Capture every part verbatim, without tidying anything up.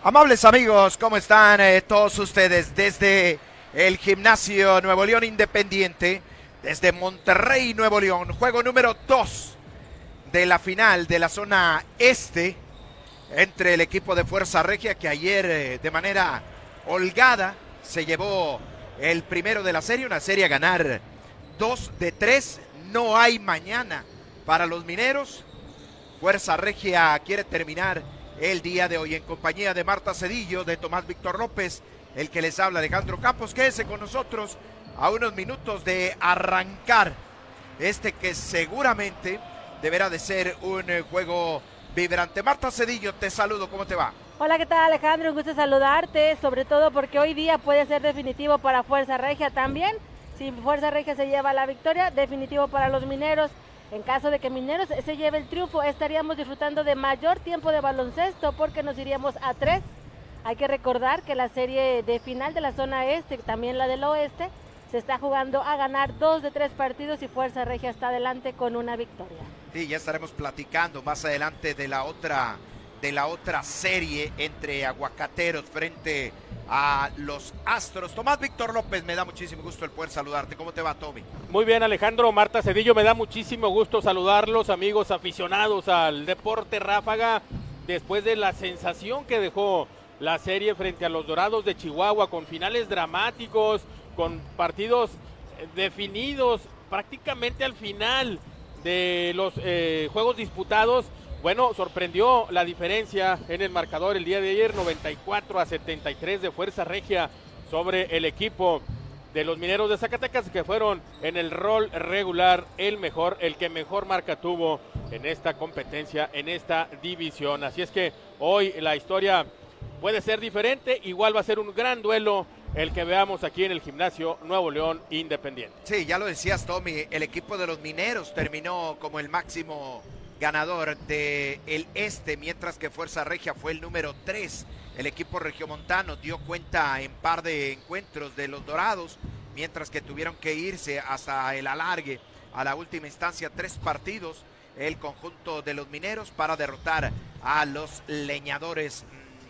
Amables amigos, ¿cómo están eh, todos ustedes? Desde el Gimnasio Nuevo León Independiente, desde Monterrey, Nuevo León, juego número dos de la final de la zona este entre el equipo de Fuerza Regia, que ayer eh, de manera holgada se llevó el primero de la serie, una serie a ganar dos de tres. No hay mañana para los mineros. Fuerza Regia quiere terminar el día de hoy en compañía de Marta Cedillo, de Tomás Víctor López, el que les habla, Alejandro Campos. Quédese con nosotros a unos minutos de arrancar este que seguramente deberá de ser un eh, juego vibrante. Marta Cedillo, te saludo, ¿cómo te va? Hola, ¿qué tal, Alejandro? Un gusto saludarte, sobre todo porque hoy día puede ser definitivo para Fuerza Regia también. Si Fuerza Regia se lleva la victoria, definitivo para los mineros. En caso de que Mineros se lleve el triunfo, estaríamos disfrutando de mayor tiempo de baloncesto porque nos iríamos a tres. Hay que recordar que la serie de final de la zona este, también la del oeste, se está jugando a ganar dos de tres partidos y Fuerza Regia está adelante con una victoria. Sí, ya estaremos platicando más adelante de la otra, de la otra serie entre Aguacateros frente a los Astros. Tomás Víctor López, me da muchísimo gusto el poder saludarte. ¿Cómo te va, Tommy? Muy bien, Alejandro. Marta Cedillo, me da muchísimo gusto saludarlos, amigos aficionados al deporte ráfaga, después de la sensación que dejó la serie frente a los Dorados de Chihuahua, con finales dramáticos, con partidos definidos prácticamente al final de los eh, juegos disputados. Bueno, sorprendió la diferencia en el marcador el día de ayer, noventa y cuatro a setenta y tres de Fuerza Regia sobre el equipo de los Mineros de Zacatecas, que fueron en el rol regular el mejor, el que mejor marca tuvo en esta competencia, en esta división. Así es que hoy la historia puede ser diferente, igual va a ser un gran duelo el que veamos aquí en el Gimnasio Nuevo León Independiente. Sí, ya lo decías, Tommy, el equipo de los Mineros terminó como el máximo ganador del este, mientras que Fuerza Regia fue el número tres. El equipo regiomontano dio cuenta en par de encuentros de los Dorados, mientras que tuvieron que irse hasta el alargue, a la última instancia, tres partidos, el conjunto de los Mineros, para derrotar a los Leñadores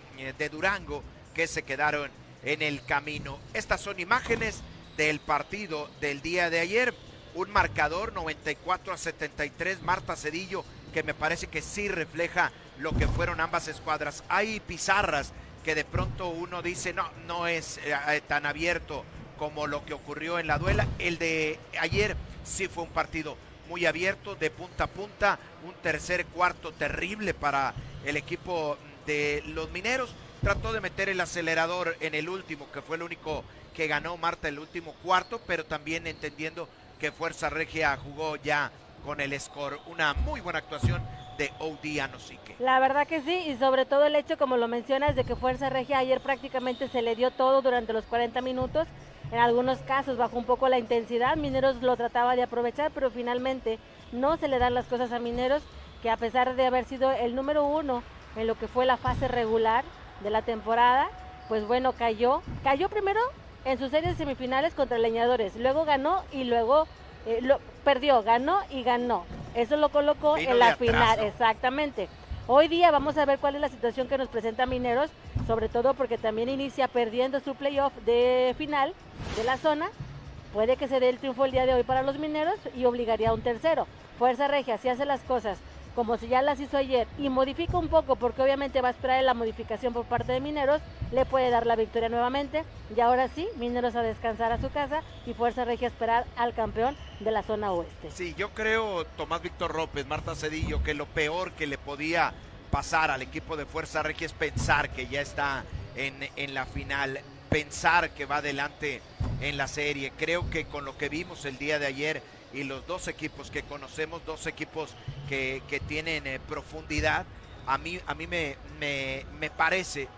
de Durango, que se quedaron en el camino. Estas son imágenes del partido del día de ayer. Un marcador noventa y cuatro a setenta y tres, Marta Cedillo, que me parece que sí refleja lo que fueron ambas escuadras. Hay pizarras que de pronto uno dice, no, no es eh, tan abierto como lo que ocurrió en la duela. El de ayer sí fue un partido muy abierto, de punta a punta, un tercer cuarto terrible para el equipo de los Mineros. Trató de meter el acelerador en el último, que fue el único que ganó, Marta, el último cuarto, pero también entendiendo que Fuerza Regia jugó ya con el score. Una muy buena actuación de O D Anosique. La verdad que sí, y sobre todo el hecho, como lo mencionas, de que Fuerza Regia ayer prácticamente se le dio todo durante los cuarenta minutos. En algunos casos bajó un poco la intensidad, Mineros lo trataba de aprovechar, pero finalmente no se le dan las cosas a Mineros, que a pesar de haber sido el número uno en lo que fue la fase regular de la temporada, pues bueno, cayó, cayó primero en sus series semifinales contra Leñadores, luego ganó y luego eh, lo, perdió, ganó y ganó. Eso lo colocó Vino en la atrás, final, ¿no? Exactamente. Hoy día vamos a ver cuál es la situación que nos presenta Mineros, sobre todo porque también inicia perdiendo su playoff de final de la zona. Puede que se dé el triunfo el día de hoy para los Mineros y obligaría a un tercero. Fuerza Regia, si hace las cosas como si ya las hizo ayer y modifica un poco, porque obviamente va a esperar la modificación por parte de Mineros, le puede dar la victoria nuevamente. Y ahora sí, Mineros a descansar a su casa y Fuerza Regia a esperar al campeón de la zona oeste. Sí, yo creo, Tomás Víctor López, Marta Cedillo, que lo peor que le podía pasar al equipo de Fuerza Regia es pensar que ya está en, en la final, pensar que va adelante en la serie. Creo que con lo que vimos el día de ayer y los dos equipos que conocemos, dos equipos que, que tienen eh, profundidad, a mí, a mí me, me, me parece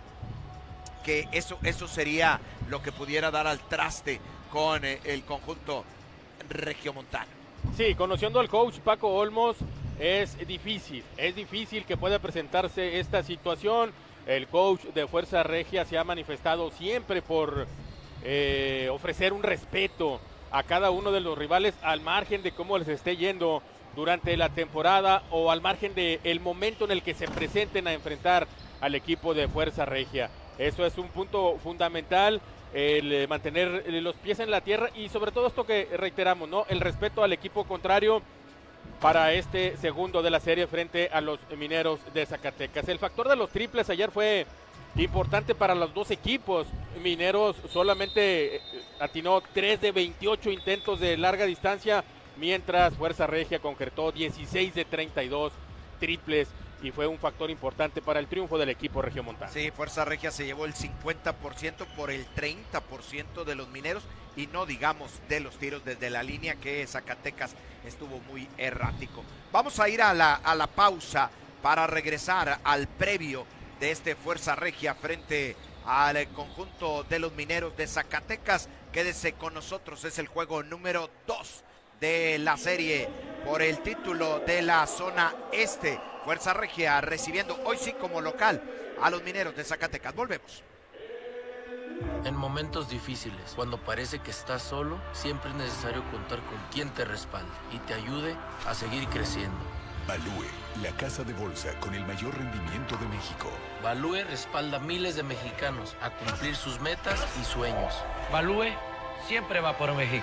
que eso, eso sería lo que pudiera dar al traste con eh, el conjunto regiomontano. Sí, conociendo al coach Paco Olmos, es difícil, es difícil que pueda presentarse esta situación. El coach de Fuerza Regia se ha manifestado siempre por eh, ofrecer un respeto a cada uno de los rivales, al margen de cómo les esté yendo durante la temporada o al margen de el momento en el que se presenten a enfrentar al equipo de Fuerza Regia. Eso es un punto fundamental, el eh, mantener los pies en la tierra y sobre todo esto que reiteramos, ¿no? El respeto al equipo contrario para este segundo de la serie frente a los Mineros de Zacatecas. El factor de los triples ayer fue importante para los dos equipos. Mineros solamente atinó tres de veintiocho intentos de larga distancia, mientras Fuerza Regia concretó dieciséis de treinta y dos triples y fue un factor importante para el triunfo del equipo regiomontano. Sí, Fuerza Regia se llevó el cincuenta por ciento por el treinta por ciento de los mineros y no digamos de los tiros desde la línea, que Zacatecas estuvo muy errático. Vamos a ir a la, a la pausa para regresar al previo de este Fuerza Regia frente al conjunto de los mineros de Zacatecas. Quédese con nosotros, es el juego número dos de la serie por el título de la zona este. Fuerza Regia recibiendo hoy sí como local a los mineros de Zacatecas. Volvemos. En momentos difíciles, cuando parece que estás solo, siempre es necesario contar con quien te respalde y te ayude a seguir creciendo. Balúe, la casa de bolsa con el mayor rendimiento de México. Balúe respalda a miles de mexicanos a cumplir sus metas y sueños. Balúe siempre va por México.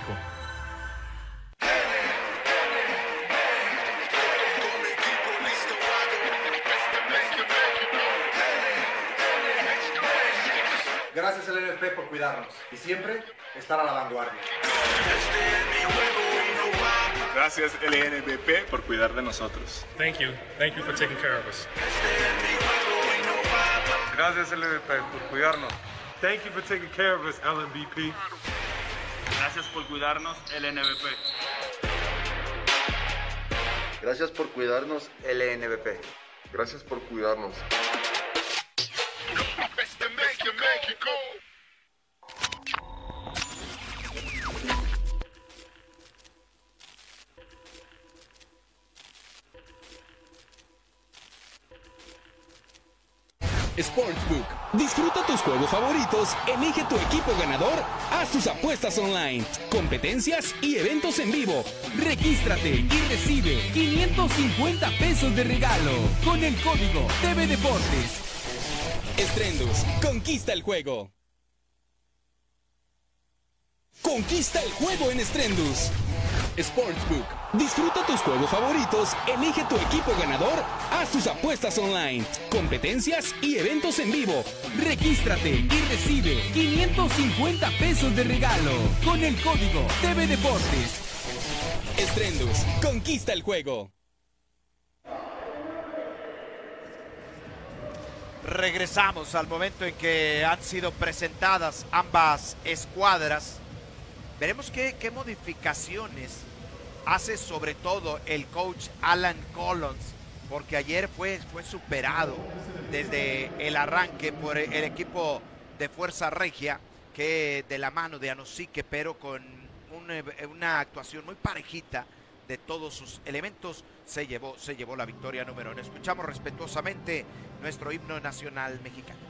Gracias L N B P por cuidarnos y siempre estar a la vanguardia. Gracias L N B P por cuidar de nosotros. Thank you. Thank you for taking care of us. Gracias L N B P por cuidarnos. Thank you for taking care of us, L N B P. Gracias por cuidarnos, L N B P. Gracias por cuidarnos, L N B P. Gracias por cuidarnos. Sportsbook. Disfruta tus juegos favoritos, elige tu equipo ganador, haz tus apuestas online, competencias y eventos en vivo. Regístrate y recibe quinientos cincuenta pesos de regalo con el código T V Deportes. Estrendus, conquista el juego. Conquista el juego en Estrendus. Sportsbook. Disfruta tus juegos favoritos, elige tu equipo ganador, haz tus apuestas online, competencias y eventos en vivo. Regístrate y recibe quinientos cincuenta pesos de regalo con el código T V Deportes. Estrendus, conquista el juego. Regresamos al momento en que han sido presentadas ambas escuadras. Veremos qué, qué modificaciones hace sobre todo el coach Alan Collins, porque ayer fue, fue superado desde el arranque por el equipo de Fuerza Regia, que de la mano de Anosique, pero con un, una actuación muy parejita de todos sus elementos, se llevó, se llevó la victoria número uno. Escuchamos respetuosamente nuestro himno nacional mexicano.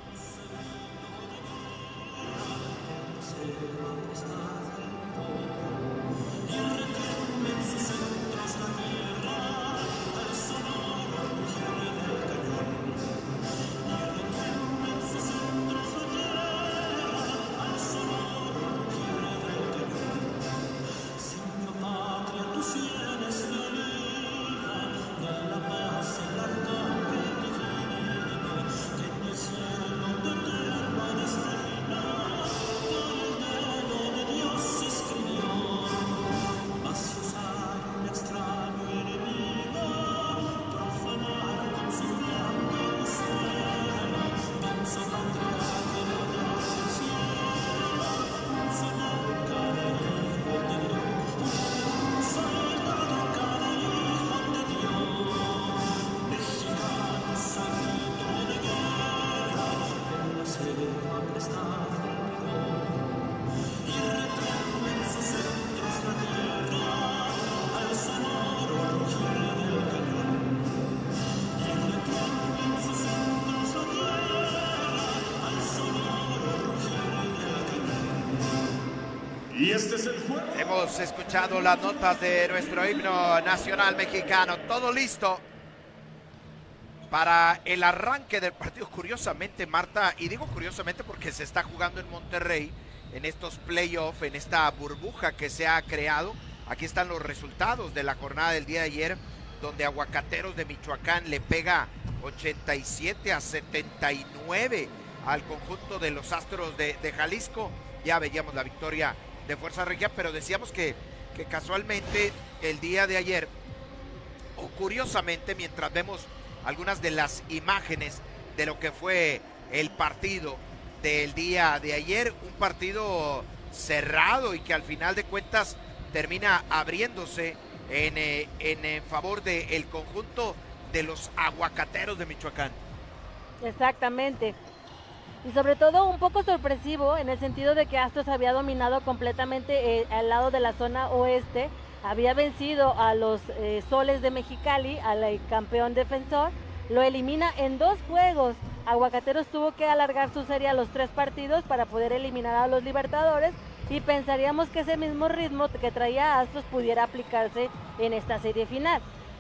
Y este es el juego. Hemos escuchado las notas de nuestro himno nacional mexicano. Todo listo para el arranque del partido. Curiosamente, Marta, y digo curiosamente porque se está jugando en Monterrey, en estos playoffs, en esta burbuja que se ha creado. Aquí están los resultados de la jornada del día de ayer, donde Aguacateros de Michoacán le pega ochenta y siete a setenta y nueve al conjunto de los Astros de, de Jalisco. Ya veíamos la victoria de Fuerza Regia, pero decíamos que, que casualmente el día de ayer, o curiosamente, mientras vemos algunas de las imágenes de lo que fue el partido del día de ayer, un partido cerrado y que al final de cuentas termina abriéndose en, eh, en, en favor del conjunto de los Aguacateros de Michoacán. Exactamente. Y sobre todo un poco sorpresivo en el sentido de que Astros había dominado completamente eh, al lado de la zona oeste, había vencido a los eh, Soles de Mexicali, al eh, campeón defensor, lo elimina en dos juegos. Aguacateros tuvo que alargar su serie a los tres partidos para poder eliminar a los Libertadores y pensaríamos que ese mismo ritmo que traía Astros pudiera aplicarse en esta serie final.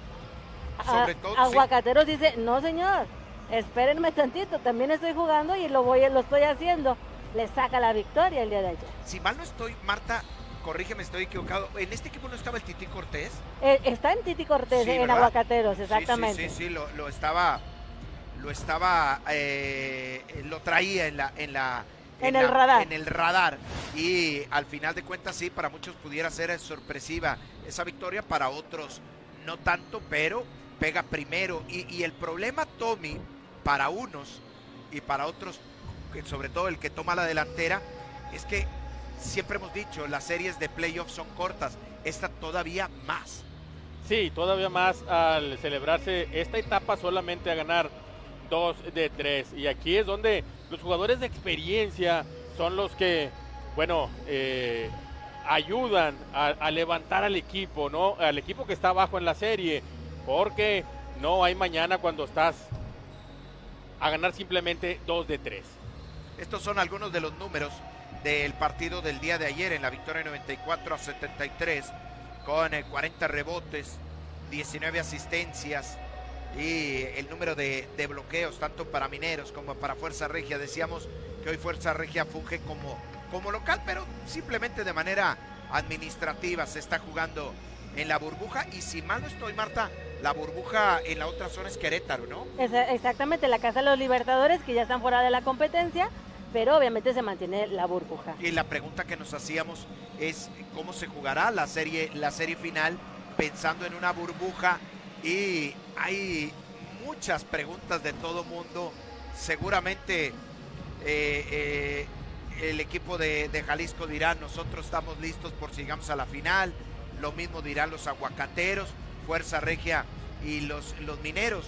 Sobre todo, Aguacateros sí. dice, no señor, espérenme tantito, también estoy jugando y lo, voy, lo estoy haciendo. Le saca la victoria el día de ayer. Si mal no estoy, Marta, corrígeme, estoy equivocado. ¿En este equipo no estaba el Titi Cortés? Eh, está en Titi Cortés, Sí, en ¿verdad? Aguacateros, exactamente. Sí, sí, sí, sí, lo, lo estaba, lo estaba, eh, lo traía en la, en la, En en el la- radar. en el radar. Y al final de cuentas, sí, para muchos pudiera ser sorpresiva esa victoria, para otros no tanto, pero pega primero. Y, y el problema, Tommy, para unos y para otros, que sobre todo el que toma la delantera, es que siempre hemos dicho, las series de playoffs son cortas, esta todavía más. Sí, todavía más al celebrarse esta etapa solamente a ganar dos de tres. Y aquí es donde los jugadores de experiencia son los que, bueno, eh, ayudan a, a levantar al equipo, ¿no? Al equipo que está abajo en la serie, porque no hay mañana cuando estás a ganar simplemente dos de tres. Estos son algunos de los números del partido del día de ayer en la victoria noventa y cuatro a setenta y tres, con eh, cuarenta rebotes, diecinueve asistencias y el número de, de bloqueos tanto para Mineros como para Fuerza Regia. Decíamos que hoy Fuerza Regia funge como, como local, pero simplemente de manera administrativa. Se está jugando en la burbuja y si mal no estoy, Marta, la burbuja en la otra zona es Querétaro, ¿no? Es, exactamente, la Casa de los Libertadores, que ya están fuera de la competencia, pero obviamente se mantiene la burbuja. Y la pregunta que nos hacíamos es cómo se jugará la serie, la serie final pensando en una burbuja, y hay muchas preguntas de todo mundo. Seguramente eh, eh, el equipo de, de Jalisco dirá, nosotros estamos listos por si llegamos a la final. Lo mismo dirán los Aguacateros, Fuerza Regia y los, los Mineros.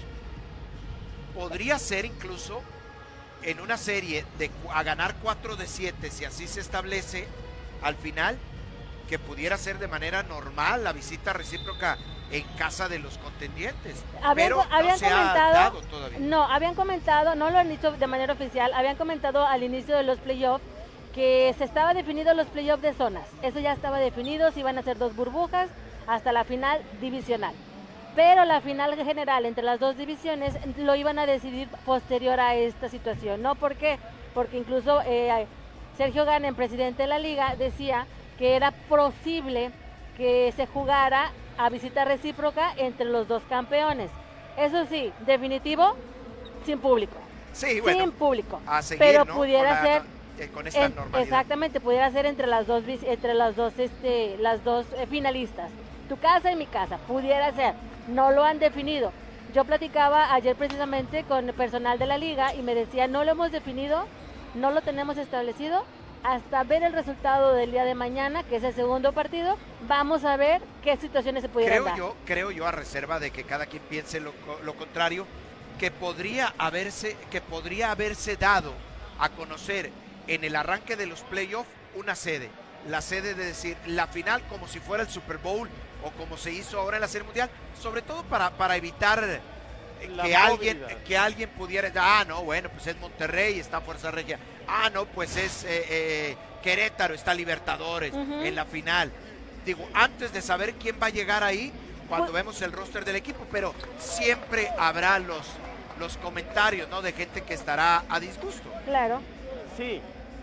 Podría ser incluso en una serie de a ganar cuatro de siete, si así se establece al final, que pudiera ser de manera normal la visita recíproca en casa de los contendientes. Habían, pero no habían se ha comentado, dado todavía. no, habían comentado, no lo han dicho de manera oficial, habían comentado al inicio de los playoffs que se estaba definido los playoffs de zonas. Eso ya estaba definido, si iban a ser dos burbujas hasta la final divisional. Pero la final general entre las dos divisiones lo iban a decidir posterior a esta situación, ¿no? ¿Por qué? Porque incluso eh, Sergio Ganem, presidente de la liga, decía que era posible que se jugara a visita recíproca entre los dos campeones. Eso sí, definitivo, sin público. Sí, bueno, sin público. A seguir, pero ¿no? pudiera con la, ser eh, con esta en, normalidad. exactamente, pudiera ser entre las dos entre las dos este las dos eh, finalistas. Tu casa y mi casa, pudiera ser. No lo han definido. Yo platicaba ayer precisamente con el personal de la liga y me decía, no lo hemos definido, no lo tenemos establecido, hasta ver el resultado del día de mañana, que es el segundo partido, vamos a ver qué situaciones se pudieran Creo dar. yo, creo yo, a reserva de que cada quien piense lo, lo contrario, que podría haberse, que podría haberse dado a conocer en el arranque de los playoffs una sede. La sede de decir, la final como si fuera el Super Bowl o como se hizo ahora en la Serie Mundial, sobre todo para, para evitar eh, que alguien, que alguien pudiera, ah, no, bueno, pues es Monterrey, está Fuerza Regia, ah, no, pues es eh, eh, Querétaro, está Libertadores Ujú. en la final. Digo, antes de saber quién va a llegar ahí, cuando Pues- vemos el roster del equipo, pero siempre habrá los, los comentarios, ¿no? De gente que estará a disgusto. Claro. Sí.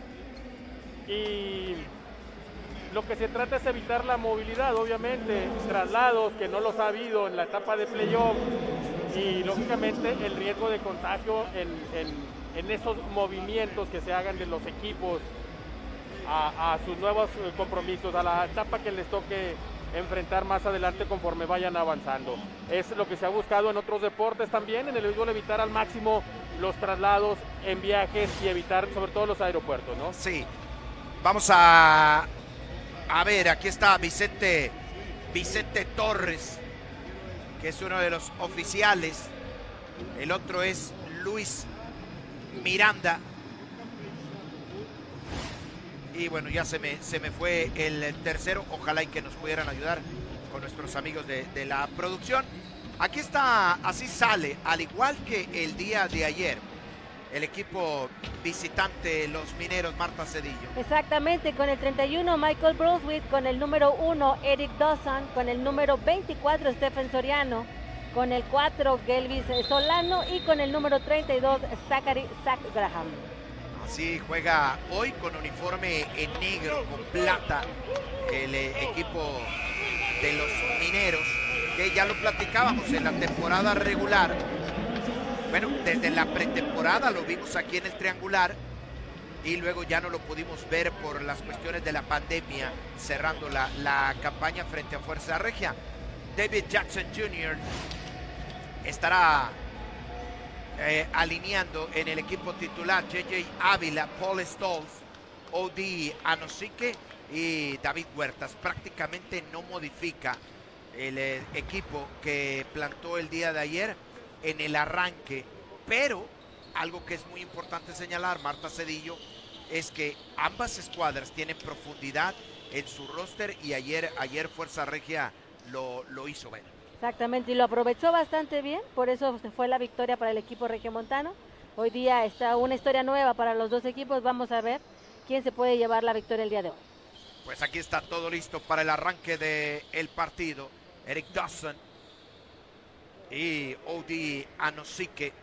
Y lo que se trata es evitar la movilidad, obviamente, traslados que no los ha habido en la etapa de playoff y lógicamente el riesgo de contagio en, en, en esos movimientos que se hagan de los equipos a, a sus nuevos compromisos, a la etapa que les toque enfrentar más adelante conforme vayan avanzando. Es lo que se ha buscado en otros deportes también, en el béisbol evitar al máximo los traslados en viajes y evitar sobre todo los aeropuertos, ¿no? Sí. Vamos a, a ver, aquí está Vicente, Vicente Torres, que es uno de los oficiales. El otro es Luis Miranda. Y bueno, ya se me, se me fue el tercero. Ojalá y que nos pudieran ayudar con nuestros amigos de, de la producción. Aquí está, así sale, al igual que el día de ayer, el equipo visitante, los Mineros, Marta Cedillo. Exactamente, con el treinta y uno Michael Brunswick, con el número uno Eric Dawson, con el número veinticuatro Stephen Soriano, con el cuatro Gelvis Solano y con el número treinta y dos Zachary Zach Graham. Así juega hoy con uniforme en negro, con plata, el eh, equipo de los Mineros, que ya lo platicábamos en la temporada regular. Bueno, desde la pretemporada lo vimos aquí en el triangular y luego ya no lo pudimos ver por las cuestiones de la pandemia, cerrando la, la campaña frente a Fuerza Regia. David Jackson junior estará eh, alineando en el equipo titular J J Ávila, Paul Stolz, O D Anosique y David Huertas. Prácticamente no modifica el eh, equipo que plantó el día de ayer en el arranque, pero algo que es muy importante señalar, Marta Cedillo, es que ambas escuadras tienen profundidad en su roster y ayer, ayer Fuerza Regia lo, lo hizo ver. Exactamente, y lo aprovechó bastante bien, por eso fue la victoria para el equipo regiomontano. Hoy día está una historia nueva para los dos equipos, vamos a ver quién se puede llevar la victoria el día de hoy. Pues aquí está todo listo para el arranque del partido. Eric Dawson y O D Anosique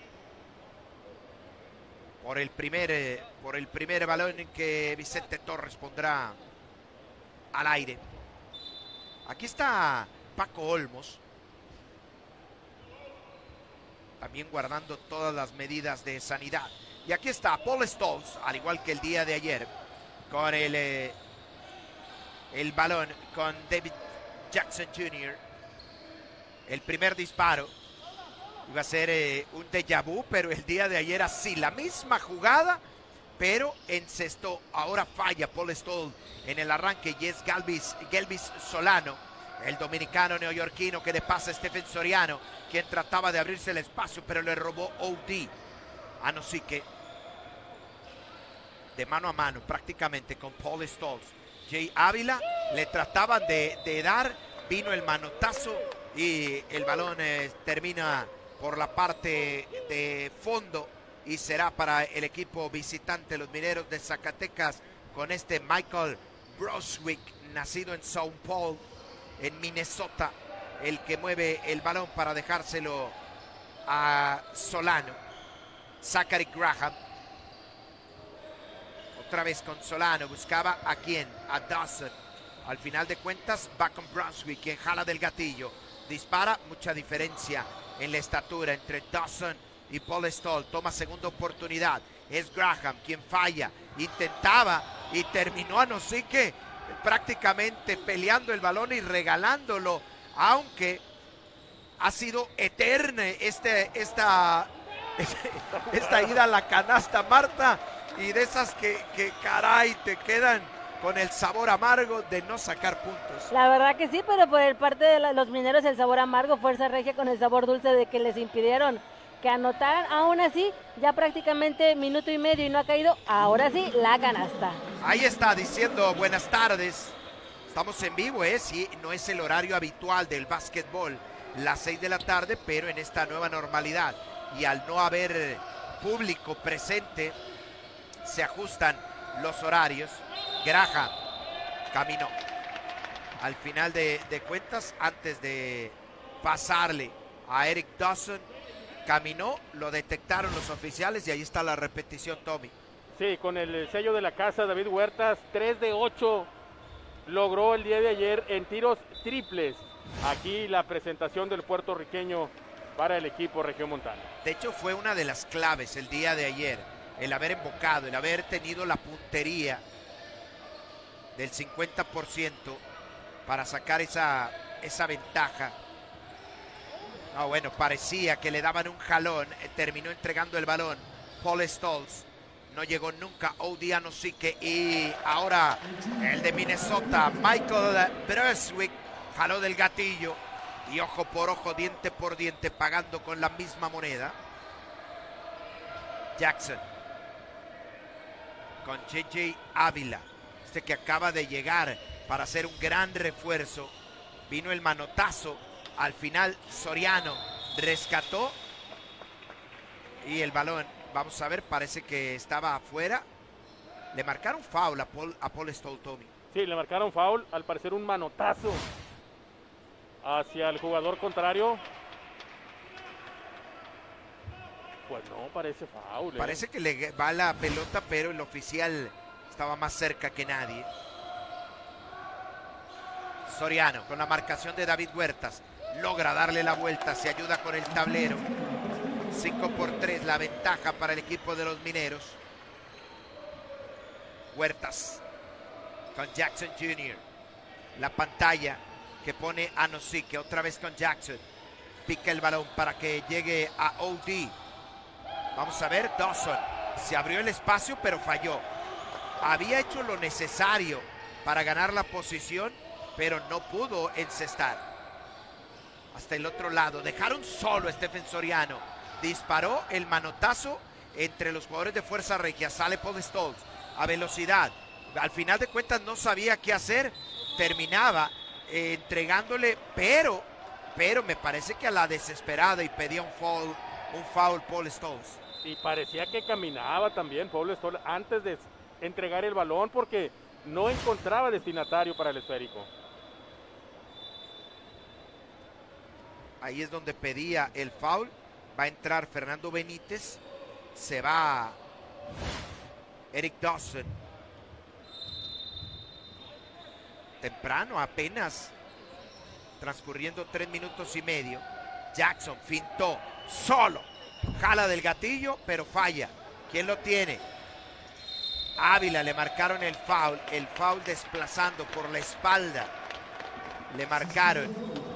por el primer eh, por el primer balón que Vicente Torres pondrá al aire. Aquí está Paco Olmos, también guardando todas las medidas de sanidad. Y aquí está Paul Stolz, al igual que el día de ayer, con el eh, el balón con David Jackson junior El primer disparo iba a ser eh, un déjà vu, pero el día de ayer así, la misma jugada, pero encestó. Ahora falla Paul Stolz en el arranque y es Gelvis, Gelvis Solano, el dominicano neoyorquino que le pasa a Stephen Soriano, quien trataba de abrirse el espacio, pero le robó O D Anosique de mano a mano prácticamente con Paul Stolz. Jay Ávila le trataban de, de dar, vino el manotazo y el balón eh, termina por la parte de fondo y será para el equipo visitante, los Mineros de Zacatecas, con este Michael Brunswick, nacido en Saint Paul, en Minnesota, el que mueve el balón para dejárselo a Solano. Zachary Graham, otra vez con Solano, buscaba a quién, a Dawson. Al final de cuentas va con Brunswick, quien jala del gatillo, dispara, mucha diferencia en la estatura entre Dawson y Paul Stolz. Toma segunda oportunidad, es Graham quien falla, intentaba y terminó Anosique prácticamente peleando el balón y regalándolo, aunque ha sido eterna este, esta, esta ida a la canasta, Marta, y de esas que, que caray te quedan con el sabor amargo de no sacar puntos. La verdad que sí, pero por el parte de la, los Mineros el sabor amargo, Fuerza Regia con el sabor dulce de que les impidieron que anotaran. Aún así, ya prácticamente minuto y medio y no ha caído, ahora sí, la canasta. Ahí está diciendo buenas tardes. Estamos en vivo, ¿eh? Sí, no es el horario habitual del básquetbol, las seis de la tarde, pero en esta nueva normalidad y al no haber público presente, se ajustan los horarios. Graham caminó. Al final de, de cuentas, antes de pasarle a Eric Dawson, caminó, lo detectaron los oficiales y ahí está la repetición, Tommy. Sí, con el sello de la casa, David Huertas, tres de ocho logró el día de ayer en tiros triples. Aquí la presentación del puertorriqueño para el equipo regiomontano. De hecho, fue una de las claves el día de ayer, el haber embocado, el haber tenido la puntería del cincuenta por ciento para sacar esa, esa ventaja. No, bueno, parecía que le daban un jalón, eh, terminó entregando el balón Paul Stolz. No llegó nunca Odi Anosike y ahora el de Minnesota, Michael Bruswick, jaló del gatillo y ojo por ojo, diente por diente, pagando con la misma moneda. Jackson con J J Ávila, este que acaba de llegar para hacer un gran refuerzo. Vino el manotazo, al final Soriano rescató y el balón, vamos a ver, parece que estaba afuera. Le marcaron foul a Paul, a Paul Stolz, Tommy. Sí, le marcaron foul, al parecer un manotazo hacia el jugador contrario. Pues no, parece foul. ¿eh? Parece que le va la pelota, pero el oficial estaba más cerca que nadie. Soriano con la marcación de David Huertas. Logra darle la vuelta, se ayuda con el tablero. cinco por tres, la ventaja para el equipo de los Mineros. Huertas con Jackson junior La pantalla que pone Anosike, otra vez con Jackson. Pica el balón para que llegue a O D. Vamos a ver, Dawson. Se abrió el espacio, pero falló. Había hecho lo necesario para ganar la posición, pero no pudo encestar. Hasta el otro lado. Dejaron solo a Stephen Soriano. Disparó el manotazo entre los jugadores de Fuerza Regia. Sale Paul Stolz a velocidad. Al final de cuentas no sabía qué hacer. Terminaba eh, entregándole, pero, pero me parece que a la desesperada, y pedía un foul, un foul Paul Stolz. Y parecía que caminaba también Paul Stolz antes de entregar el balón porque no encontraba destinatario para el esférico. Ahí es donde pedía el foul. Va a entrar Fernando Benítez. Se va Eric Dawson. Temprano, apenas transcurriendo tres minutos y medio. Jackson fintó solo. Jala del gatillo, pero falla. ¿Quién lo tiene? Ávila, le marcaron el foul. El foul desplazando por la espalda. Le marcaron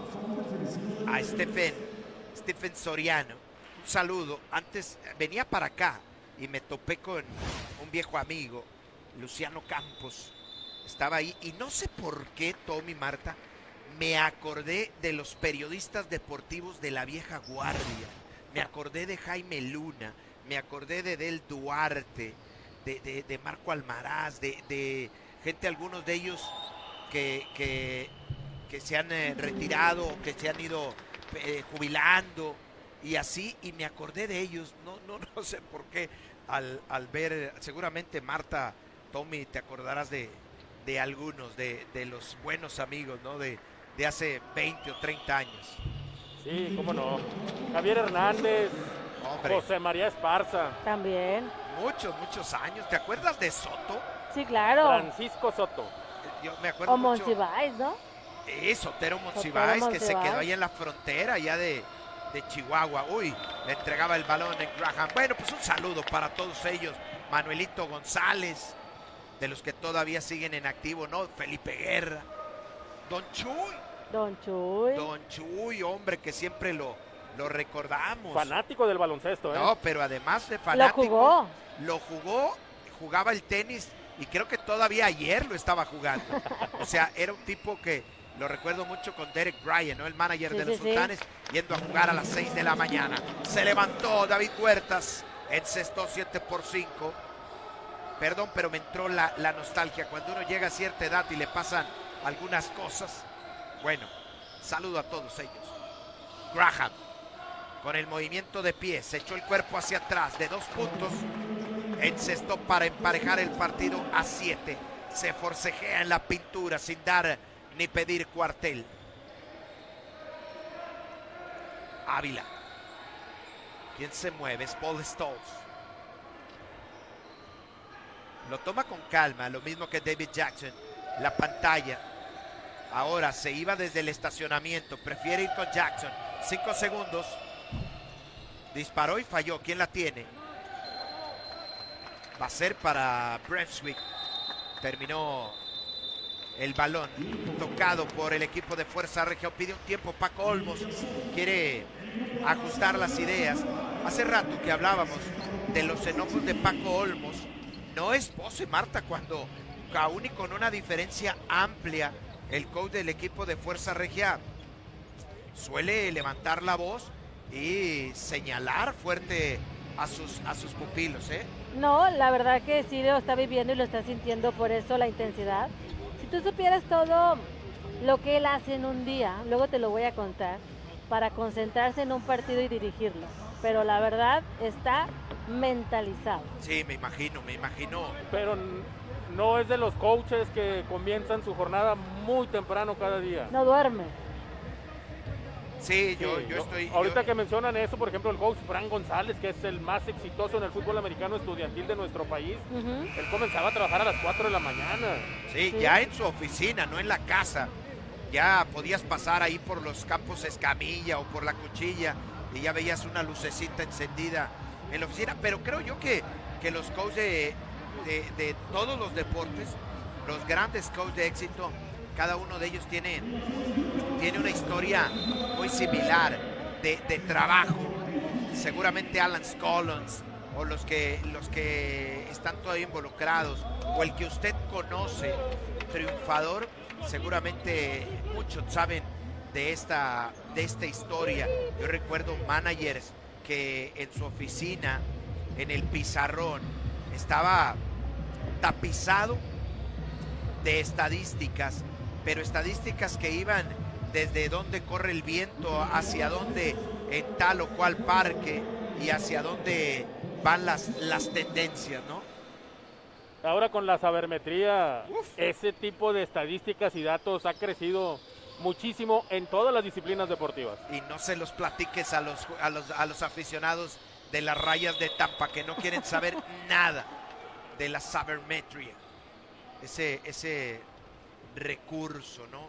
a Stephen, Stephen Soriano. Un saludo. Antes venía para acá y me topé con un viejo amigo, Luciano Campos. Estaba ahí y no sé por qué, Tommy, Marta, me acordé de los periodistas deportivos de la vieja guardia. Me acordé de Jaime Luna, me acordé de Del Duarte, de, de, de Marco Almaraz, de, de gente, algunos de ellos que, que, que se han eh, retirado, que se han ido eh, jubilando y así, y me acordé de ellos. No, no, no sé por qué, al, al ver, seguramente Marta, Tommy, te acordarás de, de algunos, de, de los buenos amigos, ¿no? De, de hace veinte o treinta años. Sí, cómo no. Javier Hernández, hombre. José María Esparza. También. Muchos, muchos años. ¿Te acuerdas de Soto? Sí, claro. Francisco Soto. Yo me acuerdo o mucho. Monsiváis, ¿no? Eh, Sotero Monsiváis, que se quedó ahí en la frontera ya de, de Chihuahua. Uy, le entregaba el balón en Graham. Bueno, pues un saludo para todos ellos. Manuelito González, de los que todavía siguen en activo, ¿no? Felipe Guerra. Don Chuy. Don Chuy. Don Chuy, hombre, que siempre lo, lo recordamos. Fanático del baloncesto, ¿eh? No, pero además de fanático. Lo jugó. Lo jugó, jugaba el tenis y creo que todavía ayer lo estaba jugando. O sea, era un tipo que lo recuerdo mucho con Derek Bryan, ¿no? El manager sí, de los sí, Sultanes, sí. yendo a jugar a las seis de la mañana. Se levantó David Huertas, encestó siete por cinco. Perdón, pero me entró la, la nostalgia. Cuando uno llega a cierta edad y le pasan algunas cosas. Bueno, saludo a todos ellos. Graham, con el movimiento de pie, se echó el cuerpo hacia atrás de dos puntos. Encestó para emparejar el partido a siete. Se forcejea en la pintura sin dar ni pedir cuartel. Ávila. Quien se mueve es Paul Scholes. Lo toma con calma, lo mismo que David Jackson. La pantalla. Ahora se iba desde el estacionamiento. Prefiere ir con Jackson. Cinco segundos. Disparó y falló. ¿Quién la tiene? Va a ser para Brunswick. Terminó el balón tocado por el equipo de Fuerza Regia. Pide un tiempo Paco Olmos. Quiere ajustar las ideas. Hace rato que hablábamos de los enojos de Paco Olmos. No es pose, Marta, cuando aún y con una diferencia amplia, el coach del equipo de Fuerza Regia suele levantar la voz y señalar fuerte a sus, a sus pupilos, ¿eh? No, la verdad que sí lo está viviendo y lo está sintiendo, por eso la intensidad. Si tú supieras todo lo que él hace en un día, luego te lo voy a contar, para concentrarse en un partido y dirigirlo. Pero la verdad está mentalizado. Sí, me imagino, me imagino. Pero no es de los coaches que comienzan su jornada muy temprano cada día. No duerme. Sí, yo, Sí, yo estoy... Ahorita yo... que mencionan eso, por ejemplo, el coach Fran González, que es el más exitoso en el fútbol americano estudiantil de nuestro país, uh-huh. él comenzaba a trabajar a las cuatro de la mañana. Sí, sí, ya en su oficina, no en la casa. Ya podías pasar ahí por los Campos Escamilla o por la Cuchilla y ya veías una lucecita encendida en la oficina. Pero creo yo que, que los coaches de, de, de todos los deportes, los grandes coaches de éxito, cada uno de ellos tiene, tiene una historia muy similar de, de trabajo. Seguramente Alan Scollins o los que, los que están todavía involucrados o el que usted conoce, triunfador, seguramente muchos saben de esta, de esta historia. Yo recuerdo managers que en su oficina, en el pizarrón, estaba tapizado de estadísticas, pero estadísticas que iban desde dónde corre el viento, hacia dónde en tal o cual parque y hacia dónde van las, las tendencias, ¿no? Ahora con la sabermetría, Uf. ese tipo de estadísticas y datos ha crecido muchísimo en todas las disciplinas deportivas. Y no se los platiques a los, a los, a los aficionados de las Rayas de Tampa, que no quieren saber nada de la sabermetría. Ese, ese recurso, ¿no?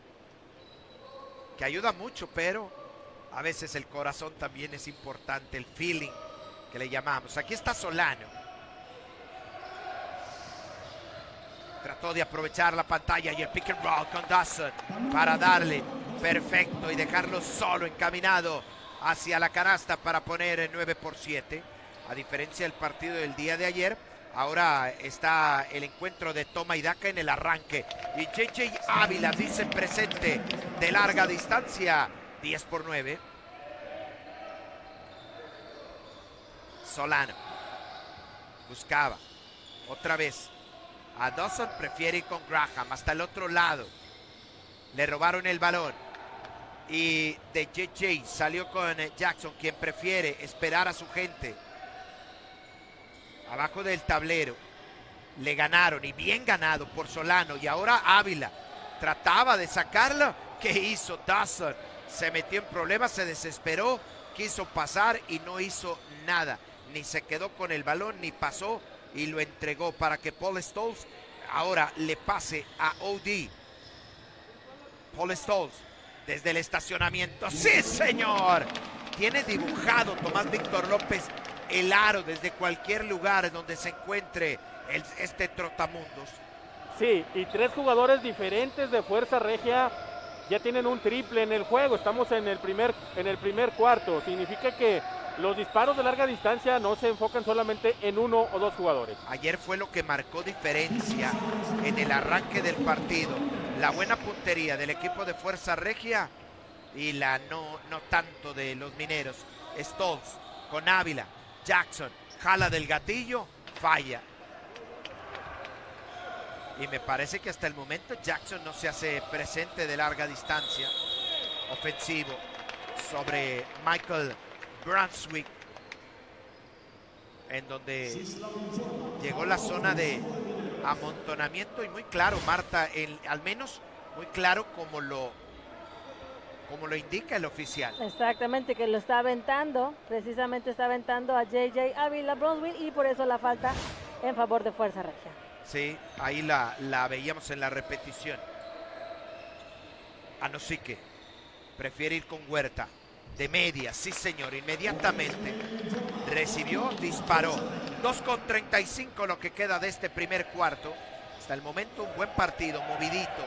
Que ayuda mucho, pero a veces el corazón también es importante, el feeling que le llamamos. Aquí está Solano. Trató de aprovechar la pantalla y el pick and roll con Dawson para darle perfecto y dejarlo solo encaminado hacia la canasta para poner el nueve por siete. A diferencia del partido del día de ayer, ahora está el encuentro de toma y daca en el arranque. Y J J Ávila dice presente de larga distancia. diez por nueve. Solano buscaba otra vez a Dawson, prefiere ir con Graham hasta el otro lado. Le robaron el balón y de J J salió con Jackson, quien prefiere esperar a su gente abajo del tablero. Le ganaron y bien ganado por Solano. Y ahora Ávila trataba de sacarlo. ¿Qué hizo Dawson? Se metió en problemas, se desesperó, quiso pasar y no hizo nada. Ni se quedó con el balón, ni pasó y lo entregó para que Paul Scholes ahora le pase a O D. Paul Scholes desde el estacionamiento. ¡Sí, señor! Tiene dibujado Tomás Víctor López el aro desde cualquier lugar donde se encuentre el, este trotamundos. Sí, y tres jugadores diferentes de Fuerza Regia ya tienen un triple en el juego. Estamos en el primer, en el primer cuarto. Significa que los disparos de larga distancia no se enfocan solamente en uno o dos jugadores. Ayer fue lo que marcó diferencia en el arranque del partido. La buena puntería del equipo de Fuerza Regia y la no, no tanto de los mineros. Scholes con Ávila. Jackson jala del gatillo, falla. Y me parece que hasta el momento Jackson no se hace presente de larga distancia. Ofensivo sobre Michael Brunswick, en donde llegó la zona de amontonamiento y muy claro, Marta, el, al menos muy claro como lo como lo indica el oficial. Exactamente, que lo está aventando, precisamente está aventando a J J Ávila Brunswick y por eso la falta en favor de Fuerza Regia. Sí, ahí la, la veíamos en la repetición. Anosique prefiere ir con Huerta. De media, sí señor, inmediatamente recibió, disparó. dos con treinta y cinco lo que queda de este primer cuarto. Hasta el momento un buen partido, movidito.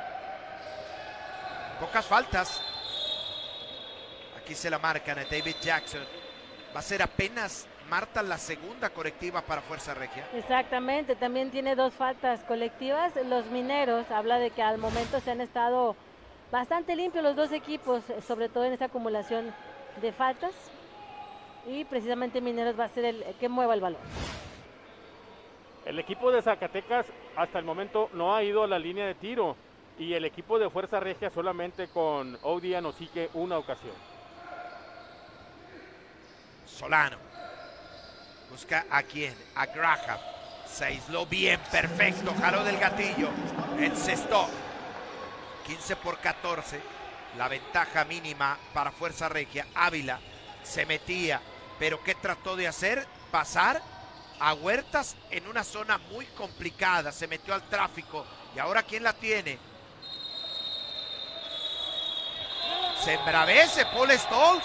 Pocas faltas. Aquí se la marcan a David Jackson. Va a ser apenas, Marta, la segunda correctiva para Fuerza Regia. Exactamente, también tiene dos faltas colectivas. Los Mineros, habla de que al momento se han estado bastante limpios los dos equipos, sobre todo en esta acumulación de faltas. Y precisamente Mineros va a ser el que mueva el balón. El equipo de Zacatecas hasta el momento no ha ido a la línea de tiro. Y el equipo de Fuerza Regia solamente con Odi Anosique una ocasión. Solano. Busca a quién, a Graham. Se aisló bien, perfecto. Jaló del gatillo. Encestó. quince por catorce. La ventaja mínima para Fuerza Regia. Ávila se metía. Pero ¿qué trató de hacer? Pasar a Huertas en una zona muy complicada. Se metió al tráfico. ¿Y ahora quién la tiene? Se embravece Paul Stolz.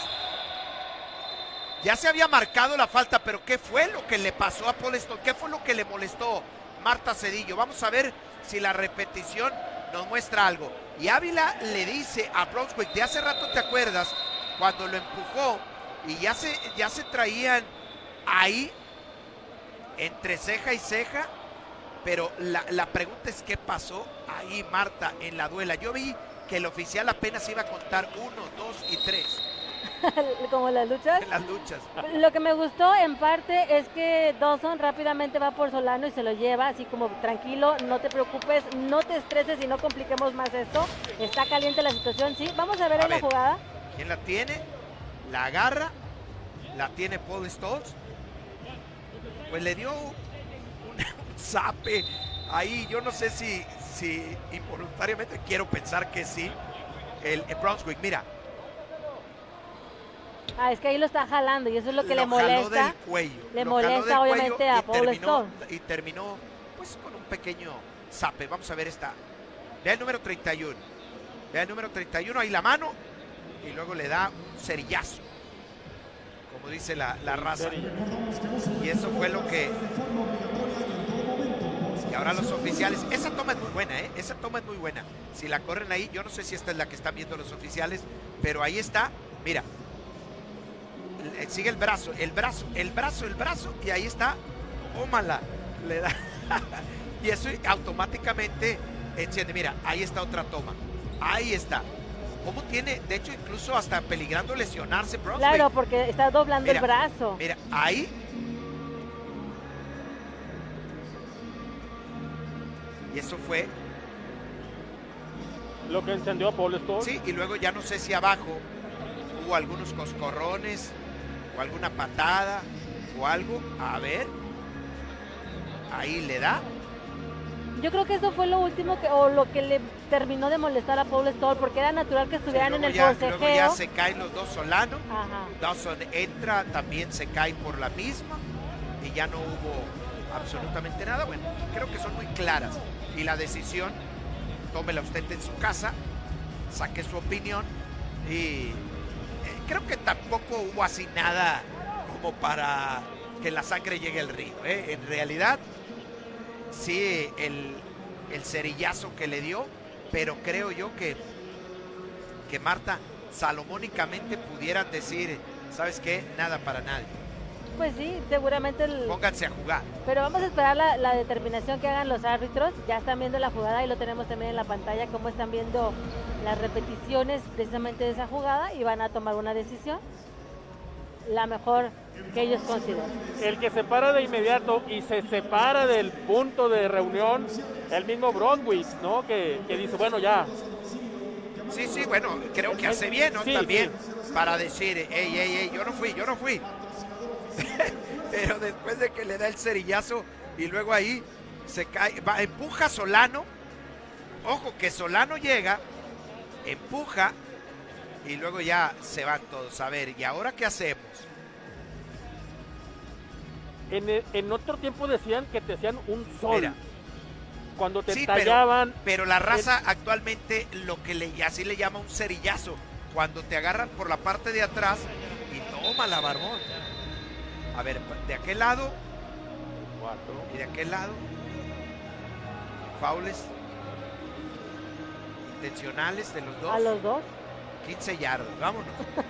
Ya se había marcado la falta, pero ¿qué fue lo que le pasó a Paul Stolz? ¿Qué fue lo que le molestó Marta Cedillo? Vamos a ver si la repetición nos muestra algo. Y Ávila le dice a Brunswick, de hace rato te acuerdas, cuando lo empujó y ya se, ya se traían ahí entre ceja y ceja, pero la, la pregunta es ¿qué pasó ahí, Marta, en la duela? Yo vi que el oficial apenas iba a contar uno, dos y tres. Como las luchas. En las luchas. Lo que me gustó en parte es que Dawson rápidamente va por Solano y se lo lleva, así como tranquilo, no te preocupes, no te estreses y no compliquemos más esto. Está caliente la situación, sí. Vamos a ver ahí la jugada. ¿Quién la tiene? La agarra, la tiene Paul Stolz. Pues le dio un, un zape ahí, yo no sé si, si involuntariamente, quiero pensar que sí. El, el Brunswick, mira. Ah, es que ahí lo está jalando y eso es lo que lo le molesta. Jaló del cuello, le lo molesta obviamente a Paul Stolz. Y terminó pues con un pequeño zape. Vamos a ver esta. Vea el número treinta y uno. Vea el número treinta y uno, ahí la mano. Y luego le da un cerillazo. Como dice la, la raza. Y eso fue lo que... Y ahora los oficiales... Esa toma es muy buena, ¿eh? Esa toma es muy buena. Si la corren ahí, yo no sé si esta es la que están viendo los oficiales, pero ahí está, mira. Sigue el brazo, el brazo, el brazo, el brazo, y ahí está, ómala, le da, y eso automáticamente enciende. Mira, ahí está otra toma, ahí está. ¿Cómo tiene? De hecho, incluso hasta peligrando lesionarse, Brunswick. Claro, porque está doblando mira, el brazo. Mira, ahí. Y eso fue lo que encendió a Paul Stolz. Sí, y luego ya no sé si abajo hubo algunos coscorrones o alguna patada o algo. A ver, ahí le da. Yo creo que eso fue lo último que, o lo que le terminó de molestar a Paul Stolz, porque era natural que estuvieran sí, en el ya, forcejeo. Luego ya se caen los dos Solano. Ajá. Dawson entra, también se cae por la misma y ya no hubo absolutamente nada. Bueno, creo que son muy claras y la decisión, tómela usted en su casa, saque su opinión y creo que tampoco hubo así nada como para que la sangre llegue al río, ¿eh? En realidad, sí, el, el cerillazo que le dio, pero creo yo que, que Marta, salomónicamente pudieran decir, ¿sabes qué? Nada para nadie. Pues sí, seguramente. El... Pónganse a jugar. Pero vamos a esperar la, la determinación que hagan los árbitros. Ya están viendo la jugada y lo tenemos también en la pantalla, cómo están viendo las repeticiones precisamente de esa jugada y van a tomar una decisión, la mejor que ellos consideren. El que se para de inmediato y se separa del punto de reunión, el mismo Brunswick, ¿no? Que, que dice, bueno, ya. Sí, sí, bueno, creo que hace bien, ¿no? Sí, También sí. Para decir, ey, ey, ey, yo no fui, yo no fui. Pero después de que le da el cerillazo y luego ahí se cae, va, empuja a Solano. Ojo que Solano llega, empuja y luego ya se van todos. A ver, ¿y ahora qué hacemos? En, el, en otro tiempo decían que te hacían un sol. Mira, cuando te sí, tallaban. Pero, pero la raza el... actualmente lo que le, así le llama un cerillazo. Cuando te agarran por la parte de atrás y toma la barbón. A ver, de aquel lado. Cuatro. Y de aquel lado. Faules intencionales de los dos. A los dos. quince yardas, vámonos.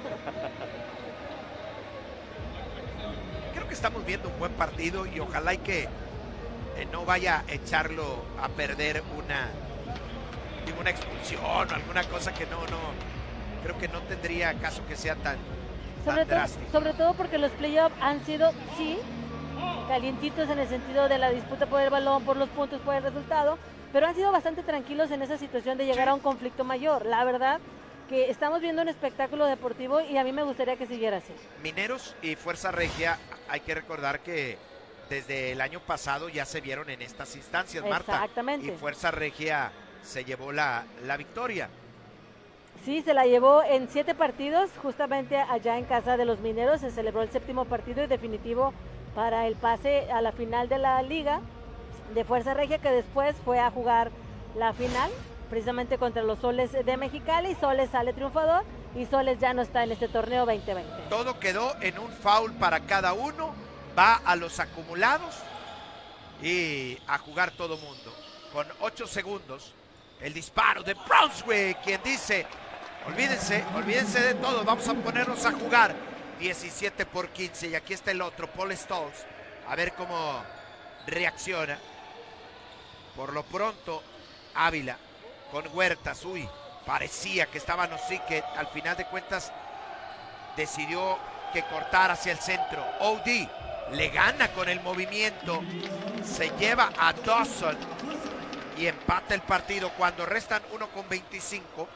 Creo que estamos viendo un buen partido y ojalá y que eh, no vaya a echarlo a perder una, una expulsión o alguna cosa que no, no, creo que no tendría caso que sea tan, sobre tan todo, drástico. Sobre todo porque los playoffs han sido, sí, calientitos en el sentido de la disputa por el balón, por los puntos, por el resultado, pero han sido bastante tranquilos en esa situación de llegar sí. a un conflicto mayor. La verdad que estamos viendo un espectáculo deportivo y a mí me gustaría que siguiera así. Mineros y Fuerza Regia, hay que recordar que desde el año pasado ya se vieron en estas instancias, Marta. Exactamente. Y Fuerza Regia se llevó la, la victoria. Sí, se la llevó en siete partidos, justamente allá en casa de los Mineros, se celebró el séptimo partido y definitivo para el pase a la final de la liga de Fuerza Regia, que después fue a jugar la final precisamente contra los Soles de Mexicali. Soles sale triunfador y Soles ya no está en este torneo veinte veinte. Todo quedó en un foul para cada uno, va a los acumulados y a jugar todo mundo. Con ocho segundos, el disparo de Brunswick, quien dice, olvídense, olvídense de todo, vamos a ponernos a jugar. diecisiete por quince y aquí está el otro, Paul Stolz, a ver cómo reacciona. Por lo pronto, Ávila con Huertas, uy, parecía que estaba Nosique, al final de cuentas decidió que cortar hacia el centro. O D le gana con el movimiento, se lleva a Dawson y empata el partido cuando restan uno con veinticinco.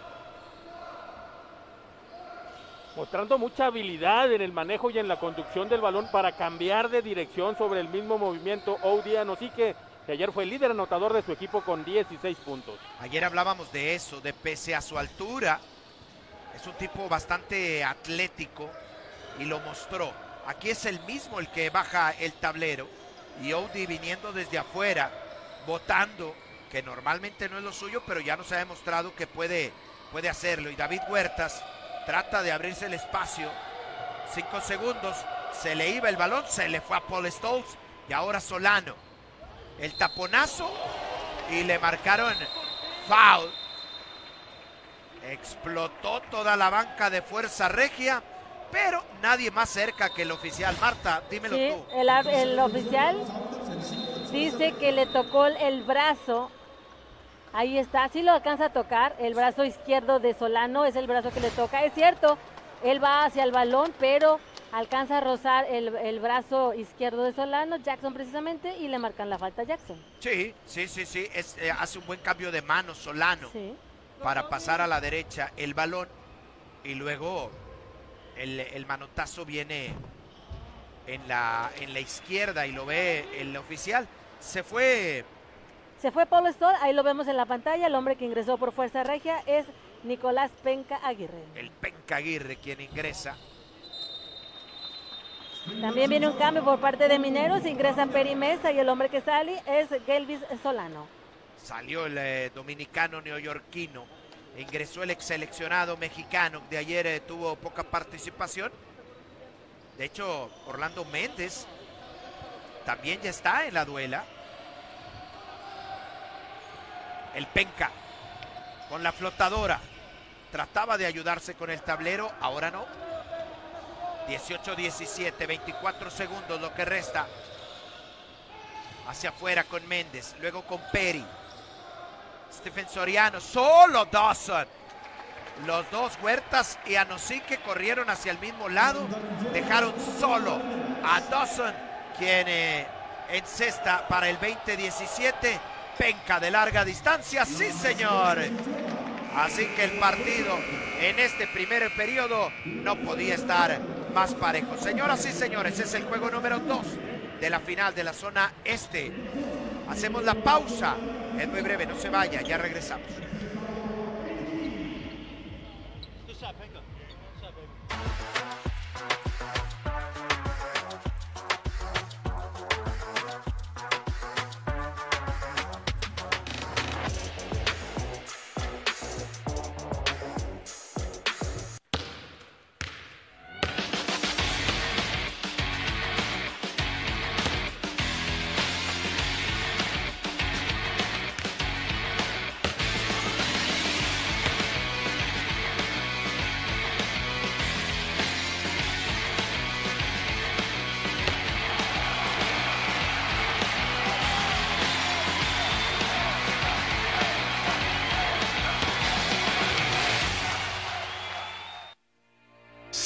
Mostrando mucha habilidad en el manejo y en la conducción del balón para cambiar de dirección sobre el mismo movimiento. O D Nosique, que ayer fue el líder anotador de su equipo con dieciséis puntos. Ayer hablábamos de eso, de pese a su altura, es un tipo bastante atlético y lo mostró. Aquí es el mismo el que baja el tablero y O D viniendo desde afuera, botando, que normalmente no es lo suyo, pero ya nos ha demostrado que puede, puede hacerlo. Y David Huertas trata de abrirse el espacio, cinco segundos, se le iba el balón, se le fue a Paul Stolz y ahora Solano. El taponazo y le marcaron foul. Explotó toda la banca de Fuerza Regia, pero nadie más cerca que el oficial. Marta, dímelo sí, tú. El, el oficial dice que le tocó el brazo. Ahí está, sí lo alcanza a tocar. El brazo izquierdo de Solano es el brazo que le toca. Es cierto, él va hacia el balón, pero alcanza a rozar el, el brazo izquierdo de Solano, Jackson precisamente, y le marcan la falta a Jackson. Sí, sí, sí, sí, es, eh, hace un buen cambio de mano Solano sí. para pasar a la derecha el balón y luego el, el manotazo viene en la, en la izquierda y lo ve el oficial. Se fue... Se fue Paul Stolz, ahí lo vemos en la pantalla, el hombre que ingresó por Fuerza Regia es Nicolás Penca Aguirre. El Penca Aguirre quien ingresa. También viene un cambio por parte de Mineros, ingresa Peri Mesa y el hombre que sale es Gelvis Solano. Salió el eh, dominicano neoyorquino, ingresó el ex seleccionado mexicano, de ayer eh, tuvo poca participación. De hecho, Orlando Méndez también ya está en la duela. El Penca con la flotadora trataba de ayudarse con el tablero, ahora no. dieciocho diecisiete, veinticuatro segundos lo que resta. Hacia afuera con Méndez, luego con Peri. Stephen Soriano, solo Dawson. Los dos, Huertas y Anosique, corrieron hacia el mismo lado. Dejaron solo a Dawson, quien eh, encesta para el veinte diecisiete. Penca de larga distancia, sí señor. Así que el partido en este primer periodo no podía estar más parejo. Señoras y señores, es el juego número dos de la final de la zona este. Hacemos la pausa, es muy breve, no se vaya, ya regresamos.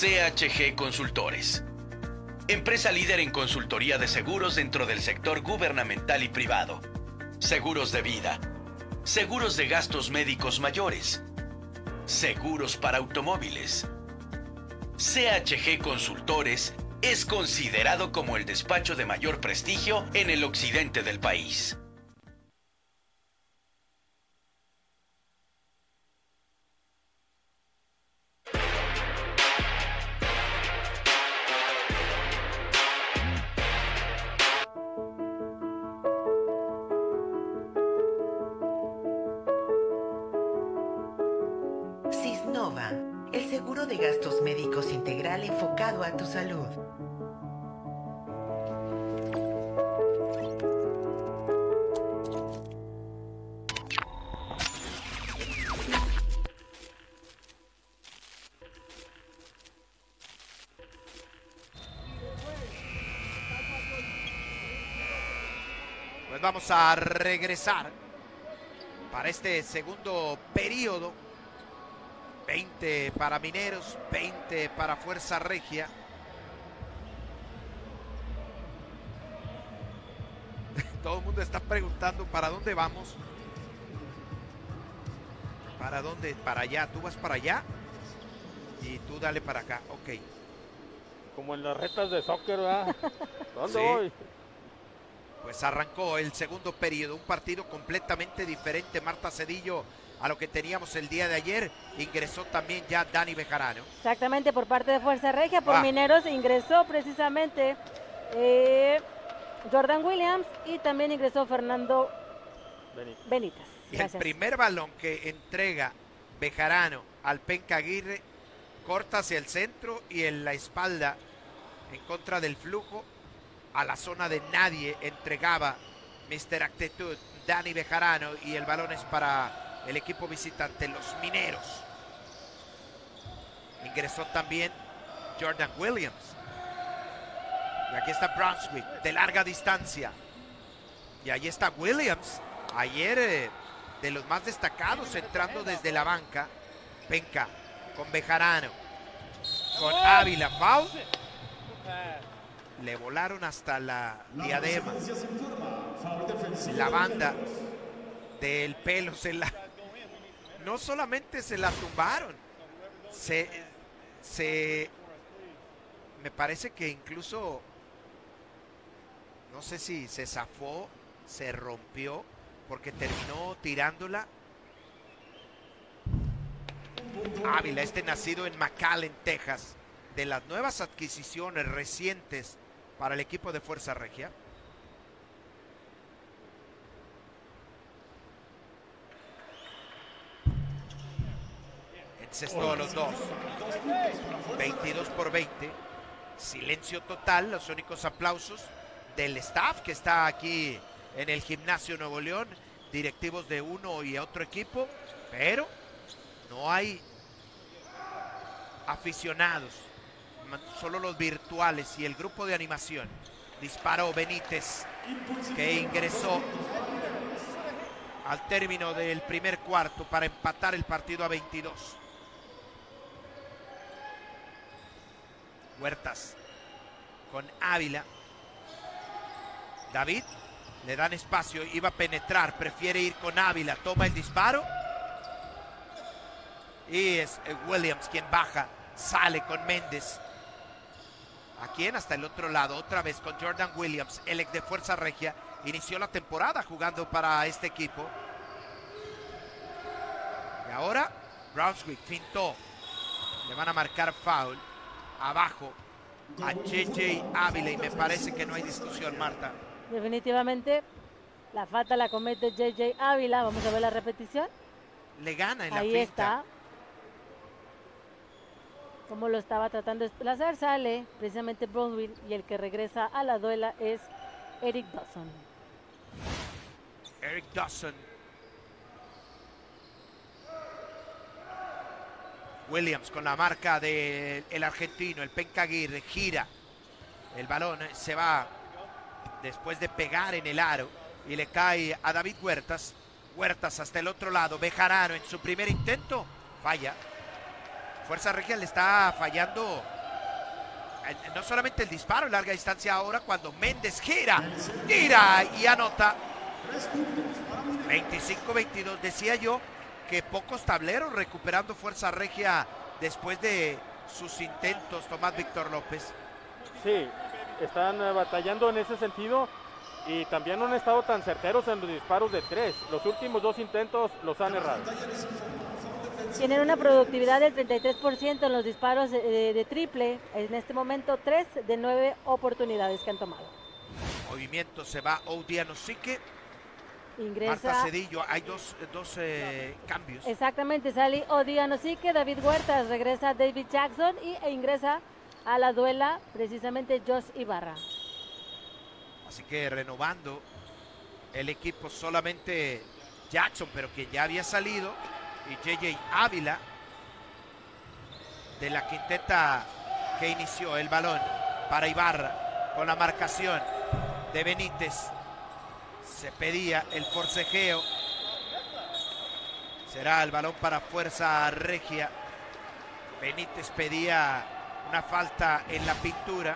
C H G Consultores. Empresa líder en consultoría de seguros dentro del sector gubernamental y privado. Seguros de vida. Seguros de gastos médicos mayores. Seguros para automóviles. C H G Consultores es considerado como el despacho de mayor prestigio en el occidente del país. Cisnova, el seguro de gastos médicos integral enfocado a tu salud. Pues vamos a regresar para este segundo periodo. veinte para Mineros, veinte para Fuerza Regia. Todo el mundo está preguntando para dónde vamos. ¿Para dónde? Para allá. Tú vas para allá y tú dale para acá. Ok. Como en las retas de soccer, ¿verdad? ¿Dónde Sí. voy? Pues arrancó el segundo periodo, un partido completamente diferente, Marta Cedillo, a lo que teníamos el día de ayer. Ingresó también ya Dani Bejarano. Exactamente, por parte de Fuerza Regia, por Ah. Mineros ingresó precisamente eh, Jordan Williams y también ingresó Fernando Benítez. Benítez. Y el Gracias. primer balón que entrega Bejarano al Penca Aguirre corta hacia el centro y en la espalda, en contra del flujo, a la zona de nadie, entregaba mister Actitud, Dani Bejarano, y el balón es para el equipo visitante, los Mineros. Ingresó también Jordan Williams. Y aquí está Brunswick, de larga distancia. Y ahí está Williams, ayer eh, de los más destacados, entrando desde la banca. Penca con Bejarano, con Ávila, foul. Le volaron hasta la diadema. La banda del pelo se la... No solamente se la tumbaron, se, se... Me parece que incluso... No sé si se zafó, se rompió, porque terminó tirándola. Ávila, este nacido en McAllen, Texas, de las nuevas adquisiciones recientes para el equipo de Fuerza Regia. Encestó a los dos. veintidós por veinte. Silencio total, los únicos aplausos del staff que está aquí en el Gimnasio Nuevo León, directivos de uno y otro equipo, pero no hay aficionados, solo los virtuales y el grupo de animación. Disparó Benítez, que ingresó al término del primer cuarto para empatar el partido a veintidós. Huertas con Ávila. David, le dan espacio, iba a penetrar, prefiere ir con Ávila, toma el disparo. Y es Williams quien baja, sale con Méndez. ¿A quién? Hasta el otro lado, otra vez con Jordan Williams, el ex de Fuerza Regia. Inició la temporada jugando para este equipo. Y ahora Brunswick fintó. Le van a marcar foul. Abajo a J J Ávila y me parece que no hay discusión, Marta. Definitivamente la falta la comete J J Ávila. Vamos a ver la repetición. Le gana en la Ahí finta. está. Como lo estaba tratando de desplazar, sale precisamente Brunswick y el que regresa a la duela es Eric Dawson. Eric Dawson. Williams con la marca del argentino, el Penca Aguirre, gira. El balón se va después de pegar en el aro y le cae a David Huertas. Huertas hasta el otro lado, Bejarano en su primer intento, falla. Fuerza Regia le está fallando no solamente el disparo en larga distancia ahora, cuando Méndez gira, tira y anota. veinticinco veintidós. Decía yo que pocos tableros recuperando Fuerza Regia después de sus intentos, Tomás Víctor López. Sí, están uh, batallando en ese sentido y también no han estado tan certeros en los disparos de tres. Los últimos dos intentos los han errado. Tienen una productividad del treinta y tres por ciento en los disparos de, de, de triple. En este momento, tres de nueve oportunidades que han tomado. Movimiento, se va Odianosike. Ingresa. Marta Cedillo, hay dos, dos eh, cambios. Exactamente, sale Odianosike, David Huertas, regresa David Jackson y e ingresa a la duela precisamente Josh Ibarra. Así que renovando el equipo solamente Jackson, pero que ya había salido, y J J Ávila de la quinteta que inició el balón para Ibarra con la marcación de Benítez. Se pedía el forcejeo. Será el balón para Fuerza Regia. Benítez pedía una falta en la pintura.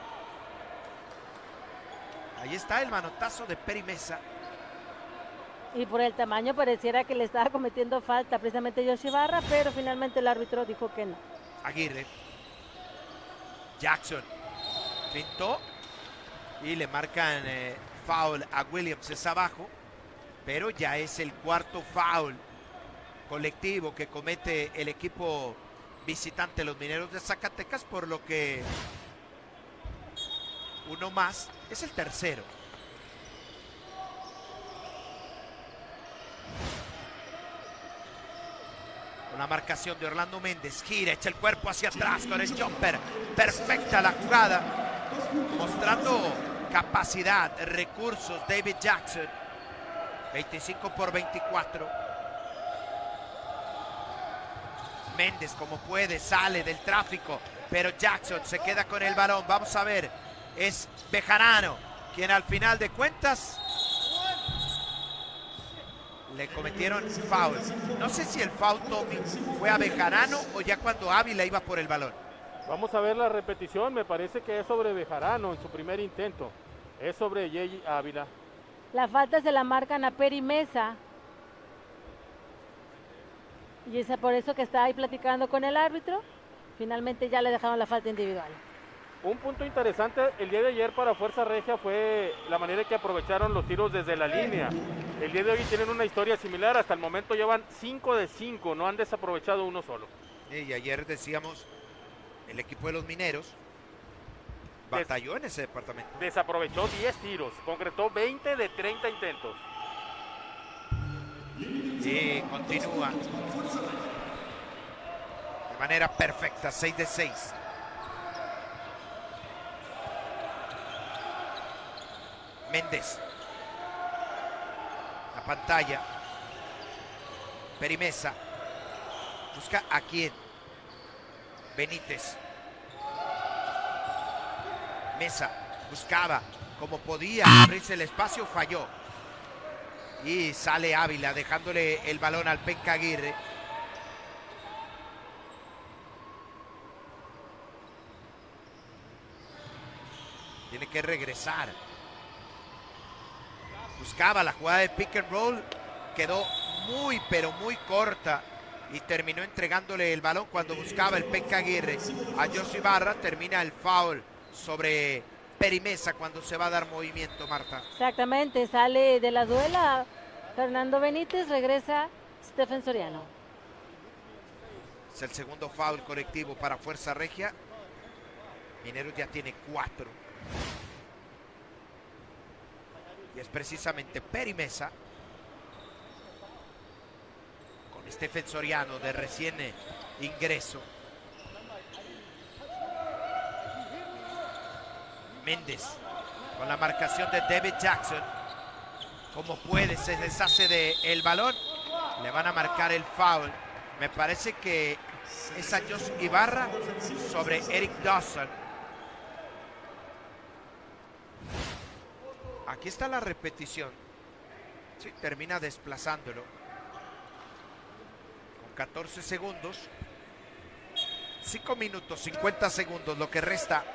Ahí está el manotazo de Peri Mesa. Y por el tamaño pareciera que le estaba cometiendo falta precisamente Josh Ibarra, pero finalmente el árbitro dijo que no. Aguirre. Jackson. Pintó. Y le marcan eh, foul a Williams. Es abajo. Pero ya es el cuarto foul colectivo que comete el equipo visitante, los Mineros de Zacatecas, por lo que uno más es el tercero. Con la marcación de Orlando Méndez, gira, echa el cuerpo hacia atrás con el jumper. Perfecta la jugada, mostrando capacidad, recursos. David Jackson, veinticinco por veinticuatro. Méndez como puede, sale del tráfico, pero Jackson se queda con el balón. Vamos a ver, es Bejarano quien al final de cuentas le cometieron foul. No sé si el foul, Tommy, fue a Bejarano o ya cuando Ávila iba por el balón. Vamos a ver la repetición, me parece que es sobre Bejarano en su primer intento. Es sobre Yeyi Ávila. La falta se la marcan a Peri Mesa. Y es por eso que está ahí platicando con el árbitro. Finalmente ya le dejaron la falta individual. Un punto interesante el día de ayer para Fuerza Regia fue la manera en que aprovecharon los tiros desde la línea. El día de hoy tienen una historia similar, hasta el momento llevan cinco de cinco, no han desaprovechado uno solo. Y ayer decíamos, el equipo de los Mineros batalló en ese departamento. Desaprovechó diez tiros, concretó veinte de treinta intentos. Y continúa de manera perfecta, seis de seis. Méndez. La pantalla. Peri Mesa. Busca a quién. Benítez. Mesa. Buscaba como podía abrirse el espacio, falló. Y sale Ávila dejándole el balón al Penca Aguirre. Tiene que regresar. Buscaba la jugada de pick and roll, quedó muy pero muy corta y terminó entregándole el balón cuando buscaba el Penca Aguirre a Josh Ibarra. Termina el foul sobre Peri Mesa cuando se va a dar movimiento, Marta. Exactamente, sale de la duela Fernando Benítez, regresa Stephen Soriano. Es el segundo foul colectivo para Fuerza Regia. Mineros ya tiene cuatro. Y es precisamente Peri Mesa con Stephen Soriano de recién ingreso. Méndez con la marcación de David Jackson. Como puede, se deshace del balón. Le van a marcar el foul. Me parece que es a Josh Ibarra sobre Eric Dawson. Aquí está la repetición. Sí, termina desplazándolo. Con catorce segundos. Cinco minutos, cincuenta segundos, lo que resta.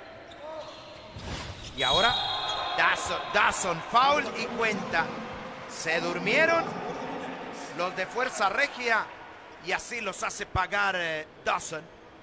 Y ahora Dawson, Dawson, foul y cuenta. Se durmieron los de Fuerza Regia y así los hace pagar eh, Dawson.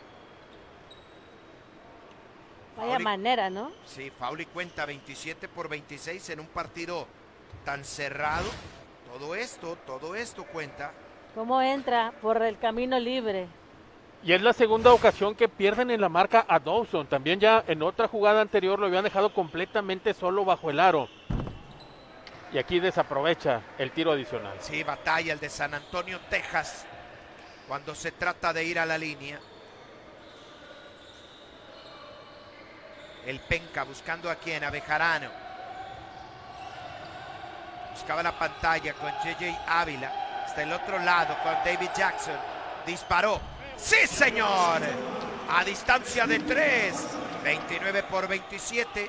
Vaya Foul y, manera, ¿no? Sí, foul y cuenta, veintisiete por veintiséis en un partido tan cerrado. Todo esto, todo esto cuenta. ¿Cómo entra por el camino libre? Y es la segunda ocasión que pierden en la marca a Dawson. También ya en otra jugada anterior lo habían dejado completamente solo bajo el aro. Y aquí desaprovecha el tiro adicional. Sí, batalla el de San Antonio, Texas, cuando se trata de ir a la línea. El Penca buscando a quién, a Bejarano. Buscaba la pantalla con J J Ávila. Hasta el otro lado con David Jackson. Disparó. ¡Sí, señor! A distancia de tres. veintinueve por veintisiete.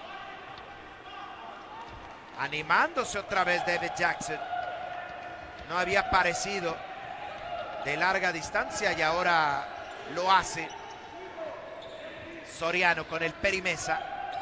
Animándose otra vez David Jackson. No había aparecido de larga distancia y ahora lo hace. Soriano con el perimesa.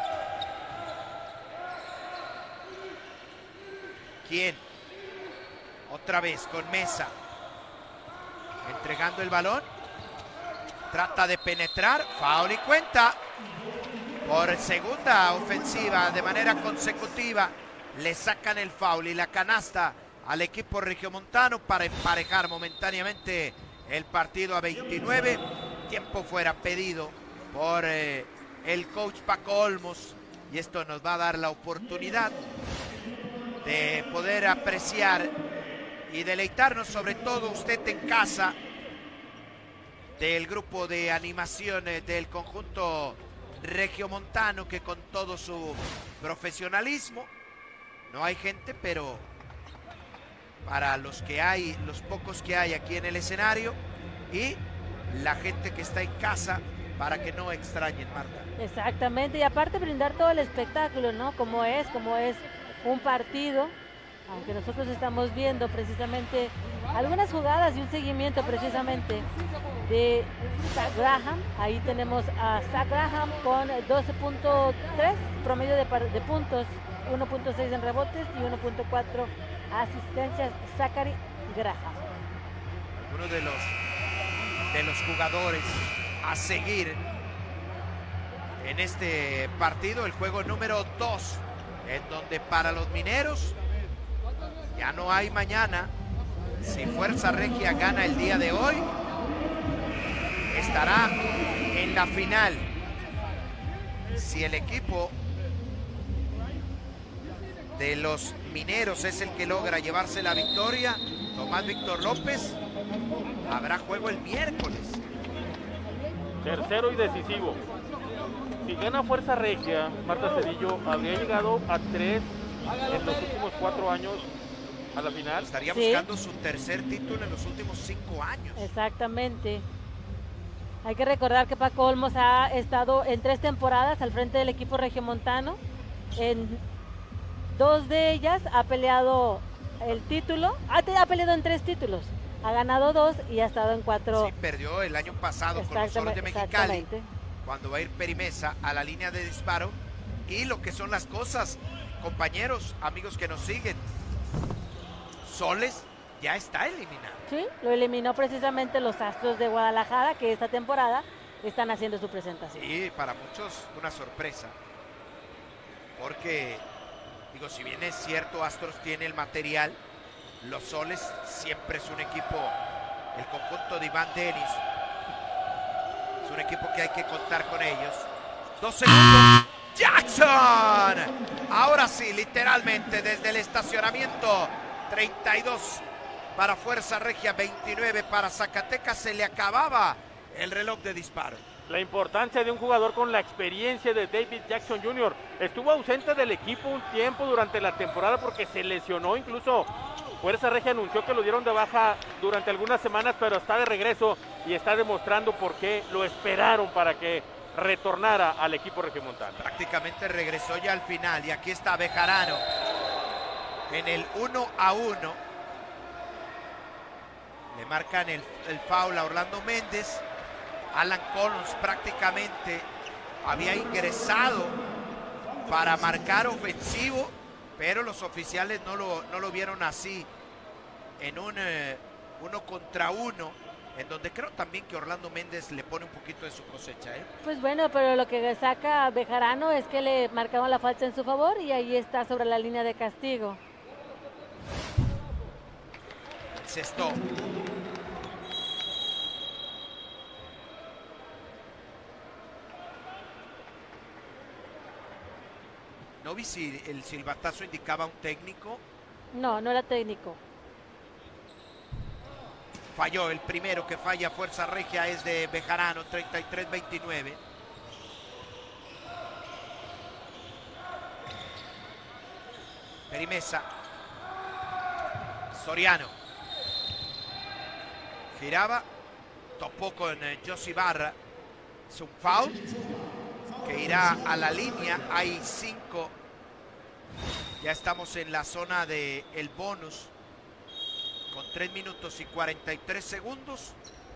¿Quién? Otra vez con Mesa. Entregando el balón. Trata de penetrar. Foul y cuenta. Por segunda ofensiva de manera consecutiva. Le sacan el foul y la canasta al equipo regiomontano para emparejar momentáneamente el partido a veintinueve. Tiempo fuera pedido por eh, el coach Paco Olmos. Y esto nos va a dar la oportunidad de poder apreciar y deleitarnos, sobre todo usted en casa, del grupo de animación del conjunto regiomontano, que con todo su profesionalismo, no hay gente, pero para los que hay, los pocos que hay aquí en el escenario, y la gente que está en casa, para que no extrañen, Marta. Exactamente, y aparte brindar todo el espectáculo, ¿no? Como es, como es un partido, aunque nosotros estamos viendo precisamente algunas jugadas y un seguimiento precisamente de Zach Graham. Ahí tenemos a Zach Graham con doce punto tres promedio de, de puntos, uno punto seis en rebotes y uno punto cuatro asistencias. Zachary Graham. Uno de los, de los jugadores a seguir en este partido, el juego número dos, en donde para los mineros ya no hay mañana. Si Fuerza Regia gana el día de hoy, estará en la final. Si el equipo de los mineros es el que logra llevarse la victoria, Tomás Víctor López, habrá juego el miércoles. Tercero y decisivo. Si gana Fuerza Regia, Marta Cedillo habría llegado a tres en los últimos cuatro años a la final. Estaría Sí. buscando su tercer título en los últimos cinco años. Exactamente. Hay que recordar que Paco Olmos ha estado en tres temporadas al frente del equipo regiomontano. En dos de ellas ha peleado el título, ha, ha peleado en tres títulos. Ha ganado dos y ha estado en cuatro. Sí, perdió el año pasado con los Solos de Mexicali, cuando va a ir Perimesa a la línea de disparo. Y lo que son las cosas, compañeros, amigos que nos siguen, Soles ya está eliminado. Sí, lo eliminó precisamente los Astros de Guadalajara, que esta temporada están haciendo su presentación. Sí, para muchos una sorpresa. Porque, digo, si bien es cierto, Astros tiene el material, los Soles siempre es un equipo, el conjunto de Iván Denis, es un equipo que hay que contar con ellos. Dos segundos. Jackson. Ahora sí, literalmente desde el estacionamiento. treinta y dos para Fuerza Regia, veintinueve para Zacatecas. Se le acababa el reloj de disparo. La importancia de un jugador con la experiencia de David Jackson junior Estuvo ausente del equipo un tiempo durante la temporada porque se lesionó. Incluso Fuerza Regia anunció que lo dieron de baja durante algunas semanas, pero está de regreso y está demostrando por qué lo esperaron para que retornara al equipo regiomontano. Prácticamente regresó ya al final y aquí está Bejarano en el uno a uno. Le marcan el, el foul a Orlando Méndez Alan Collins prácticamente había ingresado para marcar ofensivo, pero los oficiales no lo, no lo vieron así en un eh, uno contra uno, en donde creo también que Orlando Méndez le pone un poquito de su cosecha, ¿eh? Pues bueno, pero lo que saca Bejarano es que le marcaron la falta en su favor y ahí está sobre la línea de castigo. Sexto. ¿No vi si el silbatazo indicaba un técnico? No, no era técnico. Falló, el primero que falla Fuerza Regia es de Bejarano, treinta y tres veintinueve. Perimesa. Soriano. Giraba, topó con eh, Josie Barra. Es un foul que irá a la línea. Hay cinco. Ya estamos en la zona del el bonus. Con tres minutos y cuarenta y tres segundos.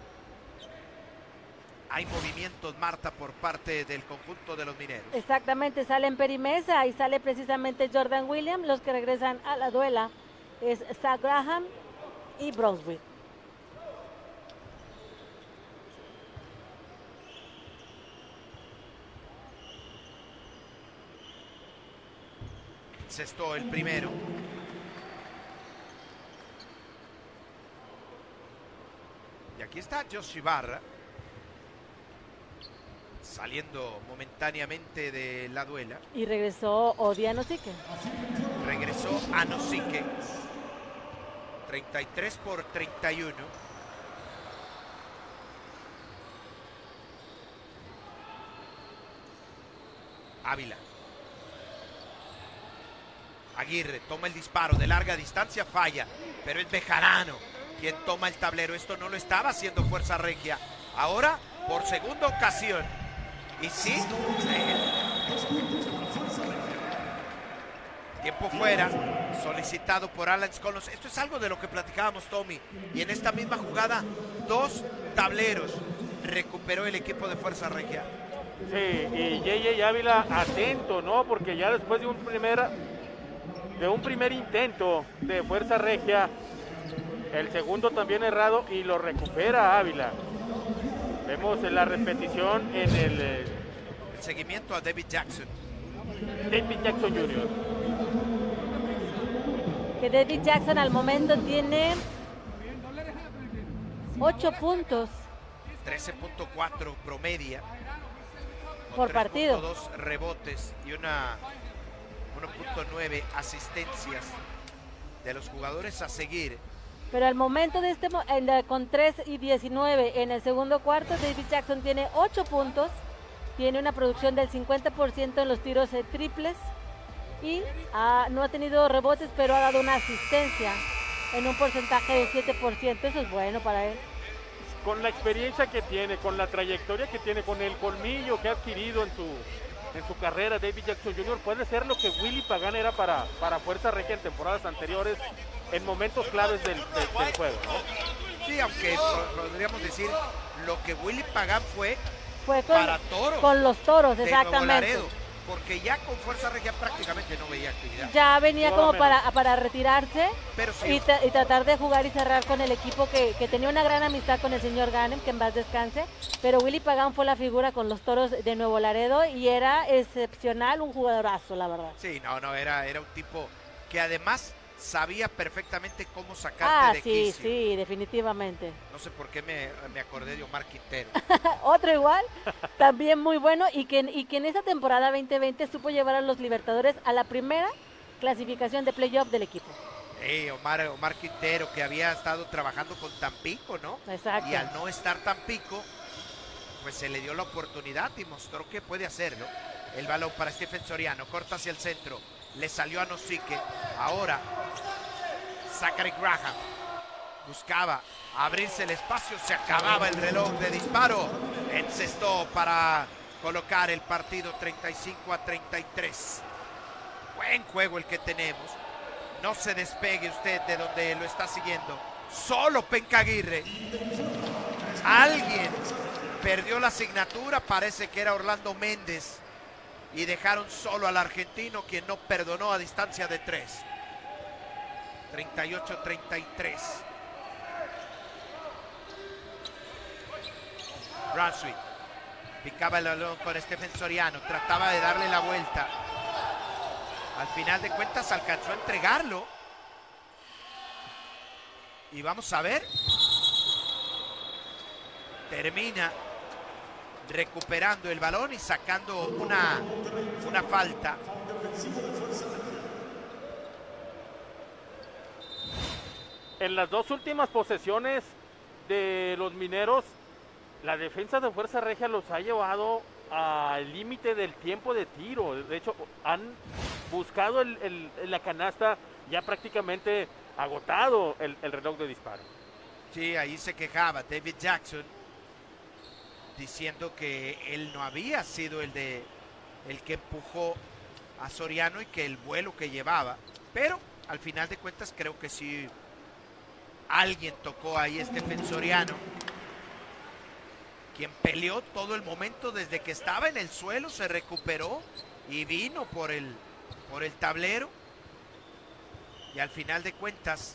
Hay movimientos, Marta, por parte del conjunto de los mineros. Exactamente, sale en Perimesa y sale precisamente Jordan Williams. Los que regresan a la duela es Zach Graham y Brunswick. Sexto el primero. Y aquí está Josie Barra, saliendo momentáneamente de la duela. Y regresó Odia Nosique. Regresó a Nosique. treinta y tres por treinta y uno. Ávila. Aguirre toma el disparo de larga distancia, falla, pero es Bejarano quien toma el tablero. Esto no lo estaba haciendo Fuerza Regia. Ahora, por segunda ocasión. Y sí, tiempo fuera, solicitado por Alan Collins. Esto es algo de lo que platicábamos, Tommy. Y en esta misma jugada, dos tableros recuperó el equipo de Fuerza Regia. Sí, y J J Ávila atento, ¿no? Porque ya después de un primer, de un primer intento de Fuerza Regia, el segundo también errado y lo recupera Ávila. Vemos en la repetición en el, el seguimiento a David Jackson. David Jackson junior Que David Jackson al momento tiene ocho puntos. trece punto cuatro promedia. Por partido. dos rebotes y una uno punto nueve asistencias de los jugadores a seguir. Pero al momento de este, con tres y diecinueve en el segundo cuarto, David Jackson tiene ocho puntos, tiene una producción del cincuenta por ciento en los tiros triples y ha, no ha tenido rebotes, pero ha dado una asistencia en un porcentaje de siete por ciento. Eso es bueno para él. Con la experiencia que tiene, con la trayectoria que tiene, con el colmillo que ha adquirido en su, en su carrera, David Jackson junior puede ser lo que Willy Pagán era para, para Fuerza Regia en temporadas anteriores, en momentos claves del, del, del juego, ¿no? Sí, aunque podríamos decir lo que Willy Pagán fue, fue con, para Toros. Con los Toros, de exactamente. Nuevo Laredo, porque ya con Fuerza Regia prácticamente no veía actividad. Ya venía como para, para retirarse Pero sí. y, tra y tratar de jugar y cerrar con el equipo que, que tenía una gran amistad con el señor Ganem, que en paz descanse. Pero Willy Pagán fue la figura con los Toros de Nuevo Laredo y era excepcional, un jugadorazo, la verdad. Sí, no, no, era, era un tipo que además sabía perfectamente cómo sacarte ah, de sí, quicio. sí, definitivamente. No sé por qué me, me acordé de Omar Quintero. Otro igual, también muy bueno, y que, y que en esa temporada veinte veinte supo llevar a los Libertadores a la primera clasificación de playoff del equipo. Eh, Omar, Omar Quintero, que había estado trabajando con Tampico, ¿no? Exacto. Y al no estar Tampico, pues se le dio la oportunidad y mostró que puede hacerlo. El balón para Stephen Soriano, corta hacia el centro. Le salió a Nosique. Ahora Zachary Graham buscaba abrirse el espacio. Se acababa el reloj de disparo. Encestó para colocar el partido treinta y cinco a treinta y tres. Buen juego el que tenemos. No se despegue usted de donde lo está siguiendo. Solo Penca Aguirre. Alguien perdió la asignatura, parece que era Orlando Méndez, y dejaron solo al argentino, quien no perdonó a distancia de tres. treinta y ocho a treinta y tres. Brunswick picaba el balón con Stephen Soriano, trataba de darle la vuelta. Al final de cuentas alcanzó a entregarlo. Y vamos a ver. Termina recuperando el balón y sacando una, una falta. En las dos últimas posesiones de los mineros, la defensa de Fuerza Regia los ha llevado al límite del tiempo de tiro. De hecho, han buscado el, el, la canasta, ya prácticamente agotado el, el reloj de disparo. Sí, ahí se quejaba David Jackson, diciendo que él no había sido el de el que empujó a Soriano y que el vuelo que llevaba, pero al final de cuentas creo que sí alguien tocó ahí a Stephen Soriano, quien peleó todo el momento desde que estaba en el suelo, se recuperó y vino por el por el tablero, y al final de cuentas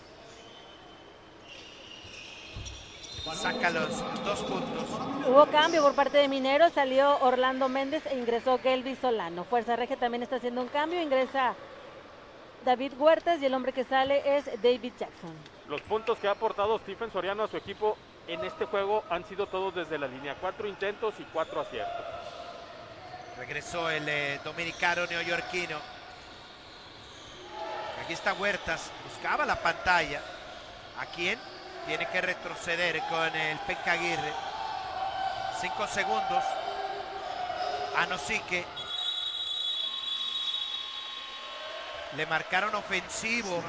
saca los dos puntos. Hubo cambio por parte de Mineros, salió Orlando Méndez e ingresó Gelby Solano. Fuerza Regia también está haciendo un cambio, ingresa David Huertas y el hombre que sale es David Jackson. Los puntos que ha aportado Stephen Soriano a su equipo en este juego han sido todos desde la línea, cuatro intentos y cuatro aciertos. Regresó el eh, dominicano neoyorquino. Aquí está Huertas, buscaba la pantalla. ¿A quién? Tiene que retroceder con el Penca Aguirre. Cinco segundos. Anosique. Le marcaron ofensivo.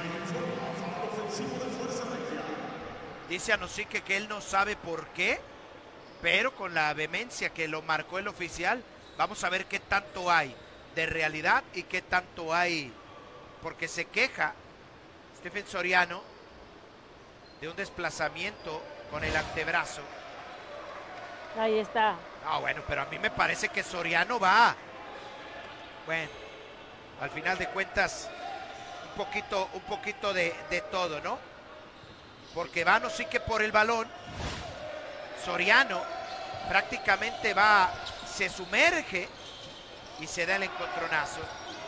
Dice Anosique que él no sabe por qué, pero con la vehemencia que lo marcó el oficial, vamos a ver qué tanto hay de realidad y qué tanto hay, porque se queja Stephen Soriano de un desplazamiento con el antebrazo. Ahí está. Ah, bueno, pero a mí me parece que Soriano va. Bueno, al final de cuentas, un poquito, un poquito de, de todo, ¿no? Porque Vano sí que por el balón, Soriano prácticamente va, se sumerge y se da el encontronazo.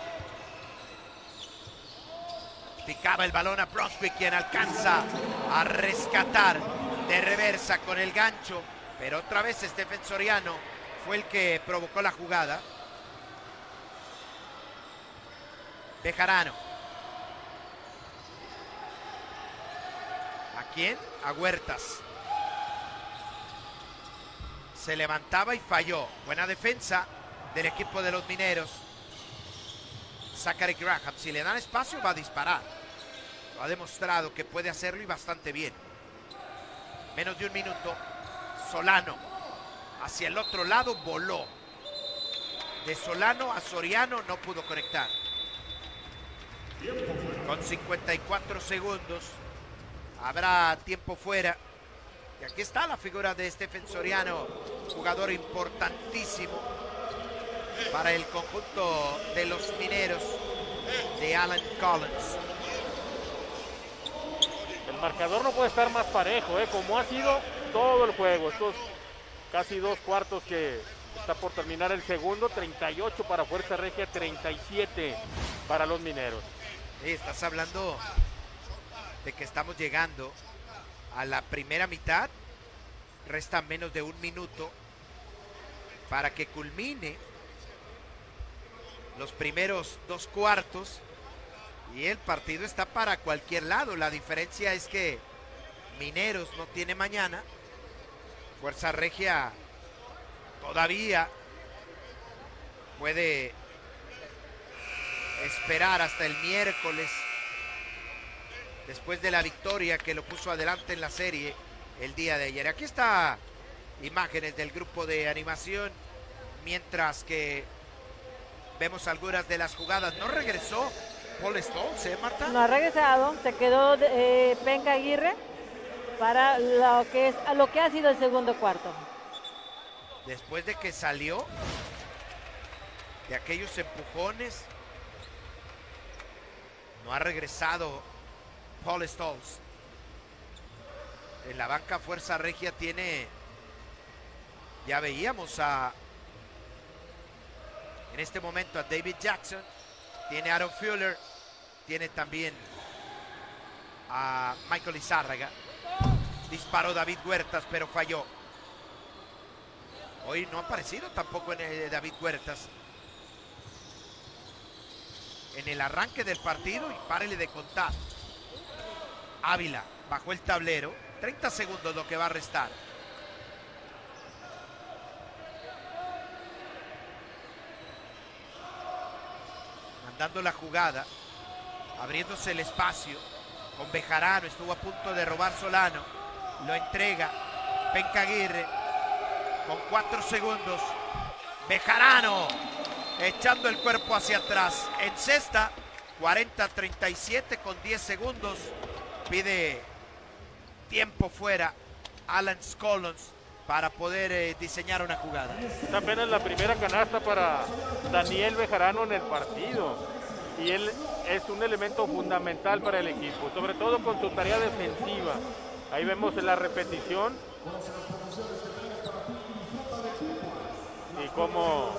Picaba el balón a Brunswick, quien alcanza a rescatar de reversa con el gancho, pero otra vez Stephen Soriano fue el que provocó la jugada. Bejarano. ¿A quién? A Huertas. Se levantaba y falló. Buena defensa del equipo de los mineros. Zachary Graham, si le dan espacio va a disparar. Lo ha demostrado que puede hacerlo y bastante bien. Menos de un minuto. Solano hacia el otro lado voló. De Solano a Soriano no pudo conectar. Con cincuenta y cuatro segundos habrá tiempo fuera. Y aquí está la figura de Stephen Soriano, jugador importantísimo para el conjunto de los mineros de Alan Collins. El marcador no puede estar más parejo, ¿eh? Como ha sido todo el juego. Estos casi dos cuartos que está por terminar el segundo. treinta y ocho para Fuerza Regia, treinta y siete para los mineros. Sí, estás hablando de que estamos llegando a la primera mitad. Resta menos de un minuto para que culmine los primeros dos cuartos y el partido está para cualquier lado. La diferencia es que Mineros no tiene mañana, Fuerza Regia todavía puede esperar hasta el miércoles, después de la victoria que lo puso adelante en la serie el día de ayer. Aquí está imágenes del grupo de animación, mientras que vemos algunas de las jugadas. No regresó Paul Stones, ¿eh, Marta? No ha regresado, se quedó eh, Penca Aguirre para lo que es lo que ha sido el segundo cuarto. Después de que salió de aquellos empujones, no ha regresado Paul Stolz. En la banca Fuerza Regia tiene, ya veíamos a, en este momento a David Jackson, tiene a Aaron Fuller, tiene también a Michael Izárraga. Disparó David Huertas, pero falló. Hoy no ha aparecido tampoco en el David Huertas. En el arranque del partido, y párele de contar. Ávila bajó el tablero. treinta segundos lo que va a restar. Mandando la jugada. Abriéndose el espacio. Con Bejarano. Estuvo a punto de robar Solano. Lo entrega Penca Aguirre. Con cuatro segundos. Bejarano. Echando el cuerpo hacia atrás. En cesta. cuarenta a treinta y siete con diez segundos. Pide tiempo fuera Alan Scollons para poder eh, diseñar una jugada. Es apenas la primera canasta para Daniel Bejarano en el partido. Y él es un elemento fundamental para el equipo, sobre todo con su tarea defensiva. Ahí vemos en la repetición. Y cómo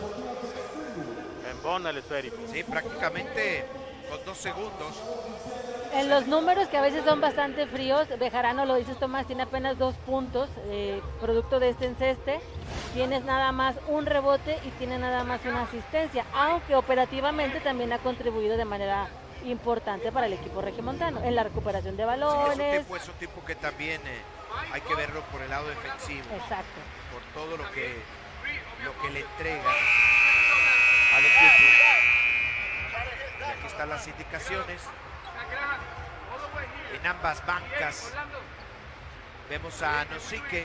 embona el esférico. Sí, prácticamente con dos segundos. En los números, que a veces son bastante fríos, Bejarano, lo dices Tomás, tiene apenas dos puntos, eh, producto de este enceste. Tienes nada más un rebote y tiene nada más una asistencia, aunque operativamente también ha contribuido de manera importante para el equipo regiomontano en la recuperación de balones. Sí, es, un tipo, es un tipo que también eh, hay que verlo por el lado defensivo. Exacto. Por todo lo que, lo que le entrega al equipo. Y aquí están las indicaciones. En ambas bancas vemos a Nosique.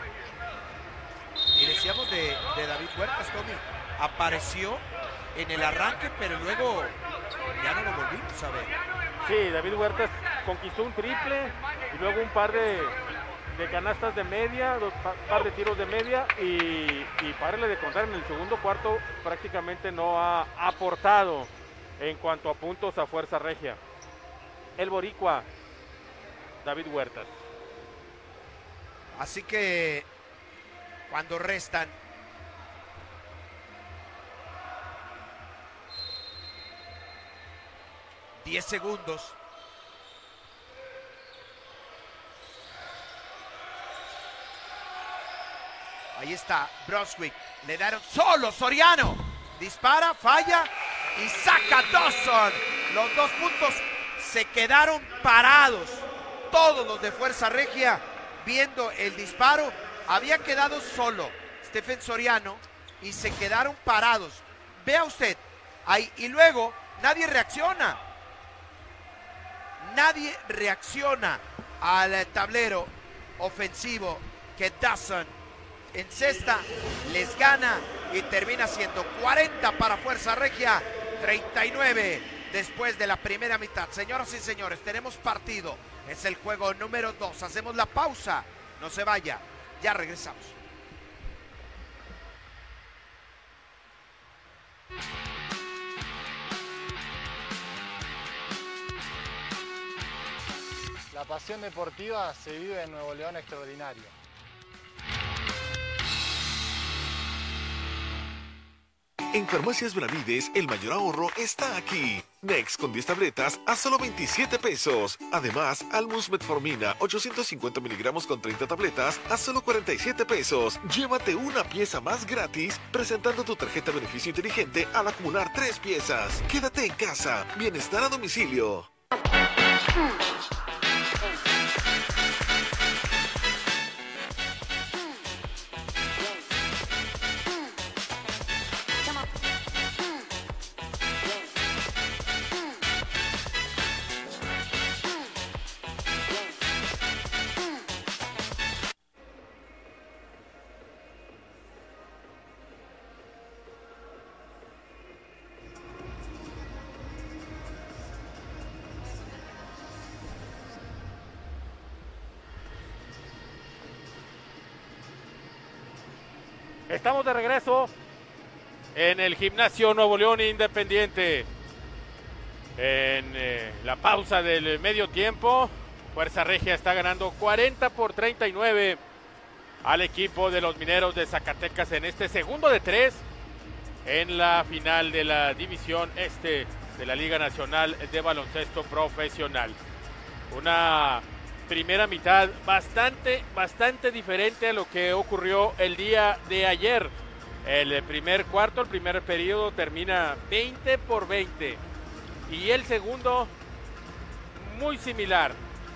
Y decíamos de, de David Huertas, Tommy, apareció en el arranque, pero luego ya no lo volvimos a ver. Sí, David Huertas conquistó un triple y luego un par de, de canastas de media, dos par, par de tiros de media y, y párale de contar, en el segundo cuarto prácticamente no ha aportado en cuanto a puntos a Fuerza Regia. El boricua David Huertas. Así que cuando restan diez segundos, ahí está Brunswick, le dieron solo Soriano, dispara, falla y saca Dawson. Los dos puntos se quedaron parados. Todos los de Fuerza Regia viendo el disparo. Había quedado solo Stephen Soriano y se quedaron parados. Vea usted ahí, y luego nadie reacciona. Nadie reacciona al tablero ofensivo que Dawson encesta, les gana y termina siendo cuarenta para Fuerza Regia, treinta y nueve después de la primera mitad. Señoras y señores, tenemos partido. Es el juego número dos. Hacemos la pausa. No se vaya. Ya regresamos. La pasión deportiva se vive en Nuevo León extraordinario. En Farmacias Benavides, el mayor ahorro está aquí. Next con diez tabletas a solo veintisiete pesos. Además, Almus Metformina ochocientos cincuenta miligramos con treinta tabletas a solo cuarenta y siete pesos. Llévate una pieza más gratis presentando tu tarjeta beneficio inteligente al acumular tres piezas. Quédate en casa. Bienestar a domicilio. Estamos de regreso en el Gimnasio Nuevo León Independiente. En eh, la pausa del medio tiempo, Fuerza Regia está ganando cuarenta por treinta y nueve al equipo de los Mineros de Zacatecas en este segundo de tres en la final de la División Este de la Liga Nacional de Baloncesto Profesional. Una primera mitad bastante, bastante diferente a lo que ocurrió el día de ayer. El primer cuarto, el primer periodo termina veinte por veinte y el segundo muy similar,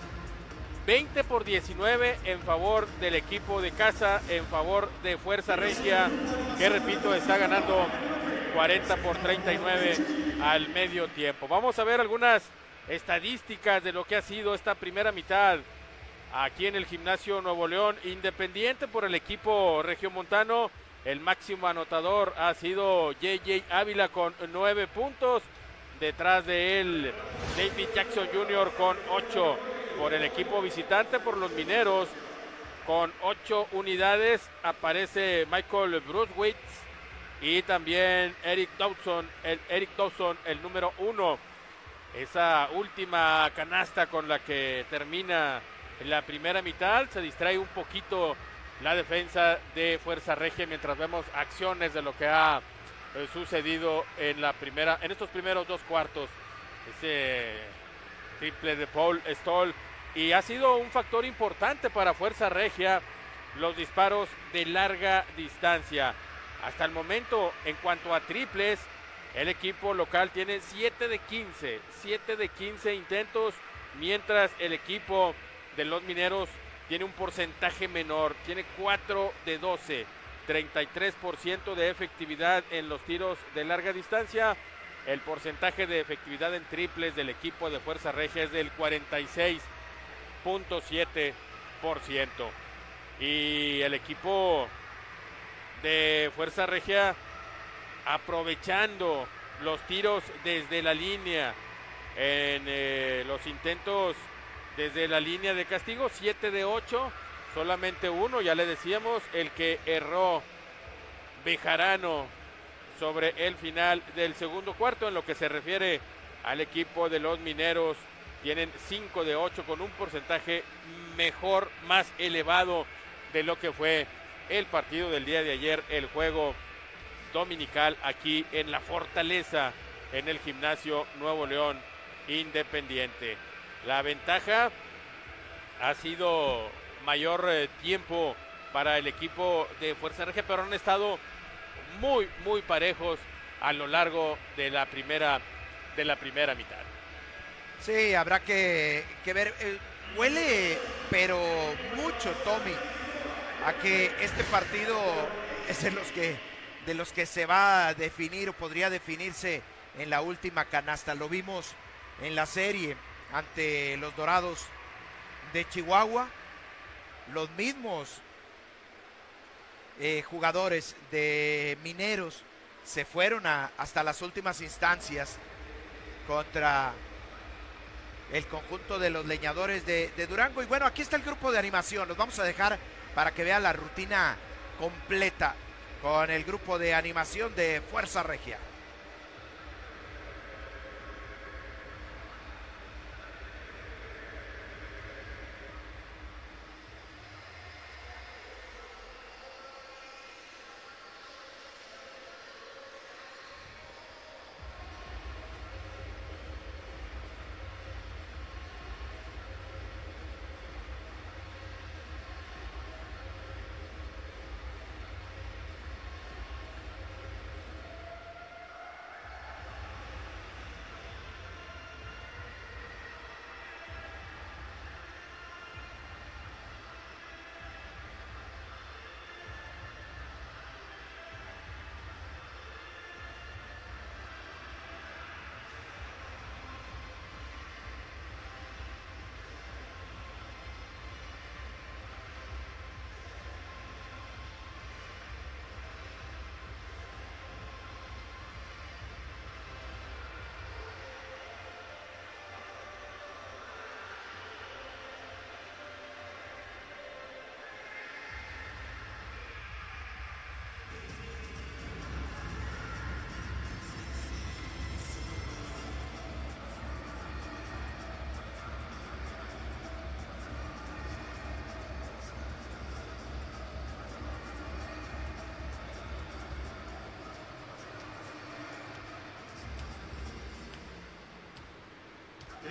veinte por diecinueve en favor del equipo de casa, en favor de Fuerza Regia, que repito está ganando cuarenta por treinta y nueve al medio tiempo. Vamos a ver algunas estadísticas de lo que ha sido esta primera mitad aquí en el Gimnasio Nuevo León Independiente. Por el equipo regiomontano, el máximo anotador ha sido J J Ávila con nueve puntos, detrás de él David Jackson junior con ocho. Por el equipo visitante, por los Mineros, con ocho unidades aparece Michael Bruswitz y también Eric Dawson, el Eric Dawson, el número uno. Esa última canasta con la que termina la primera mitad, se distrae un poquito la defensa de Fuerza Regia mientras vemos acciones de lo que ha eh, sucedido en la primera, en estos primeros dos cuartos. Ese triple de Paul Stoll, y ha sido un factor importante para Fuerza Regia los disparos de larga distancia. Hasta el momento, en cuanto a triples, el equipo local tiene siete de quince, siete de quince intentos, mientras el equipo de los Mineros tiene un porcentaje menor, tiene cuatro de doce, treinta y tres por ciento de efectividad en los tiros de larga distancia. El porcentaje de efectividad en triples del equipo de Fuerza Regia es del cuarenta y seis punto siete por ciento. Y el equipo de Fuerza Regia aprovechando los tiros desde la línea, en eh, los intentos desde la línea de castigo, siete de ocho, solamente uno, ya le decíamos, el que erró Bejarano sobre el final del segundo cuarto. En lo que se refiere al equipo de los Mineros, tienen cinco de ocho con un porcentaje mejor, más elevado de lo que fue el partido del día de ayer, el juego dominical aquí en la Fortaleza, en el Gimnasio Nuevo León Independiente. La ventaja ha sido mayor eh, tiempo para el equipo de Fuerza Regia, pero han estado muy, muy parejos a lo largo de la primera, de la primera mitad. Sí, habrá que, que ver. Eh, huele, pero mucho, Tommy, a que este partido es de los que, de los que se va a definir o podría definirse en la última canasta. Lo vimos en la serie ante los Dorados de Chihuahua. Los mismos eh, jugadores de Mineros se fueron a, hasta las últimas instancias contra el conjunto de los Leñadores de, de Durango. Y bueno, aquí está el grupo de animación. Los vamos a dejar para que vean la rutina completa con el grupo de animación de Fuerza Regia.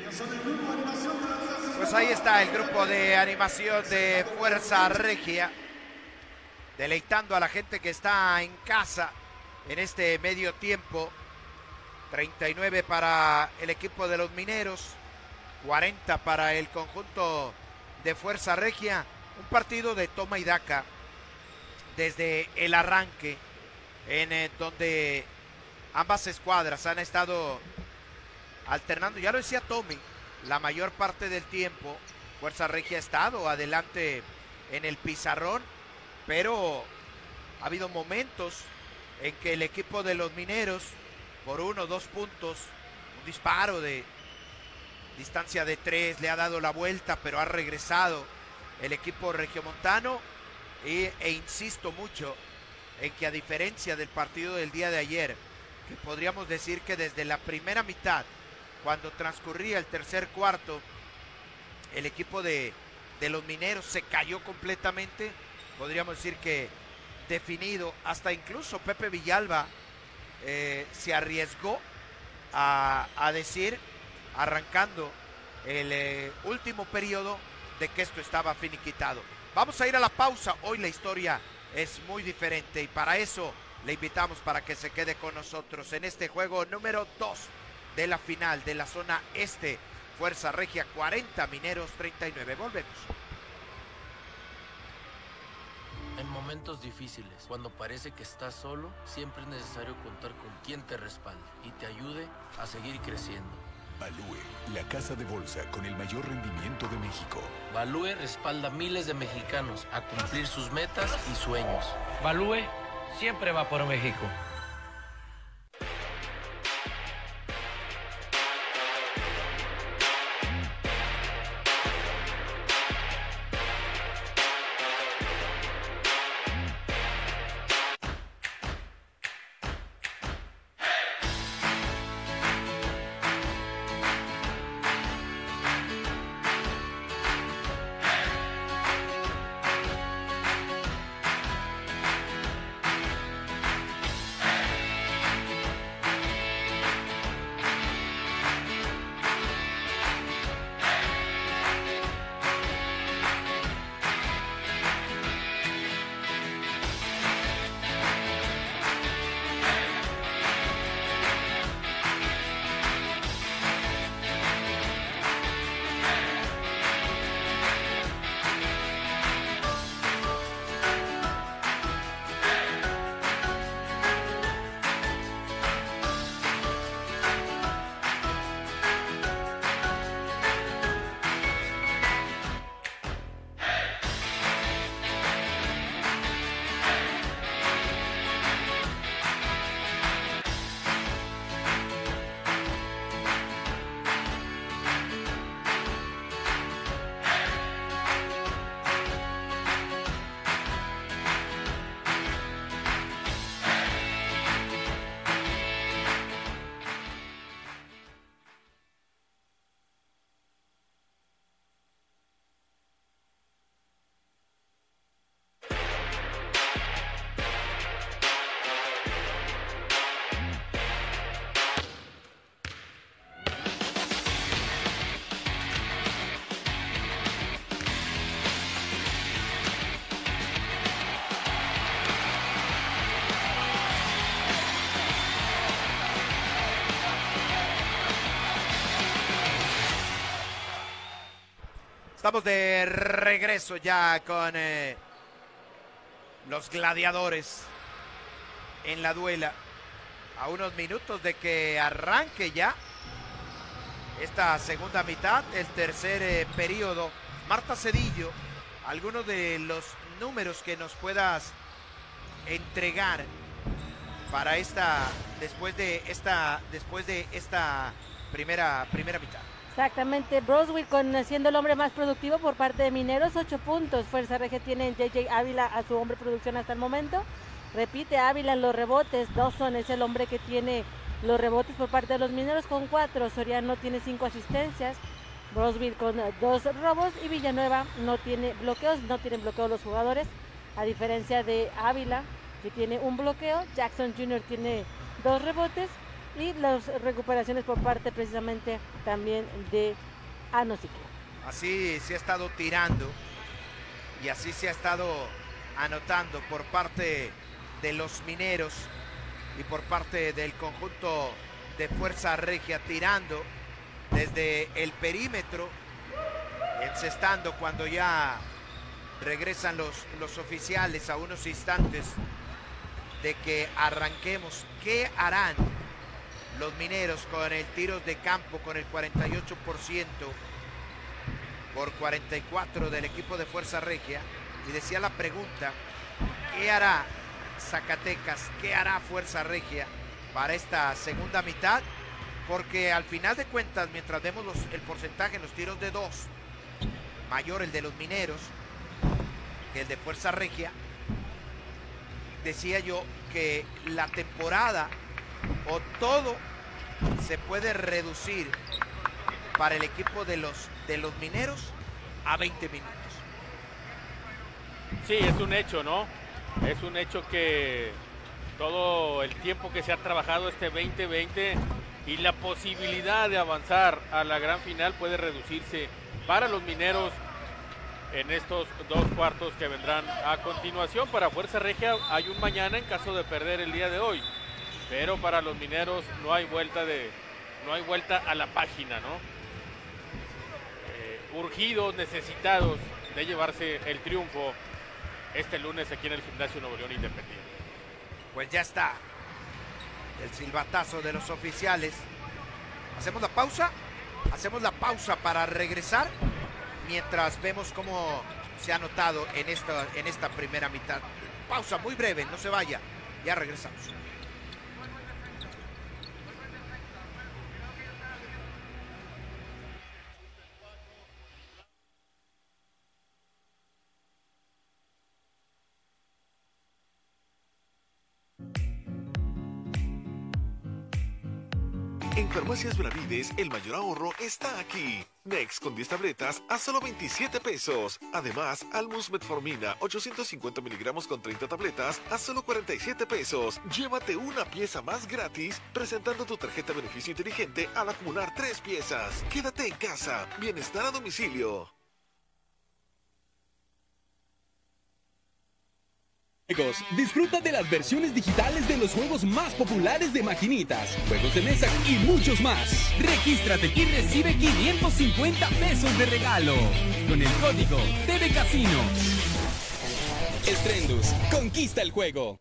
Pues ahí está el grupo de animación de Fuerza Regia, deleitando a la gente que está en casa en este medio tiempo. treinta y nueve para el equipo de los mineros, cuarenta para el conjunto de Fuerza Regia. Un partido de toma y daca desde el arranque, en eh, donde ambas escuadras han estado alternando. Ya lo decía Tommy, la mayor parte del tiempo Fuerza Regia ha estado adelante en el pizarrón, pero ha habido momentos en que el equipo de los mineros, por uno o dos puntos, un disparo de distancia de tres, le ha dado la vuelta, pero ha regresado el equipo regiomontano. Y, e insisto mucho en que, a diferencia del partido del día de ayer, que podríamos decir que desde la primera mitad, cuando transcurría el tercer cuarto, el equipo de, de los mineros se cayó completamente, podríamos decir que definido, hasta incluso Pepe Villalba eh, se arriesgó a, a decir, arrancando el eh, último periodo, de que esto estaba finiquitado. Vamos a ir a la pausa. Hoy la historia es muy diferente y para eso le invitamos para que se quede con nosotros en este juego número dos de la final de la zona este. Fuerza Regia cuarenta, Mineros treinta y nueve. Volvemos. En momentos difíciles, cuando parece que estás solo, siempre es necesario contar con quien te respalde y te ayude a seguir creciendo. Balúe, la casa de bolsa con el mayor rendimiento de México. Balúe respalda a miles de mexicanos a cumplir sus metas y sueños. Balúe siempre va por México. Estamos de regreso ya con eh, los gladiadores en la duela. A unos minutos de que arranque ya esta segunda mitad, el tercer eh, periodo. Marta Cedillo, algunos de los números que nos puedas entregar para esta, después de esta, después de esta primera, primera mitad. Exactamente, Broswell con, siendo el hombre más productivo por parte de Mineros, ocho puntos. Fuerza Regia tiene J J Ávila a su hombre producción hasta el momento. Repite Ávila en los rebotes, Dawson es el hombre que tiene los rebotes por parte de los Mineros con cuatro. Soriano tiene cinco asistencias, Broswell con dos robos y Villanueva no tiene bloqueos, no tienen bloqueo los jugadores, a diferencia de Ávila que tiene un bloqueo. Jackson junior tiene dos rebotes y las recuperaciones por parte precisamente también de Anosique. Así se ha estado tirando y así se ha estado anotando por parte de los mineros y por parte del conjunto de Fuerza Regia, tirando desde el perímetro, encestando cuando ya regresan los, los oficiales a unos instantes de que arranquemos. ¿Qué harán los mineros con el tiro de campo con el cuarenta y ocho por ciento por cuarenta y cuatro del equipo de Fuerza Regia? Y decía la pregunta, ¿qué hará Zacatecas? ¿Qué hará Fuerza Regia para esta segunda mitad? Porque al final de cuentas, mientras vemos los, el porcentaje en los tiros de dos, mayor el de los mineros que el de Fuerza Regia, decía yo que la temporada o todo se puede reducir para el equipo de los, de los mineros a veinte minutos. Sí, es un hecho, ¿no? Es un hecho que todo el tiempo que se ha trabajado este veinte veinte y la posibilidad de avanzar a la gran final puede reducirse para los mineros en estos dos cuartos que vendrán a continuación. Para Fuerza Regia hay un mañana en caso de perder el día de hoy, pero para los mineros no hay vuelta de no hay vuelta a la página, ¿no? Eh, urgidos, necesitados de llevarse el triunfo este lunes aquí en el Gimnasio Nuevo León Independiente. Pues ya está el silbatazo de los oficiales. Hacemos la pausa, hacemos la pausa para regresar mientras vemos cómo se ha notado en esta, en esta primera mitad. Pausa muy breve, no se vaya, ya regresamos. En Farmacias Benavides, el mayor ahorro está aquí. Next con diez tabletas a solo veintisiete pesos. Además, Almus Metformina ochocientos cincuenta miligramos con treinta tabletas a solo cuarenta y siete pesos. Llévate una pieza más gratis presentando tu tarjeta beneficio inteligente al acumular tres piezas. Quédate en casa. Bienestar a domicilio. Disfruta de las versiones digitales de los juegos más populares de maquinitas, juegos de mesa y muchos más. Regístrate y recibe quinientos cincuenta pesos de regalo con el código T V Casino. Estrendus, conquista el juego.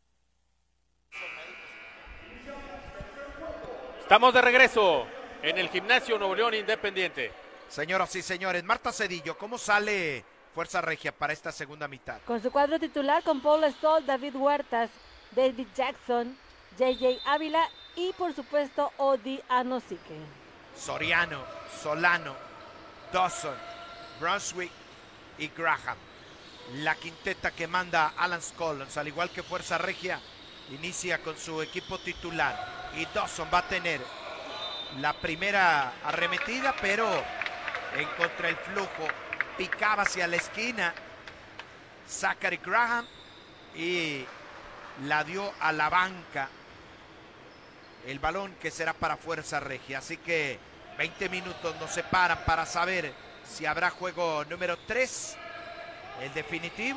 Estamos de regreso en el Gimnasio Nuevo León Independiente. Señoras y señores, Marta Cedillo, ¿cómo sale Fuerza Regia para esta segunda mitad? Con su cuadro titular con Paul Stoll, David Huertas, David Jackson, J J Ávila y por supuesto Odi Anosique. Soriano, Solano, Dawson, Brunswick y Graham. La quinteta que manda Alan Scollins, al igual que Fuerza Regia, inicia con su equipo titular. Y Dawson va a tener la primera arremetida, pero en contra el flujo. Picaba hacia la esquina Zachary Graham y la dio a la banca. El balón que será para Fuerza Regia. Así que veinte minutos nos separan para saber si habrá juego número tres, el definitivo,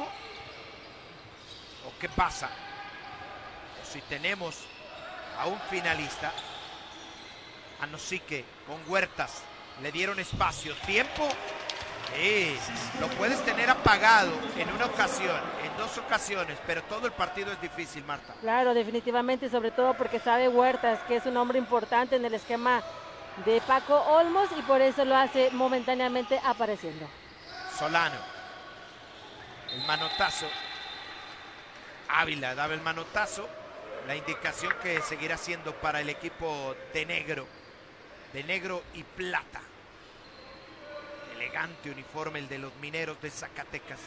o qué pasa. O si tenemos a un finalista. Anosique con Huertas. Le dieron espacio, tiempo. Sí, lo puedes tener apagado en una ocasión, en dos ocasiones, pero todo el partido es difícil, Marta. Claro, definitivamente, sobre todo porque sabe Huertas que es un hombre importante en el esquema de Paco Olmos y por eso lo hace momentáneamente apareciendo. Solano, el manotazo. Ávila daba el manotazo, la indicación que seguirá siendo para el equipo de negro, de negro y plata. Elegante uniforme el de los mineros de Zacatecas.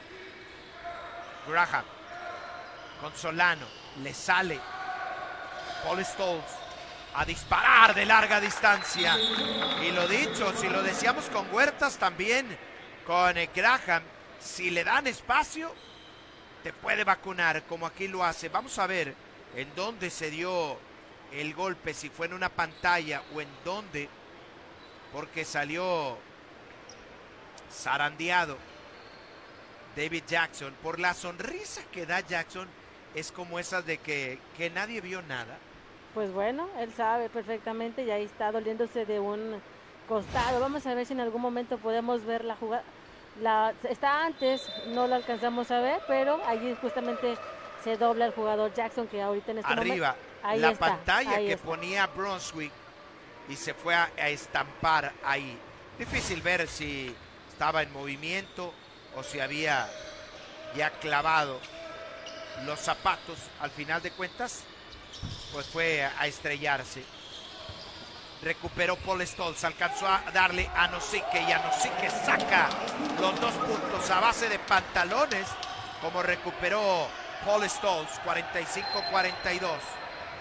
Graham con Solano, le sale Paul Stolz a disparar de larga distancia. Y lo dicho, si lo decíamos con Huertas, también con Graham, si le dan espacio, te puede vacunar, como aquí lo hace. Vamos a ver en dónde se dio el golpe, si fue en una pantalla o en dónde, porque salió zarandeado David Jackson. Por la sonrisa que da Jackson, es como esas de que, que nadie vio nada. Pues bueno, él sabe perfectamente y ahí está doliéndose de un costado. Vamos a ver si en algún momento podemos ver la jugada. La, está antes, no lo alcanzamos a ver, pero allí justamente se dobla el jugador Jackson, que ahorita en este Arriba, momento... Ahí la está, pantalla ahí que está. ponía Brunswick y se fue a, a estampar ahí. Difícil ver si estaba en movimiento o si había ya clavado los zapatos. Al final de cuentas, pues fue a estrellarse. Recuperó Paul Stolz, alcanzó a darle a Nosique y a Nosique saca los dos puntos a base de pantalones, como recuperó Paul Stolz. Cuarenta y cinco a cuarenta y dos.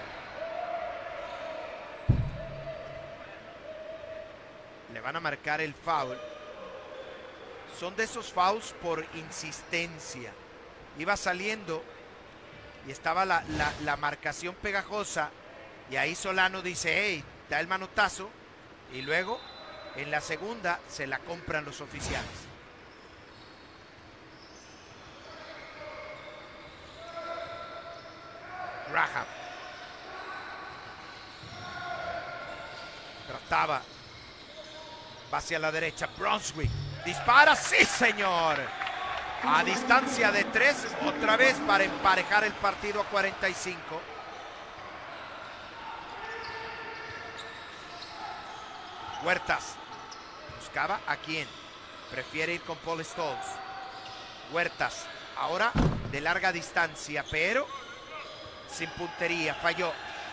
Le van a marcar el foul. Son de esos fouls por insistencia. Iba saliendo y estaba la, la, la marcación pegajosa, y ahí Solano dice, hey, da el manotazo, y luego en la segunda se la compran los oficiales. Graham trataba, va hacia la derecha, Brunswick dispara, sí señor, a distancia de tres, otra vez para emparejar el partido a cuarenta y cinco. Huertas buscaba a quién, prefiere ir con Paul Stolz. Huertas ahora de larga distancia, pero sin puntería, falló.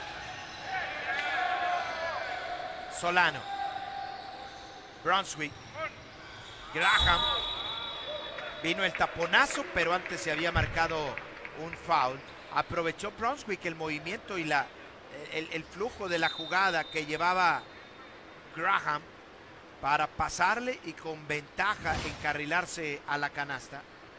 Solano, Brunswick, Graham, vino el taponazo, pero antes se había marcado un foul. Aprovechó Brunswick el movimiento y la, el, el flujo de la jugada que llevaba Graham para pasarle y con ventaja encarrilarse a la canasta.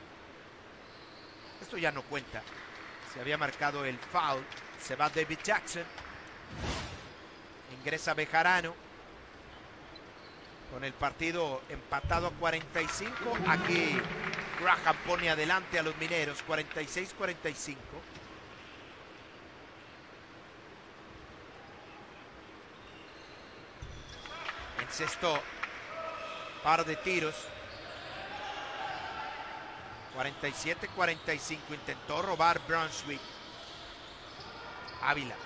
Esto ya no cuenta. Se había marcado el foul. Se va David Jackson. Ingresa Bejarano. Con el partido empatado a cuarenta y cinco. Aquí Graham pone adelante a los mineros. cuarenta y seis a cuarenta y cinco. Encestó. Par de tiros. cuarenta y siete a cuarenta y cinco. Intentó robar Brunswick. Ávila.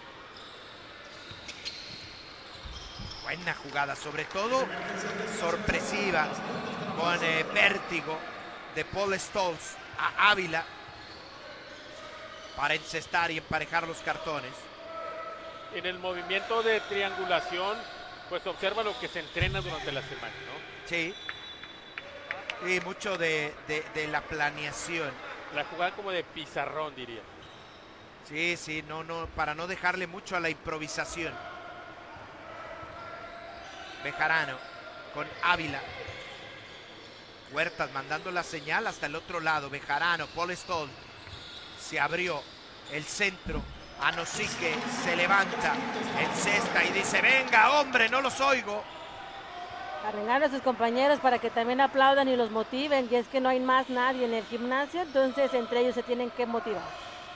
Buena jugada, sobre todo sorpresiva, con eh, vértigo de Paul Stolz a Ávila para encestar y emparejar los cartones. En el movimiento de triangulación, pues observa lo que se entrena durante la semana, ¿no? Sí. Y mucho de, de, de la planeación. La jugada como de pizarrón, diría. Sí, sí, no, no, para no dejarle mucho a la improvisación. Bejarano con Ávila. Huertas mandando la señal hasta el otro lado. Bejarano, Paul Stolz. Se abrió el centro. Anosique se levanta en cesta y dice, venga, hombre, no los oigo. Arreglar a sus compañeros para que también aplaudan y los motiven. Y es que no hay más nadie en el gimnasio, entonces entre ellos se tienen que motivar.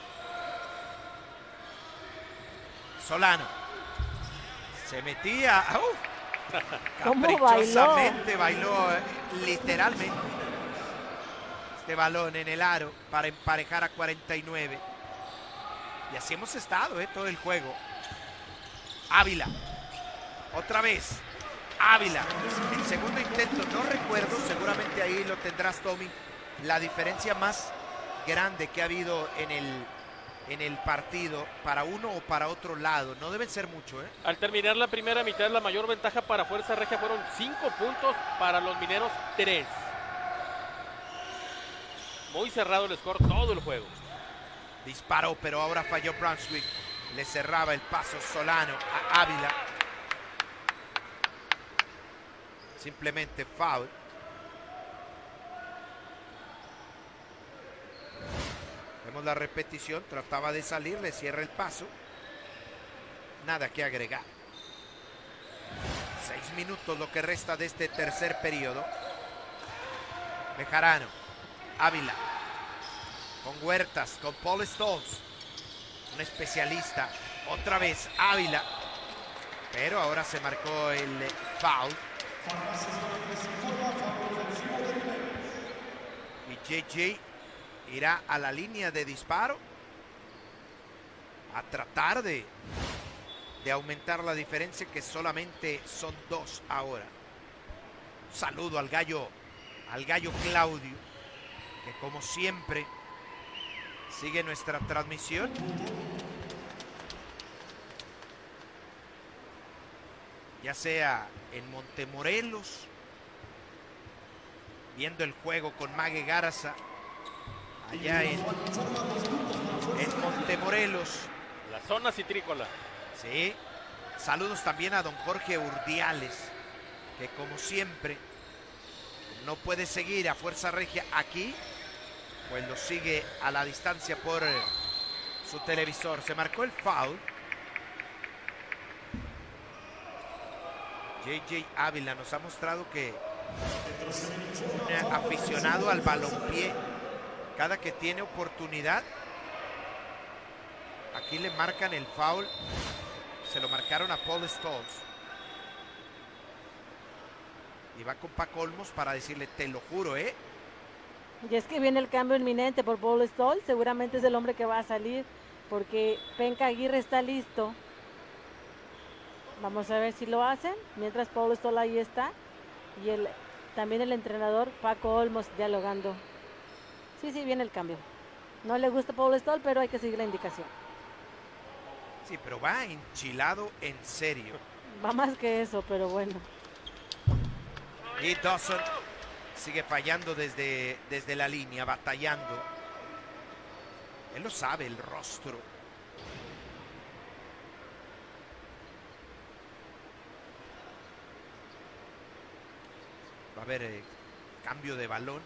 Solano. Se metía... ¡Uh! ¿Cómo Caprichosamente bailó? bailó eh, literalmente este balón en el aro para emparejar a cuarenta y nueve. Y así hemos estado eh, todo el juego. Ávila, otra vez Ávila, el segundo intento, no recuerdo, seguramente ahí lo tendrás, Tommy, la diferencia más grande que ha habido en el en el partido para uno o para otro lado. No deben ser mucho, ¿eh? Al terminar la primera mitad, la mayor ventaja para Fuerza Regia fueron cinco puntos, para los mineros tres. Muy cerrado el score todo el juego. Disparó, pero ahora falló Brunswick. Le cerraba el paso Solano a Ávila. Simplemente foul. Vemos la repetición, trataba de salir, le cierra el paso. nada que agregar. Seis minutos lo que resta de este tercer periodo. Bejarano, Ávila, con Huertas, con Paul Scholes, un especialista. Otra vez Ávila, pero ahora se marcó el foul. Y J J irá a la línea de disparo a tratar de, de aumentar la diferencia, que solamente son dos ahora. Un saludo al gallo, al gallo Claudio, que como siempre sigue nuestra transmisión. Ya sea en Montemorelos, viendo el juego con Mague Garza, allá en, en Montemorelos. La zona citrícola. Sí. Saludos también a don Jorge Urdiales, que como siempre no puede seguir a Fuerza Regia aquí, pues lo sigue a la distancia por eh, su televisor. Se marcó el foul. J J Ávila nos ha mostrado que un aficionado al balompié, cada que tiene oportunidad, aquí le marcan el foul. Se lo marcaron a Paul Scholes. Y va con Paco Olmos para decirle, te lo juro, ¿eh? Y es que viene el cambio inminente por Paul Scholes. Seguramente es el hombre que va a salir, porque Penca Aguirre está listo. Vamos a ver si lo hacen. Mientras Paul Scholes ahí está. Y el, también el entrenador Paco Olmos dialogando. Sí, sí, viene el cambio. No le gusta Paul Scholes, pero hay que seguir la indicación. Sí, pero va enchilado en serio. Va más que eso, pero bueno. Y Dawson sigue fallando desde, desde la línea, batallando. Él lo sabe, el rostro. Va a haber eh, cambio de balón.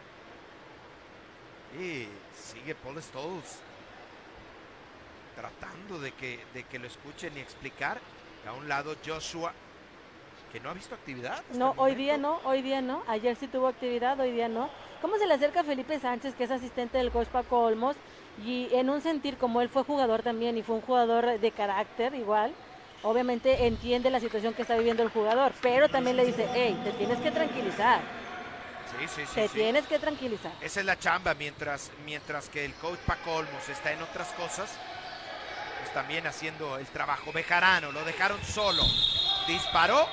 Y sigue Paul Scholes tratando de que, de que lo escuchen y explicar. A un lado Joshua, que no ha visto actividad. No, hoy día no, hoy día no. Ayer sí tuvo actividad, hoy día no. ¿Cómo se le acerca a Felipe Sánchez, que es asistente del coach Paco Olmos? Y en un sentir, como él fue jugador también y fue un jugador de carácter igual, obviamente entiende la situación que está viviendo el jugador, pero también le dice, hey, te tienes que tranquilizar. Sí, sí, sí. Te sí. tienes que tranquilizar. Esa es la chamba, mientras, mientras que el coach Paco Olmos está en otras cosas, pues también haciendo el trabajo. Bejarano, lo dejaron solo. Disparó.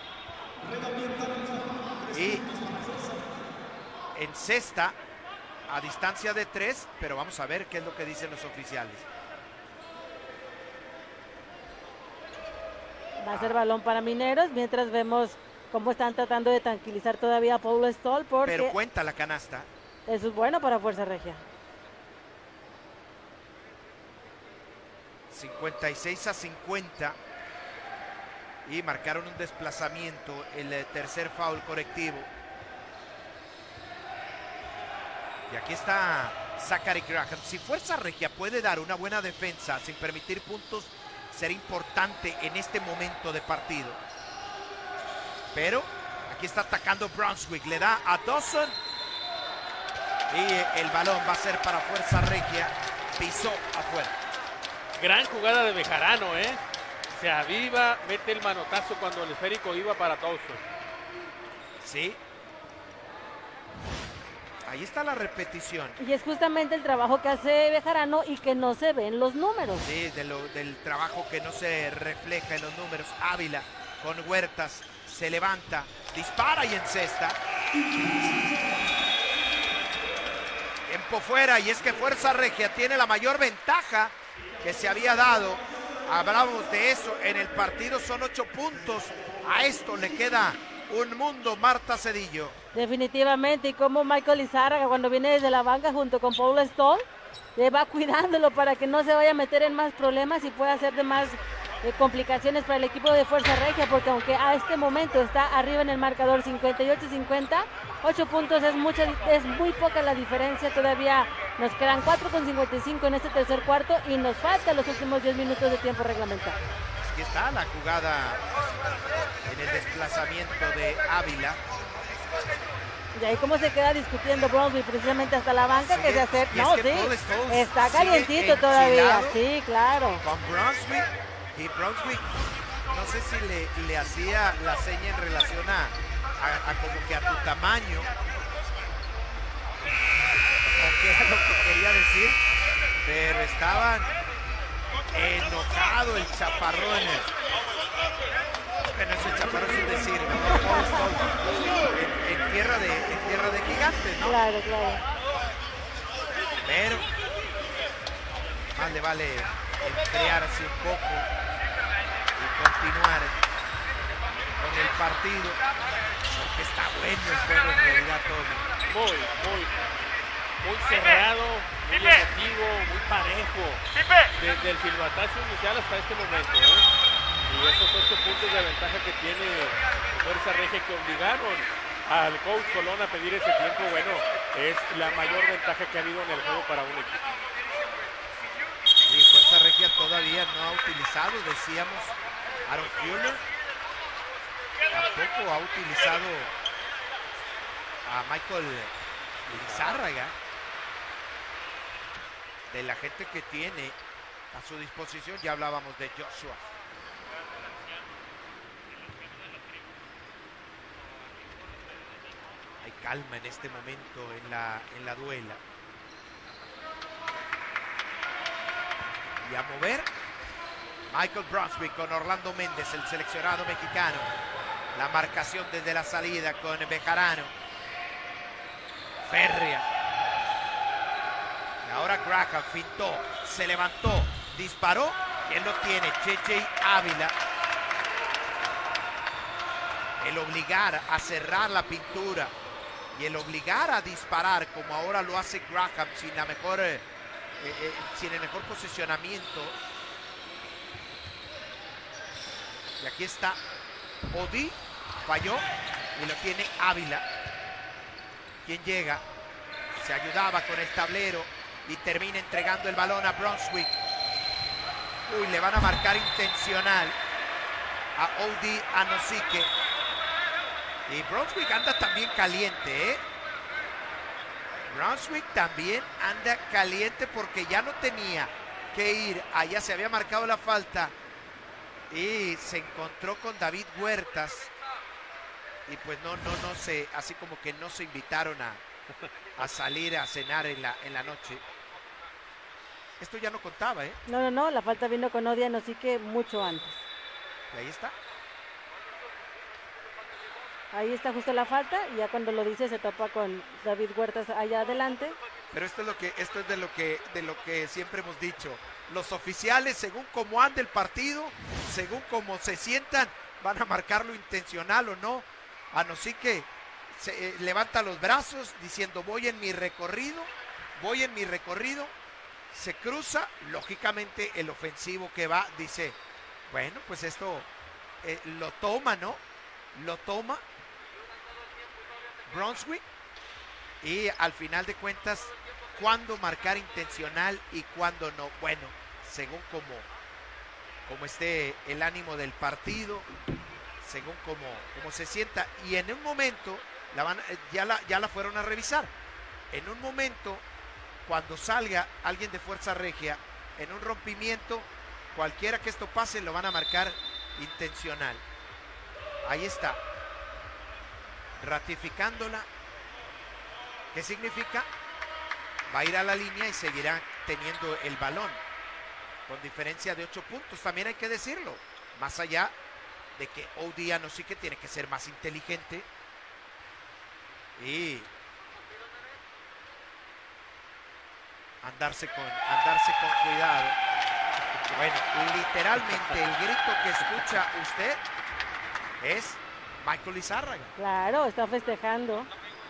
Y en cesta, a distancia de tres, pero vamos a ver qué es lo que dicen los oficiales. Va a ser balón para Mineros, mientras vemos cómo están tratando de tranquilizar todavía a Paul Scholes, porque pero cuenta la canasta. Eso es bueno para Fuerza Regia. cincuenta y seis a cincuenta. Y marcaron un desplazamiento, el tercer foul correctivo. Y aquí está Zachary Graham. Si Fuerza Regia puede dar una buena defensa sin permitir puntos, será importante en este momento de partido. Pero aquí está atacando Brunswick. Le da a Dawson. Y el balón va a ser para Fuerza Regia. Pisó afuera. Gran jugada de Bejarano, ¿eh? Se aviva, mete el manotazo cuando el esférico iba para Dawson. Sí. Ahí está la repetición. Y es justamente el trabajo que hace Bejarano y que no se ve en los números. Sí, de lo, del trabajo que no se refleja en los números. Ávila con Huertas se levanta, dispara y encesta. Tiempo fuera, y es que Fuerza Regia tiene la mayor ventaja que se había dado. Hablamos de eso en el partido, son ocho puntos. A esto le queda un mundo, Marta Cedillo. Definitivamente, y como Michael Izárraga cuando viene desde la banca junto con Paul Scholes, le va cuidándolo para que no se vaya a meter en más problemas y pueda hacer de más eh, complicaciones para el equipo de Fuerza Regia, porque aunque a este momento está arriba en el marcador cincuenta y ocho a cincuenta, ocho puntos es, mucha, es muy poca la diferencia. Todavía nos quedan cuatro con cincuenta y cinco en este tercer cuarto y nos faltan los últimos diez minutos de tiempo reglamentario. aquí está la jugada en el desplazamiento de Ávila. Y ahí cómo se queda discutiendo Brunswick precisamente hasta la banca Sigue, que se hace. y No, es que sí, Paul Scholes está sigue calientito todavía. enchilado Sí, claro. Con Brunswick, y Brunswick, no sé si le, le hacía la seña en relación a, a, a como que a tu tamaño, o qué era lo que quería decir, pero estaban enojado el chaparrón. Bueno, ese chaparrón es un decir, ¿no? Paul Scholes, en, en tierra de, en tierra de gigantes, ¿no? Claro, claro. Pero más le vale enfriarse un poco y continuar con el partido, porque está bueno el juego en realidad todo. Muy, muy, muy cerrado, muy emotivo, muy parejo. Desde el silbatazo inicial hasta este momento, ¿eh? Y esos ocho puntos de ventaja que tiene Fuerza Regia que obligaron al coach Colón a pedir ese tiempo, bueno, es la mayor ventaja que ha habido en el juego para un equipo. Sí, Fuerza Regia todavía no ha utilizado, decíamos, Aaron Fuller. Tampoco ha utilizado a Michael Lizárraga. De la gente que tiene a su disposición, ya hablábamos de Joshua. Hay calma en este momento en la, en la duela. Y a mover Michael Brunswick con Orlando Méndez, el seleccionado mexicano. La marcación desde la salida con Bejarano. Férrea. Y ahora Graham fintó, se levantó, disparó. ¿Quién lo tiene? J J Ávila. El obligar a cerrar la pintura y el obligar a disparar como ahora lo hace Graham sin la mejor eh, eh, sin el mejor posicionamiento. Y aquí está Odi, falló y lo tiene Ávila, quien llega, se ayudaba con el tablero y termina entregando el balón a Brunswick. Uy, le van a marcar intencional a Odi Anosique. Y Brunswick anda también caliente, ¿eh? Brunswick también anda caliente porque ya no tenía que ir. Allá se había marcado la falta y se encontró con David Huertas. Y pues no, no, no se, así como que no se invitaron a, a salir a cenar en la, en la noche. Esto ya no contaba, ¿eh? No, no, no, la falta vino con Odi Anosique mucho antes. Y ahí está. Ahí está justo la falta y ya cuando lo dice se tapa con David Huertas allá adelante. Pero esto es lo que esto es de lo que de lo que siempre hemos dicho. Los oficiales, según cómo ande el partido, según cómo se sientan, van a marcarlo intencional o no. A no ser que se eh, levanta los brazos diciendo voy en mi recorrido, voy en mi recorrido, se cruza, lógicamente el ofensivo que va dice, bueno, pues esto eh, lo toma, ¿no? Lo toma Brunswick y al final de cuentas cuándo marcar intencional y cuándo no, bueno, según como como esté el ánimo del partido, según como, como se sienta, y en un momento la van, ya, la, ya la fueron a revisar, en un momento cuando salga alguien de Fuerza Regia en un rompimiento, cualquiera que esto pase lo van a marcar intencional. Ahí está, ratificándola. ¿Qué significa? Va a ir a la línea y seguirá teniendo el balón con diferencia de ocho puntos. También hay que decirlo, más allá de que Odi Anosique tiene que ser más inteligente y andarse con, andarse con cuidado. Bueno, literalmente el grito que escucha usted es Michael Lizárraga. Claro, está festejando.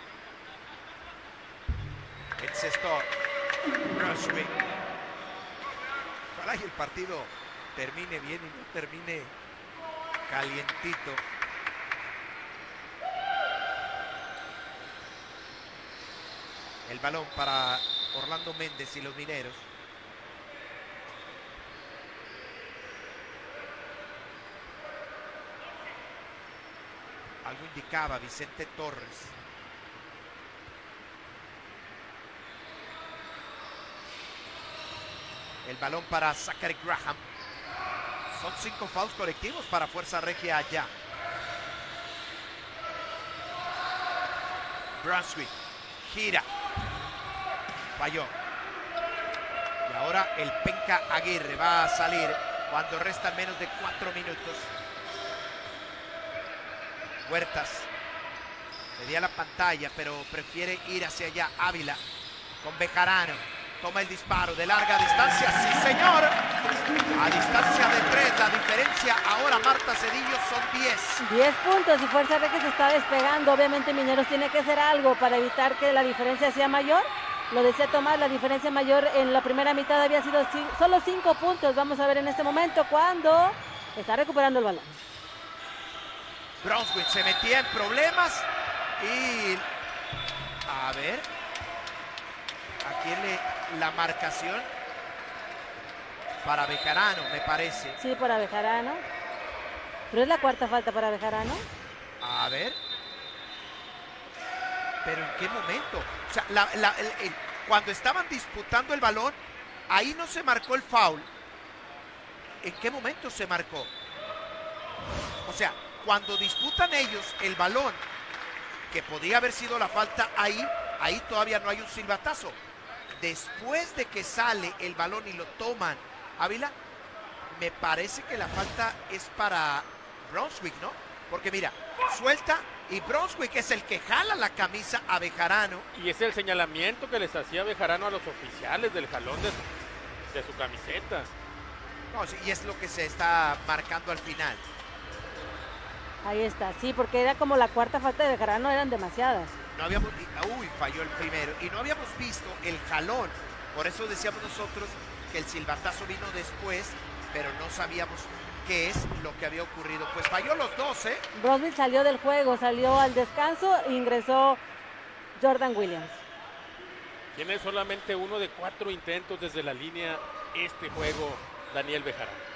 Encestó Brunswick. Ojalá y el partido termine bien y no termine calientito. El balón para Orlando Méndez y los Mineros. Algo indicaba Vicente Torres. El balón para Zachary Graham. Son cinco fouls colectivos para Fuerza Regia allá. Brunswick gira. Falló. Y ahora el Penca Aguirre va a salir cuando restan menos de cuatro minutos. Huertas. Pedía la pantalla, pero prefiere ir hacia allá. Ávila con Bejarano. Toma el disparo de larga distancia. ¡Sí, señor! A distancia de tres. La diferencia ahora, Marta Cedillo, son diez. diez puntos y Fuerza Regia se está despegando. Obviamente Mineros tiene que hacer algo para evitar que la diferencia sea mayor. Lo decía Tomás, la diferencia mayor en la primera mitad había sido solo cinco puntos. Vamos a ver en este momento cuando está recuperando el balón. Brunswick se metía en problemas y... A ver... Aquí le, la marcación para Bejarano, me parece. Sí, para Bejarano. Pero es la cuarta falta para Bejarano. A ver. Pero ¿en qué momento? O sea, la, la, el, el, cuando estaban disputando el balón, ahí no se marcó el foul. ¿En qué momento se marcó? O sea, cuando disputan ellos el balón, que podría haber sido la falta ahí, ahí todavía no hay un silbatazo. Después de que sale el balón y lo toman Ávila, me parece que la falta es para Brunswick, ¿no? Porque mira, suelta y Brunswick es el que jala la camisa a Bejarano. Y es el señalamiento que les hacía Bejarano a los oficiales del jalón de su, de su camiseta. No, sí, y es lo que se está marcando al final. Ahí está, sí, porque era como la cuarta falta de Bejarano, eran demasiadas. No habíamos, uy, falló el primero. Y no habíamos visto el jalón. Por eso decíamos nosotros que el silbatazo vino después, pero no sabíamos qué es lo que había ocurrido. Pues falló los dos, ¿eh? Brunswick salió del juego, salió al descanso e ingresó Jordan Williams. Tiene solamente uno de cuatro intentos desde la línea este juego, Daniel Bejarano.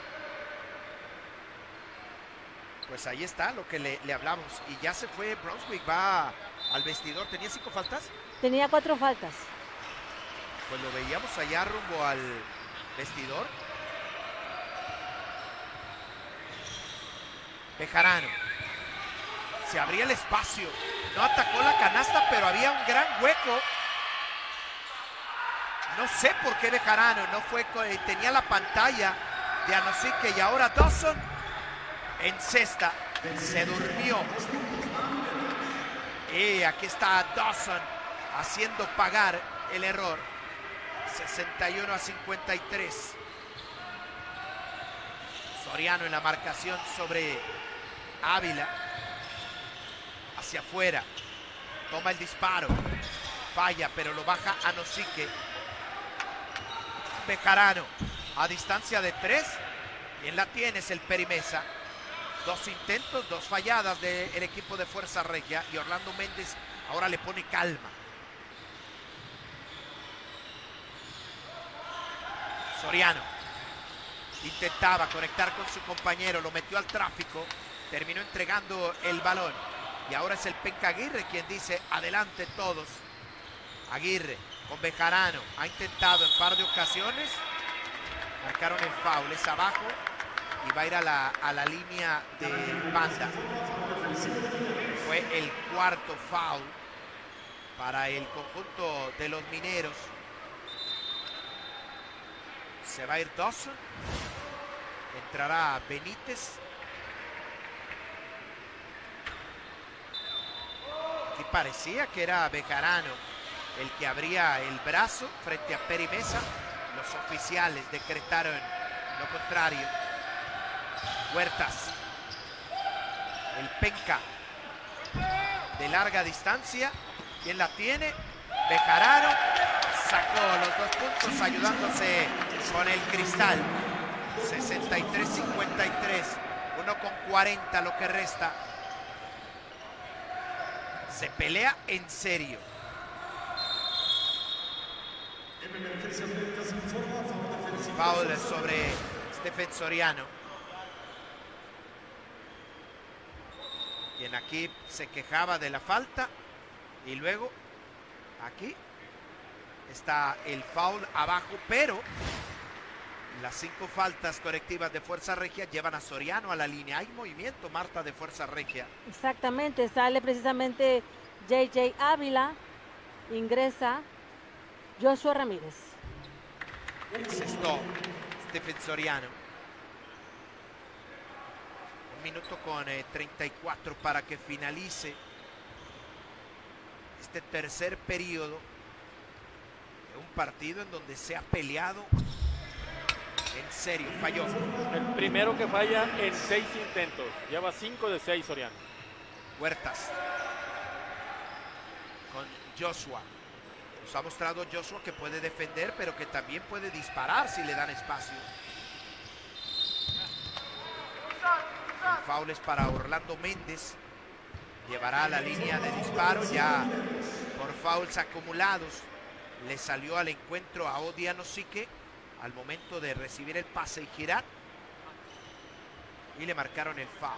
Pues ahí está lo que le, le hablamos. Y ya se fue Brunswick, va al vestidor. ¿Tenía cinco faltas? Tenía cuatro faltas. Pues lo veíamos allá rumbo al vestidor. Bejarano. Se abría el espacio. No atacó la canasta, pero había un gran hueco. No sé por qué Bejarano no fue. Tenía la pantalla de Anosique y ahora Dawson. En cesta, se durmió. Y aquí está Dawson haciendo pagar el error. sesenta y uno a cincuenta y tres. Soriano en la marcación sobre Ávila. Hacia afuera. Toma el disparo. Falla, pero lo baja Anosique. Bejarano a distancia de tres. ¿Quién la tiene? Es el Perimesa. Dos intentos, dos falladas del equipo de Fuerza Regia y Orlando Méndez ahora le pone calma. Soriano intentaba conectar con su compañero, lo metió al tráfico, terminó entregando el balón y ahora es el Penca Aguirre quien dice adelante todos. Aguirre con Bejarano, ha intentado en par de ocasiones, marcaron el foul, es abajo. Y va a ir a la, a la línea de banda. Fue el cuarto foul para el conjunto de los Mineros. Se va a ir Dawson. Entrará Benítez. Aquí parecía que era Bejarano el que abría el brazo frente a Perimesa. Los oficiales decretaron lo contrario. Huertas, el Penca de larga distancia, ¿quién la tiene? Bejarano sacó los dos puntos ayudándose con el cristal. Sesenta y tres a cincuenta y tres, uno con cuarenta lo que resta. Se pelea en serio. Foul sobre Stephen Soriano. quien aquí se quejaba de la falta. Y luego, aquí está el foul abajo, pero las cinco faltas correctivas de Fuerza Regia llevan a Soriano a la línea. Hay movimiento, Marta, de Fuerza Regia. Exactamente, sale precisamente J J Ávila, ingresa Joshua Ramírez. Encestó Stephen Soriano. Un minuto con eh, treinta y cuatro para que finalice este tercer periodo de un partido en donde se ha peleado en serio. Falló. El primero que falla en seis intentos. Lleva cinco de seis Soriano. Huertas con Joshua. Nos ha mostrado Joshua que puede defender, pero que también puede disparar si le dan espacio. El foul es para Orlando Méndez. Llevará a la línea de disparo ya por fouls acumulados. Le salió al encuentro a Odi Anosique al momento de recibir el pase y girar. Y le marcaron el foul.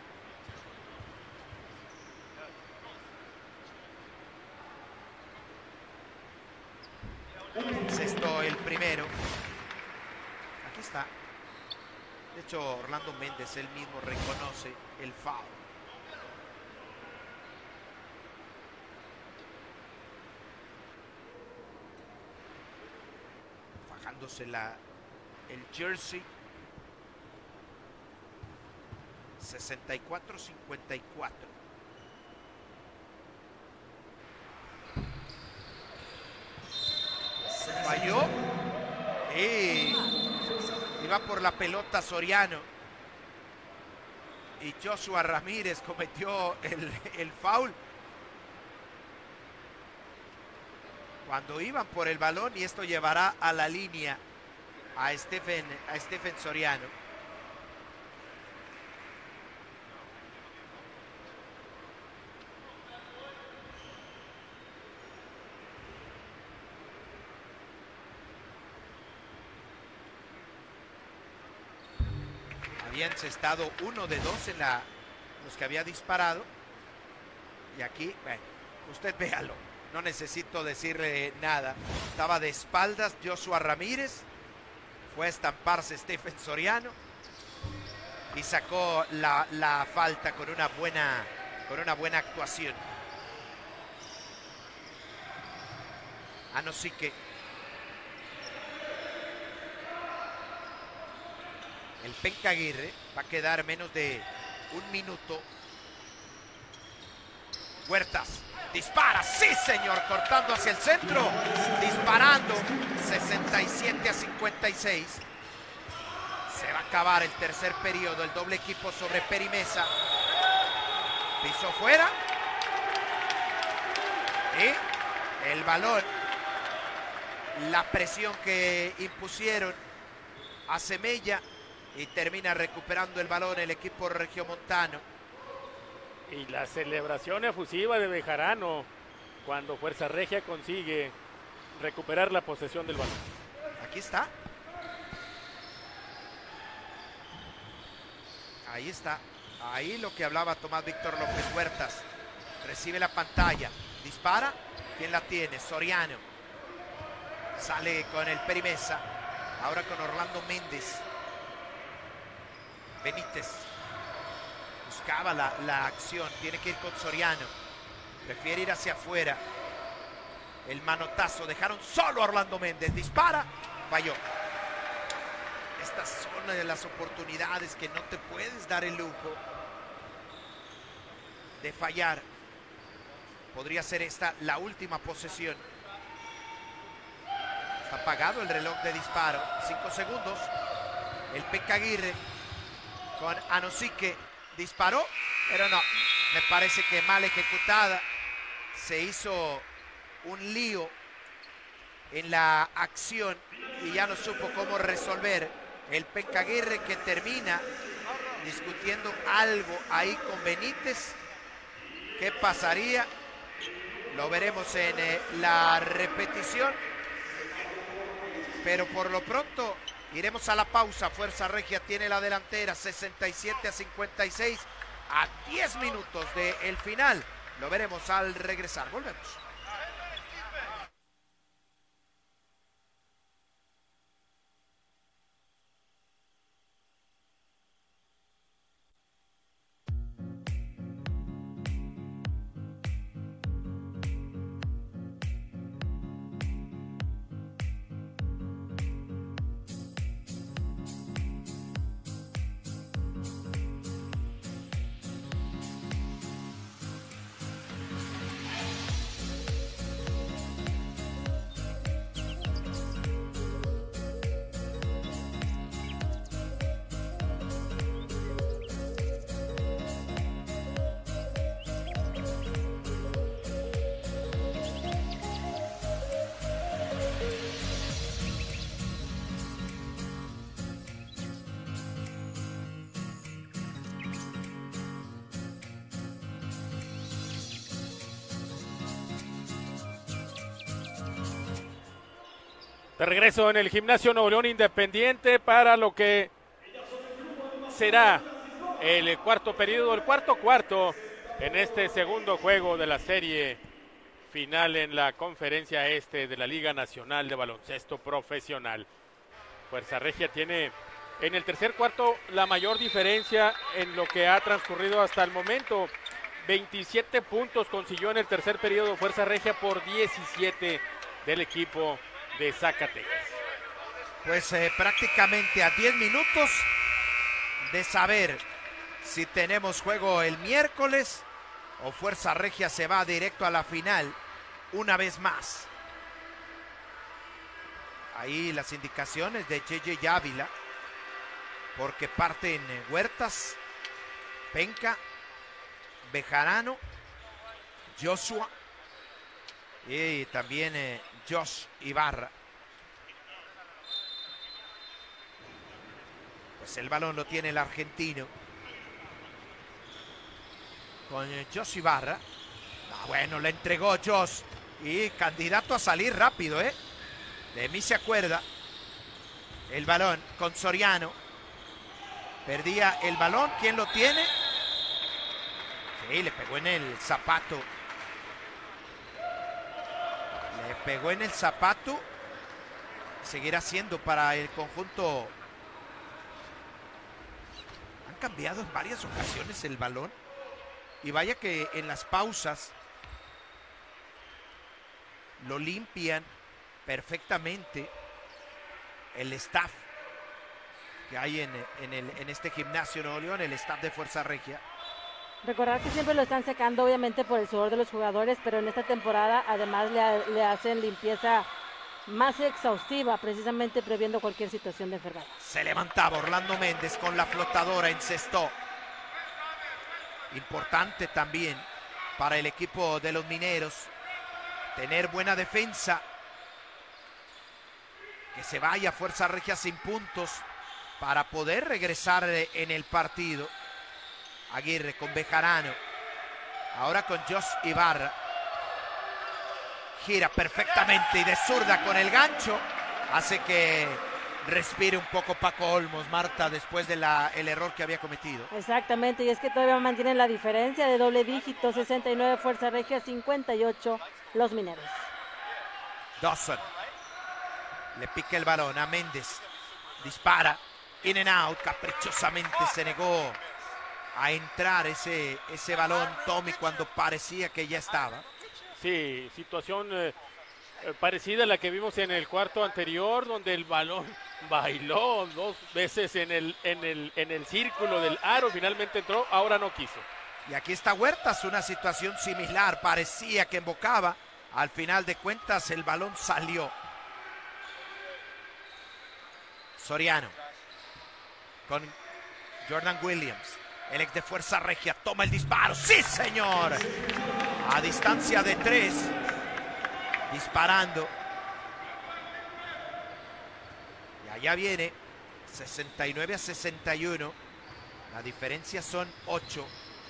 Sexto el primero. Aquí está. De hecho, Orlando Méndez él mismo reconoce el foul. Fajándose la, el jersey. sesenta y cuatro cincuenta y cuatro. Falló. Y iba por la pelota Soriano. Y Joshua Ramírez cometió el, el foul cuando iban por el balón, y esto llevará a la línea a Stephen, a Stephen Soriano. Había encestado uno de dos en la, los que había disparado. Y aquí, bueno, usted véalo. No necesito decirle nada. Estaba de espaldas Joshua Ramírez. Fue a estamparse Stephen Soriano. Y sacó la, la falta con una buena, con una buena actuación. Anosique. El Penca Aguirre va a quedar menos de un minuto. Huertas. Dispara, sí señor, cortando hacia el centro, disparando, sesenta y siete a cincuenta y seis. Se va a acabar el tercer periodo, el doble equipo sobre Perimesa. Pisó fuera. Y el balón, la presión que impusieron a Semella, y termina recuperando el balón el equipo regiomontano. Y la celebración efusiva de Bejarano cuando Fuerza Regia consigue recuperar la posesión del balón. Aquí está. Ahí está. Ahí lo que hablaba Tomás Víctor López Huertas. Recibe la pantalla. Dispara. ¿Quién la tiene? Soriano. Sale con el Perimesa. Ahora con Orlando Méndez. Benítez. Buscaba la, la acción, tiene que ir con Soriano, prefiere ir hacia afuera. El manotazo, dejaron solo a Orlando Méndez, dispara, falló. Estas son de las oportunidades que no te puedes dar el lujo de fallar. Podría ser esta la última posesión. Está apagado el reloj de disparo, cinco segundos. El Penca Aguirre con Anosique. Disparó, pero no, me parece que mal ejecutada. Se hizo un lío en la acción y ya no supo cómo resolver el Penca Aguirre, que termina discutiendo algo ahí con Benítez. ¿Qué pasaría? Lo veremos en eh, la repetición. Pero por lo pronto iremos a la pausa. Fuerza Regia tiene la delantera, sesenta y siete a cincuenta y seis. a diez minutos del final. Lo veremos al regresar. Volvemos. De regreso en el Gimnasio Nuevo León Independiente para lo que será el cuarto periodo, el cuarto cuarto en este segundo juego de la serie final en la conferencia este de la Liga Nacional de Baloncesto Profesional. Fuerza Regia tiene en el tercer cuarto la mayor diferencia en lo que ha transcurrido hasta el momento. veintisiete puntos consiguió en el tercer periodo Fuerza Regia por diecisiete del equipo de Zacatecas. Pues eh, prácticamente a diez minutos de saber si tenemos juego el miércoles o Fuerza Regia se va directo a la final una vez más. Ahí las indicaciones de J J Ávila, porque parten Huertas, Penca, Bejarano, Joshua y también eh, Josh Ibarra. Pues el balón lo tiene el argentino con eh, Josh Ibarra. Ah, bueno, le entregó Josh y candidato a salir rápido, ¿eh? De mí se acuerda. El balón con Soriano. Perdía el balón. ¿Quién lo tiene? Sí, le pegó en el zapato. Le pegó en el zapato. Seguirá siendo para el conjunto. Han cambiado en varias ocasiones el balón. Y vaya que en las pausas lo limpian perfectamente el staff que hay en, en, el, en este Gimnasio Nuevo León, el staff de Fuerza Regia. Recordar que siempre lo están secando obviamente por el sudor de los jugadores, pero en esta temporada además le, le hacen limpieza más exhaustiva, precisamente previendo cualquier situación de enfermedad. Se levantaba Orlando Méndez con la flotadora, encestó. Importante también para el equipo de los mineros tener buena defensa, que se vaya Fuerza Regia sin puntos para poder regresar en el partido. Aguirre con Bejarano, ahora con Josh Ibarra, gira perfectamente y de zurda con el gancho, hace que respire un poco Paco Olmos, Marta, después del el error que había cometido. Exactamente, y es que todavía mantienen la diferencia de doble dígito, sesenta y nueve Fuerza Regia, cincuenta y ocho los mineros. Dawson le pica el balón a Méndez, dispara, in and out, caprichosamente se negó a entrar ese, ese balón Tommy cuando parecía que ya estaba. Sí, situación eh, parecida a la que vimos en el cuarto anterior, donde el balón bailó dos veces en el, en el, en el círculo del aro, finalmente entró, ahora no quiso. Y aquí está Huertas, una situación similar, parecía que embocaba, al final de cuentas el balón salió. Soriano con Jordan Williams, el ex de Fuerza Regia, toma el disparo, ¡sí señor! A distancia de tres, disparando. Y allá viene, sesenta y nueve a sesenta y uno, la diferencia son ocho.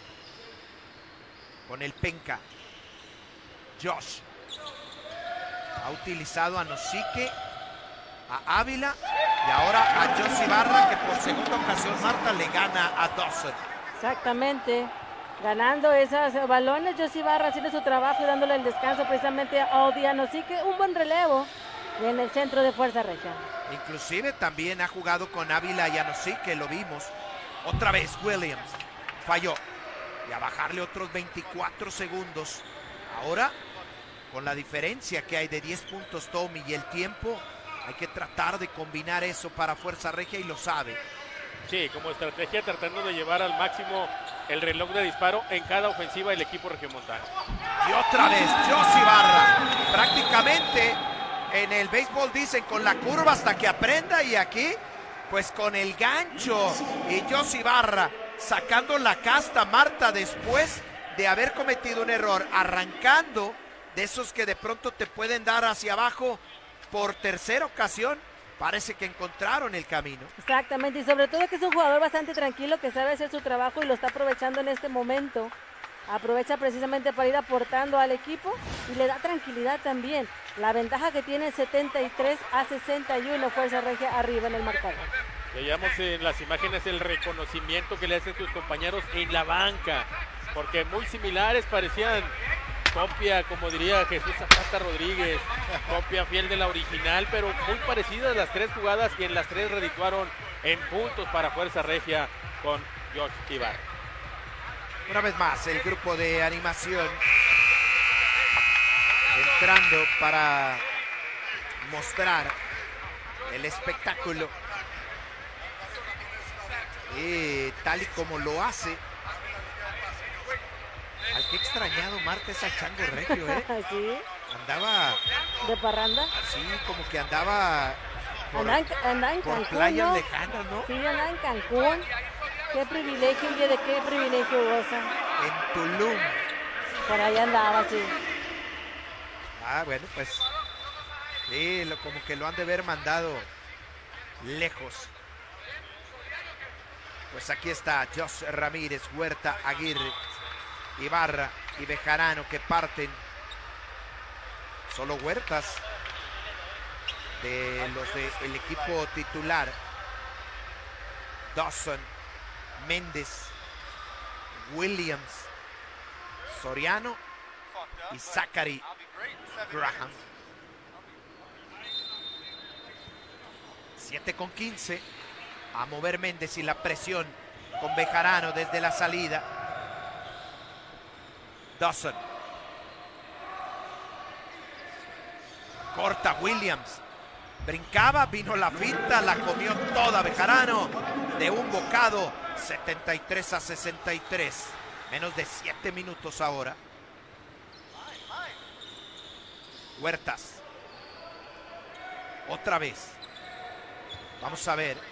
Con el Penca, Josh, ha utilizado a Nosique, a Ávila y ahora a Josh Ibarra, que por segunda ocasión, Marta, le gana a Dawson. Exactamente. Ganando esos balones, Josh Ibarra haciendo su trabajo y dándole el descanso precisamente a Odiano. Así que un buen relevo en el centro de Fuerza Regia. Inclusive también ha jugado con Ávila Yanosí, que lo vimos. Otra vez Williams falló. Y a bajarle otros veinticuatro segundos. Ahora, con la diferencia que hay de diez puntos Tommy y el tiempo, hay que tratar de combinar eso para Fuerza Regia y lo sabe. Sí, como estrategia tratando de llevar al máximo el reloj de disparo en cada ofensiva del equipo regiomontano. Y otra vez Josh Ibarra, prácticamente en el béisbol dicen con la curva hasta que aprenda, y aquí pues con el gancho. Y Josh Ibarra sacando la casta, Marta, después de haber cometido un error, arrancando de esos que de pronto te pueden dar hacia abajo por tercera ocasión. Parece que encontraron el camino. Exactamente, y sobre todo que es un jugador bastante tranquilo, que sabe hacer su trabajo y lo está aprovechando en este momento. Aprovecha precisamente para ir aportando al equipo y le da tranquilidad también. La ventaja que tiene setenta y tres a sesenta y uno, Fuerza Regia arriba en el marcador. Veíamos en las imágenes el reconocimiento que le hacen tus compañeros en la banca, porque muy similares parecían. Copia, como diría Jesús Zapata Rodríguez, copia fiel de la original, pero muy parecidas las tres jugadas, y en las tres redituaron en puntos para Fuerza Regia con Josh Ibarra. Una vez más, el grupo de animación entrando para mostrar el espectáculo. Y tal y como lo hace, al que extrañado Marta es al Chango Regio, ¿eh? ¿Sí? Andaba... ¿De parranda? Sí, como que andaba... Por, andaba en, andaba en por Cancún, playas ¿no? lejanas, ¿no? Sí, andaba en Cancún. Qué privilegio, y de qué privilegio goza. En Tulum. Por ahí andaba, sí. Ah, bueno, pues... Sí, lo, como que lo han de haber mandado lejos. Pues aquí está Josh Ramírez, Huerta, Aguirre, Ibarra y Bejarano, que parten. Solo Huertas de los del equipo titular. Dawson, Méndez, Williams, Soriano y Zachary Graham. siete con quince. A mover Méndez y la presión con Bejarano desde la salida. Dawson. Corta Williams. Brincaba, vino la finta, la comió toda Bejarano de un bocado. setenta y tres a sesenta y tres. Menos de siete minutos ahora. Huertas. Otra vez. Vamos a ver.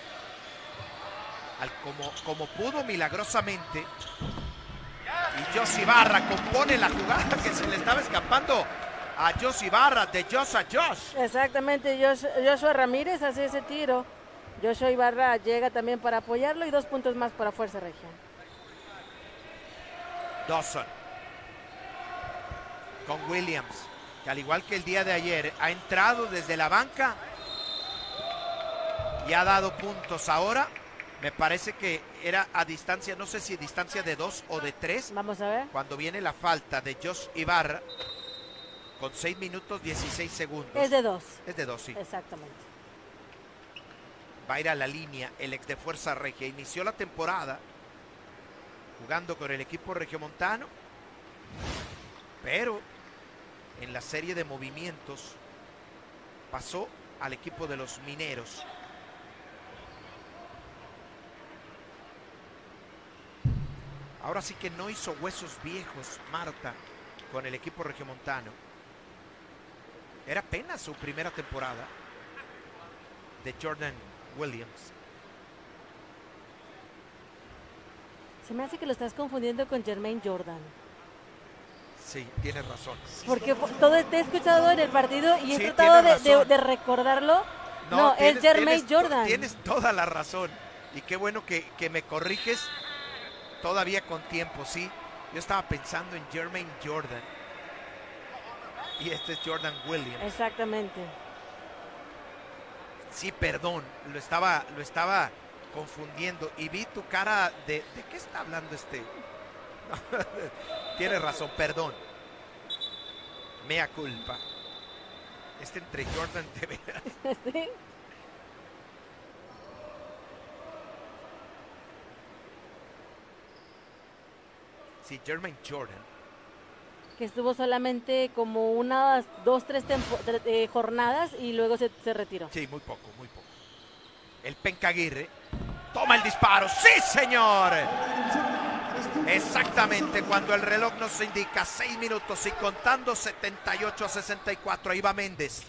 Al, como, como pudo milagrosamente. Y Josh Ibarra compone la jugada que se le estaba escapando a Josh Ibarra, de Josh a Josh. Exactamente, Josh, Joshua Ramírez hace ese tiro. Joshua Ibarra llega también para apoyarlo, y dos puntos más para Fuerza Regia. Dawson con Williams, que al igual que el día de ayer ha entrado desde la banca y ha dado puntos. Ahora me parece que era a distancia, no sé si distancia de dos o de tres. Vamos a ver. Cuando viene la falta de Josh Ibarra con seis minutos dieciséis segundos. Es de dos. Es de dos, sí. Exactamente. Va a ir a la línea el ex de Fuerza Regia. Inició la temporada jugando con el equipo regiomontano, pero en la serie de movimientos pasó al equipo de los Mineros. Ahora sí que no hizo huesos viejos Marta con el equipo regiomontano. Era apenas su primera temporada de Jordan Williams. Se me hace que lo estás confundiendo con Jermaine Jordan. Sí, tienes razón. Porque todo te he escuchado en el partido y he Sí, tratado de, tienes de, razón. de recordarlo. No, No, es tienes- Jermaine tienes- Jordan. Tienes toda la razón. Y qué bueno que, que me corriges todavía con tiempo, sí. Yo estaba pensando en Jermaine Jordan. Y este es Jordan Williams. Exactamente. Sí, perdón. Lo estaba, lo estaba confundiendo y vi tu cara de... ¿De qué está hablando este? Tienes razón, perdón. Mea culpa. Este entre Jordan de veras. Sí. Sí, Jermaine Jordan. Que estuvo solamente como unas dos, tres eh, jornadas y luego se, se retiró. Sí, muy poco, muy poco. El Penca Aguirre toma el disparo. ¡Sí, señor! Exactamente, cuando el reloj nos indica seis minutos y contando, setenta y ocho a sesenta y cuatro. Ahí va Méndez.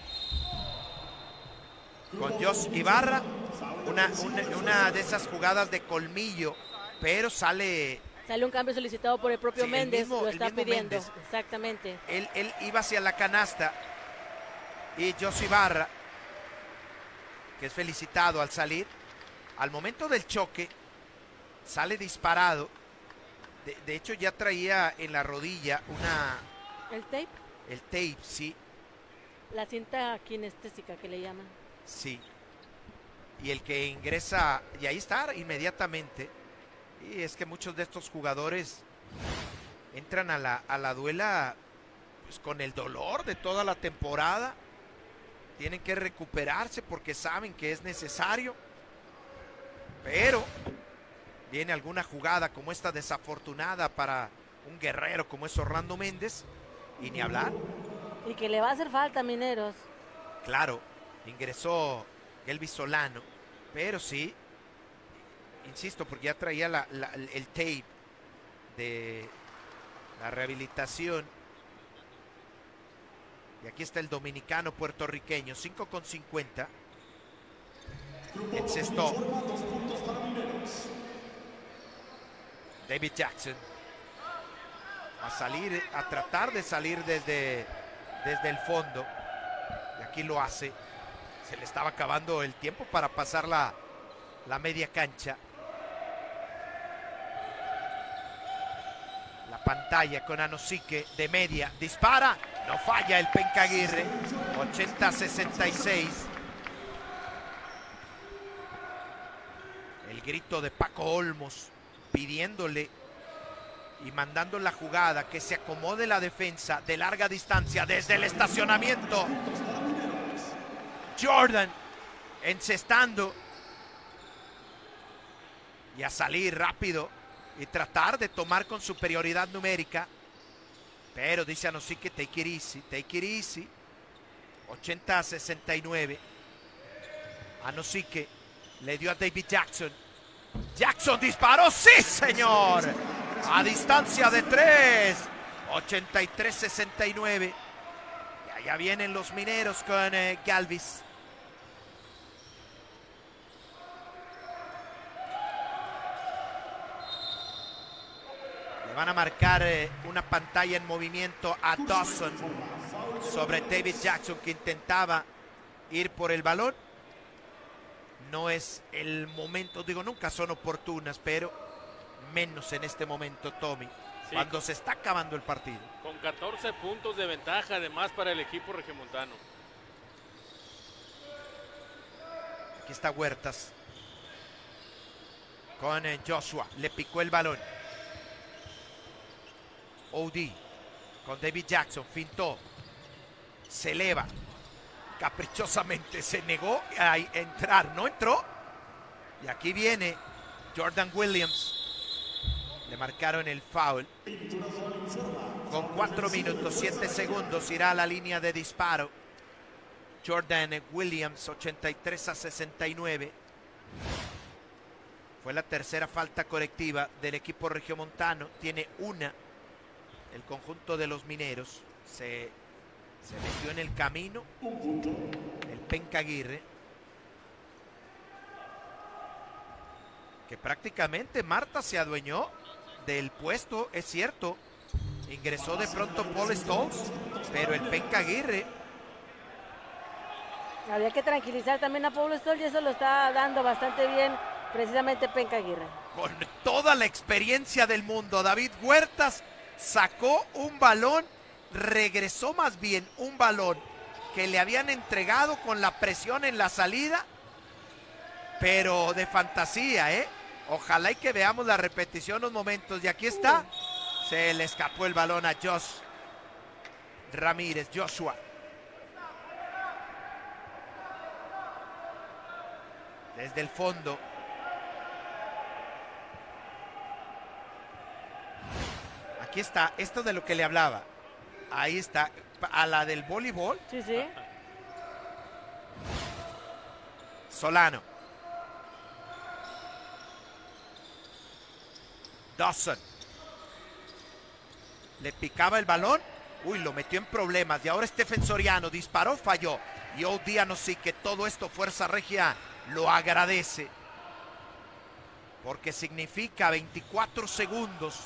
Con Josh Ibarra. Una, una, una de esas jugadas de colmillo, pero sale... Sale un cambio solicitado por el propio sí, Méndez, el mismo, lo está pidiendo. Méndez. Exactamente. Él, él iba hacia la canasta y Josh Ibarra, que es felicitado al salir, al momento del choque, sale disparado. De, de hecho, ya traía en la rodilla una... ¿El tape? El tape, sí. La cinta kinestésica que le llaman. Sí. Y el que ingresa, y ahí está inmediatamente. Y es que muchos de estos jugadores entran a la, a la duela pues, con el dolor de toda la temporada. Tienen que recuperarse porque saben que es necesario. Pero viene alguna jugada como esta desafortunada para un guerrero como es Orlando Méndez. Y ni hablar. Y que le va a hacer falta a Mineros. Claro, ingresó Elvis Solano. Pero sí, insisto, porque ya traía la, la, el tape de la rehabilitación. Y aquí está el dominicano puertorriqueño, cinco con cincuenta. Encestó David Jackson. A salir, a tratar de salir desde, desde el fondo. Y aquí lo hace. Se le estaba acabando el tiempo para pasar la, la media cancha. La pantalla con Anosique de media. Dispara. No falla el Penca Aguirre. ochenta a sesenta y seis. El grito de Paco Olmos pidiéndole y mandando la jugada que se acomode la defensa de larga distancia desde el estacionamiento. Jordan encestando y a salir rápido y tratar de tomar con superioridad numérica, pero dice Anosique, take it easy, take it easy. Ochenta a sesenta y nueve. Anosique le dio a David Jackson. Jackson disparó, sí señor, a distancia de tres. Ochenta y tres a sesenta y nueve. Y allá vienen los mineros con eh, Galvis. Van a marcar eh, una pantalla en movimiento a Dawson sobre David Jackson, que intentaba ir por el balón. No es el momento, digo, nunca son oportunas, pero menos en este momento, Tommy, sí, cuando se está acabando el partido. Con catorce puntos de ventaja además para el equipo regiomontano. Aquí está Huertas con eh, Joshua, le picó el balón. O D con David Jackson, fintó, se eleva, caprichosamente se negó a entrar, no entró. Y aquí viene Jordan Williams, le marcaron el foul. Con cuatro minutos, siete segundos irá a la línea de disparo. Jordan Williams, ochenta y tres a sesenta y nueve. Fue la tercera falta correctiva del equipo regiomontano, tiene una. El conjunto de los mineros se, se metió en el camino. El Penca Aguirre, que prácticamente Marta se adueñó del puesto, es cierto. Ingresó de pronto Paul Stolz, pero el Penca Aguirre. Había que tranquilizar también a Paul Stolz y eso lo está dando bastante bien precisamente Penca Aguirre. Con toda la experiencia del mundo, David Huertas sacó un balón, regresó más bien un balón que le habían entregado con la presión en la salida pero de fantasía, ¿eh? Ojalá y que veamos la repetición unos momentos. Y aquí está. Se le escapó el balón a Josh Ramírez, Joshua. Desde el fondo. Aquí está, esto de lo que le hablaba. Ahí está, a la del voleibol. Sí, sí. Solano. Dawson. Le picaba el balón. Uy, lo metió en problemas. Y ahora Stephen Soriano disparó, falló. Y Odiano sí que todo esto Fuerza Regia lo agradece. Porque significa veinticuatro segundos.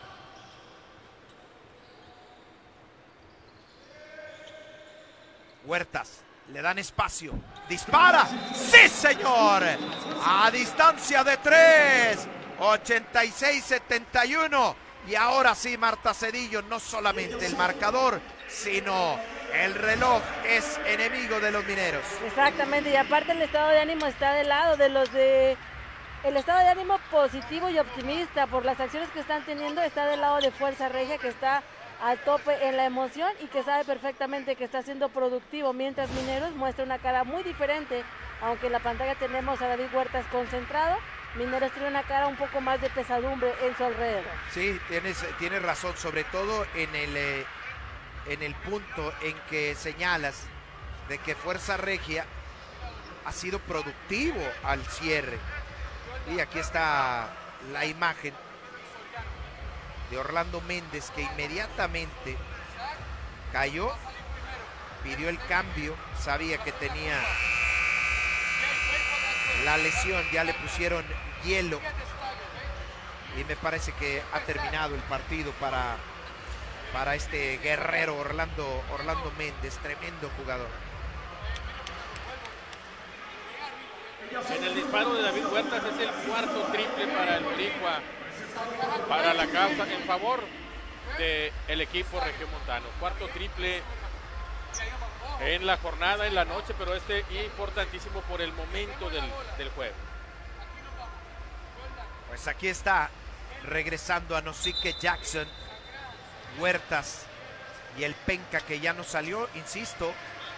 Huertas. Le dan espacio. ¡Dispara! ¡Sí, señor! A distancia de tres. ochenta y seis setenta y uno. Y ahora sí, Marta Cedillo, no solamente el marcador, sino el reloj es enemigo de los mineros. Exactamente, y aparte el estado de ánimo está del lado de los de... El estado de ánimo positivo y optimista por las acciones que están teniendo está del lado de Fuerza Regia, que está al tope en la emoción y que sabe perfectamente que está siendo productivo, mientras Mineros muestra una cara muy diferente, aunque en la pantalla tenemos a David Huertas concentrado. Mineros tiene una cara un poco más de pesadumbre en su alrededor. Sí, tienes, tienes razón, sobre todo en el, eh, en el punto en que señalas de que Fuerza Regia ha sido productivo al cierre. Y aquí está la imagen de Orlando Méndez, que inmediatamente cayó, pidió el cambio, sabía que tenía la lesión, ya le pusieron hielo y me parece que ha terminado el partido para, para este guerrero Orlando, Orlando Méndez, tremendo jugador. En el disparo de David Huertas es el cuarto triple para el Boricua, para la causa, en favor del equipo regiomontano. Cuarto triple en la jornada, en la noche, pero este importantísimo por el momento del, del juego. Pues aquí está, regresando a Nosique Jackson, Huertas y el penca que ya no salió, insisto.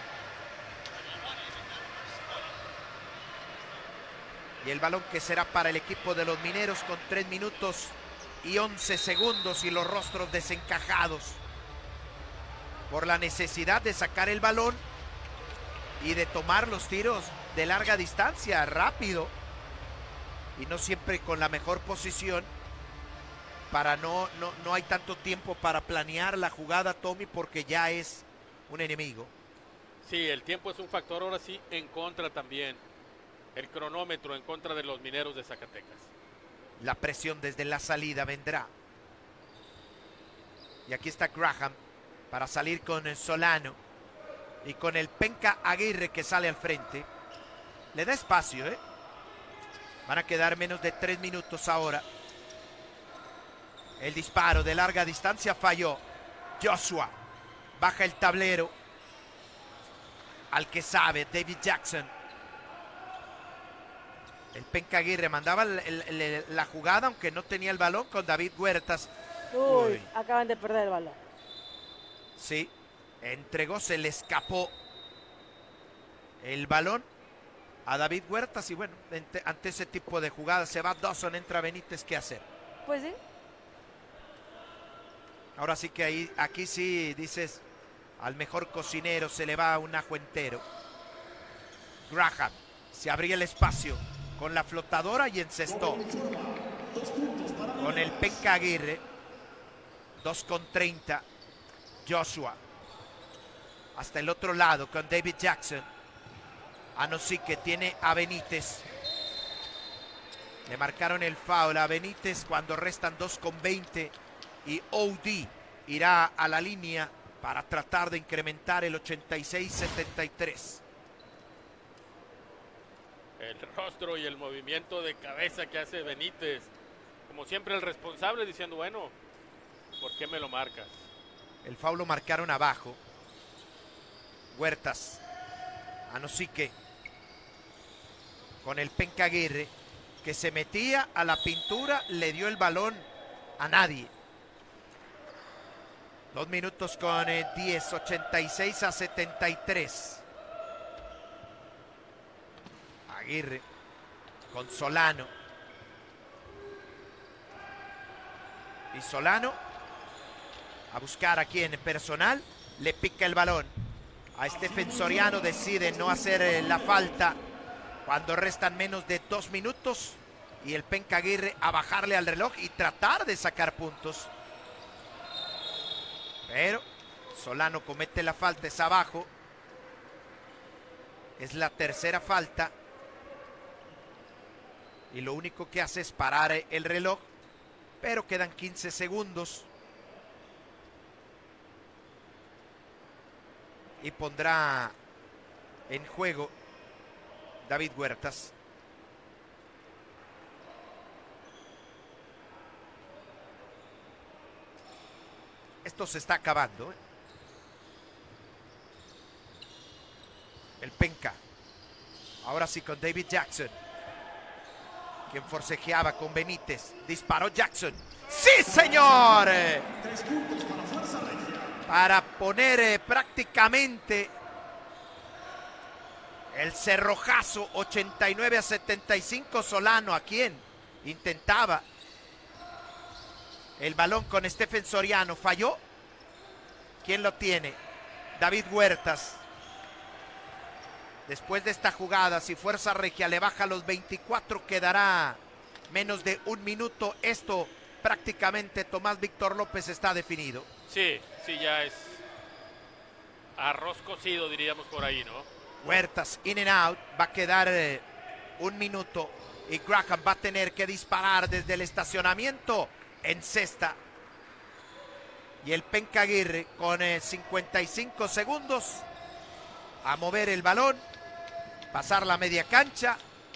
Y el balón que será para el equipo de los mineros con tres minutos y once segundos y los rostros desencajados por la necesidad de sacar el balón y de tomar los tiros de larga distancia rápido y no siempre con la mejor posición. Para no, no, no hay tanto tiempo para planear la jugada, Tommy, porque ya es un enemigo. Sí, el tiempo es un factor ahora sí en contra también. El cronómetro en contra de los mineros de Zacatecas. La presión desde la salida vendrá. Y aquí está Graham para salir con Solano. Y con el penca Aguirre que sale al frente. Le da espacio, ¿eh? Van a quedar menos de tres minutos ahora. El disparo de larga distancia falló. Joshua baja el tablero. Al que sabe, David Jackson. El penca Aguirre mandaba el, el, el, la jugada, aunque no tenía el balón, con David Huertas. Uy, Uy, acaban de perder el balón. Sí, entregó, se le escapó el balón a David Huertas. Y bueno, ante, ante ese tipo de jugadas se va Dawson, entra Benítez, ¿qué hacer? Pues sí. Ahora sí que ahí, aquí sí dices, al mejor cocinero se le va un ajo entero. Graham, se abría el espacio con la flotadora y encestó. Con el penca Aguirre. dos con treinta. Joshua. Hasta el otro lado con David Jackson. Anosique tiene a Benítez. Le marcaron el foul a Benítez cuando restan dos con veinte. Y O D irá a la línea para tratar de incrementar el ochenta y seis setenta y tres. El rostro y el movimiento de cabeza que hace Benítez. Como siempre el responsable diciendo, bueno, ¿por qué me lo marcas? El foul lo marcaron abajo. Huertas. Anosique. con el Penca Aguirre, que se metía a la pintura, le dio el balón a nadie. Dos minutos con eh, diez, ochenta y seis a setenta y tres. Aguirre con Solano. Y Solano a buscar aquí en personal, le pica el balón. A Stephen Soriano decide no hacer eh, la falta cuando restan menos de dos minutos. Y el Penca Aguirre a bajarle al reloj y tratar de sacar puntos. Pero Solano comete la falta, es abajo. Es la tercera falta. Y lo único que hace es parar el reloj. Pero quedan quince segundos. Y pondrá en juego David Huertas. Esto se está acabando, ¿eh? El Penca. Ahora sí con David Jackson, quien forcejeaba con Benítez. Disparó Jackson. ¡Sí, señor! Para poner eh, prácticamente el cerrojazo. Ochenta y nueve a setenta y cinco. Solano, ¿a quién? Intentaba el balón con Stephen Soriano. Falló. ¿Quién lo tiene? David Huertas. Después de esta jugada, si Fuerza Regia le baja los veinticuatro, quedará menos de un minuto. Esto prácticamente, Tomás Víctor López, está definido. Sí, sí, ya es arroz cocido, diríamos por ahí, ¿no? Huertas, in and out. Va a quedar eh, un minuto. Y Graham va a tener que disparar desde el estacionamiento en cesta. Y el Penca Aguirre con eh, cincuenta y cinco segundos a mover el balón, pasar la media cancha.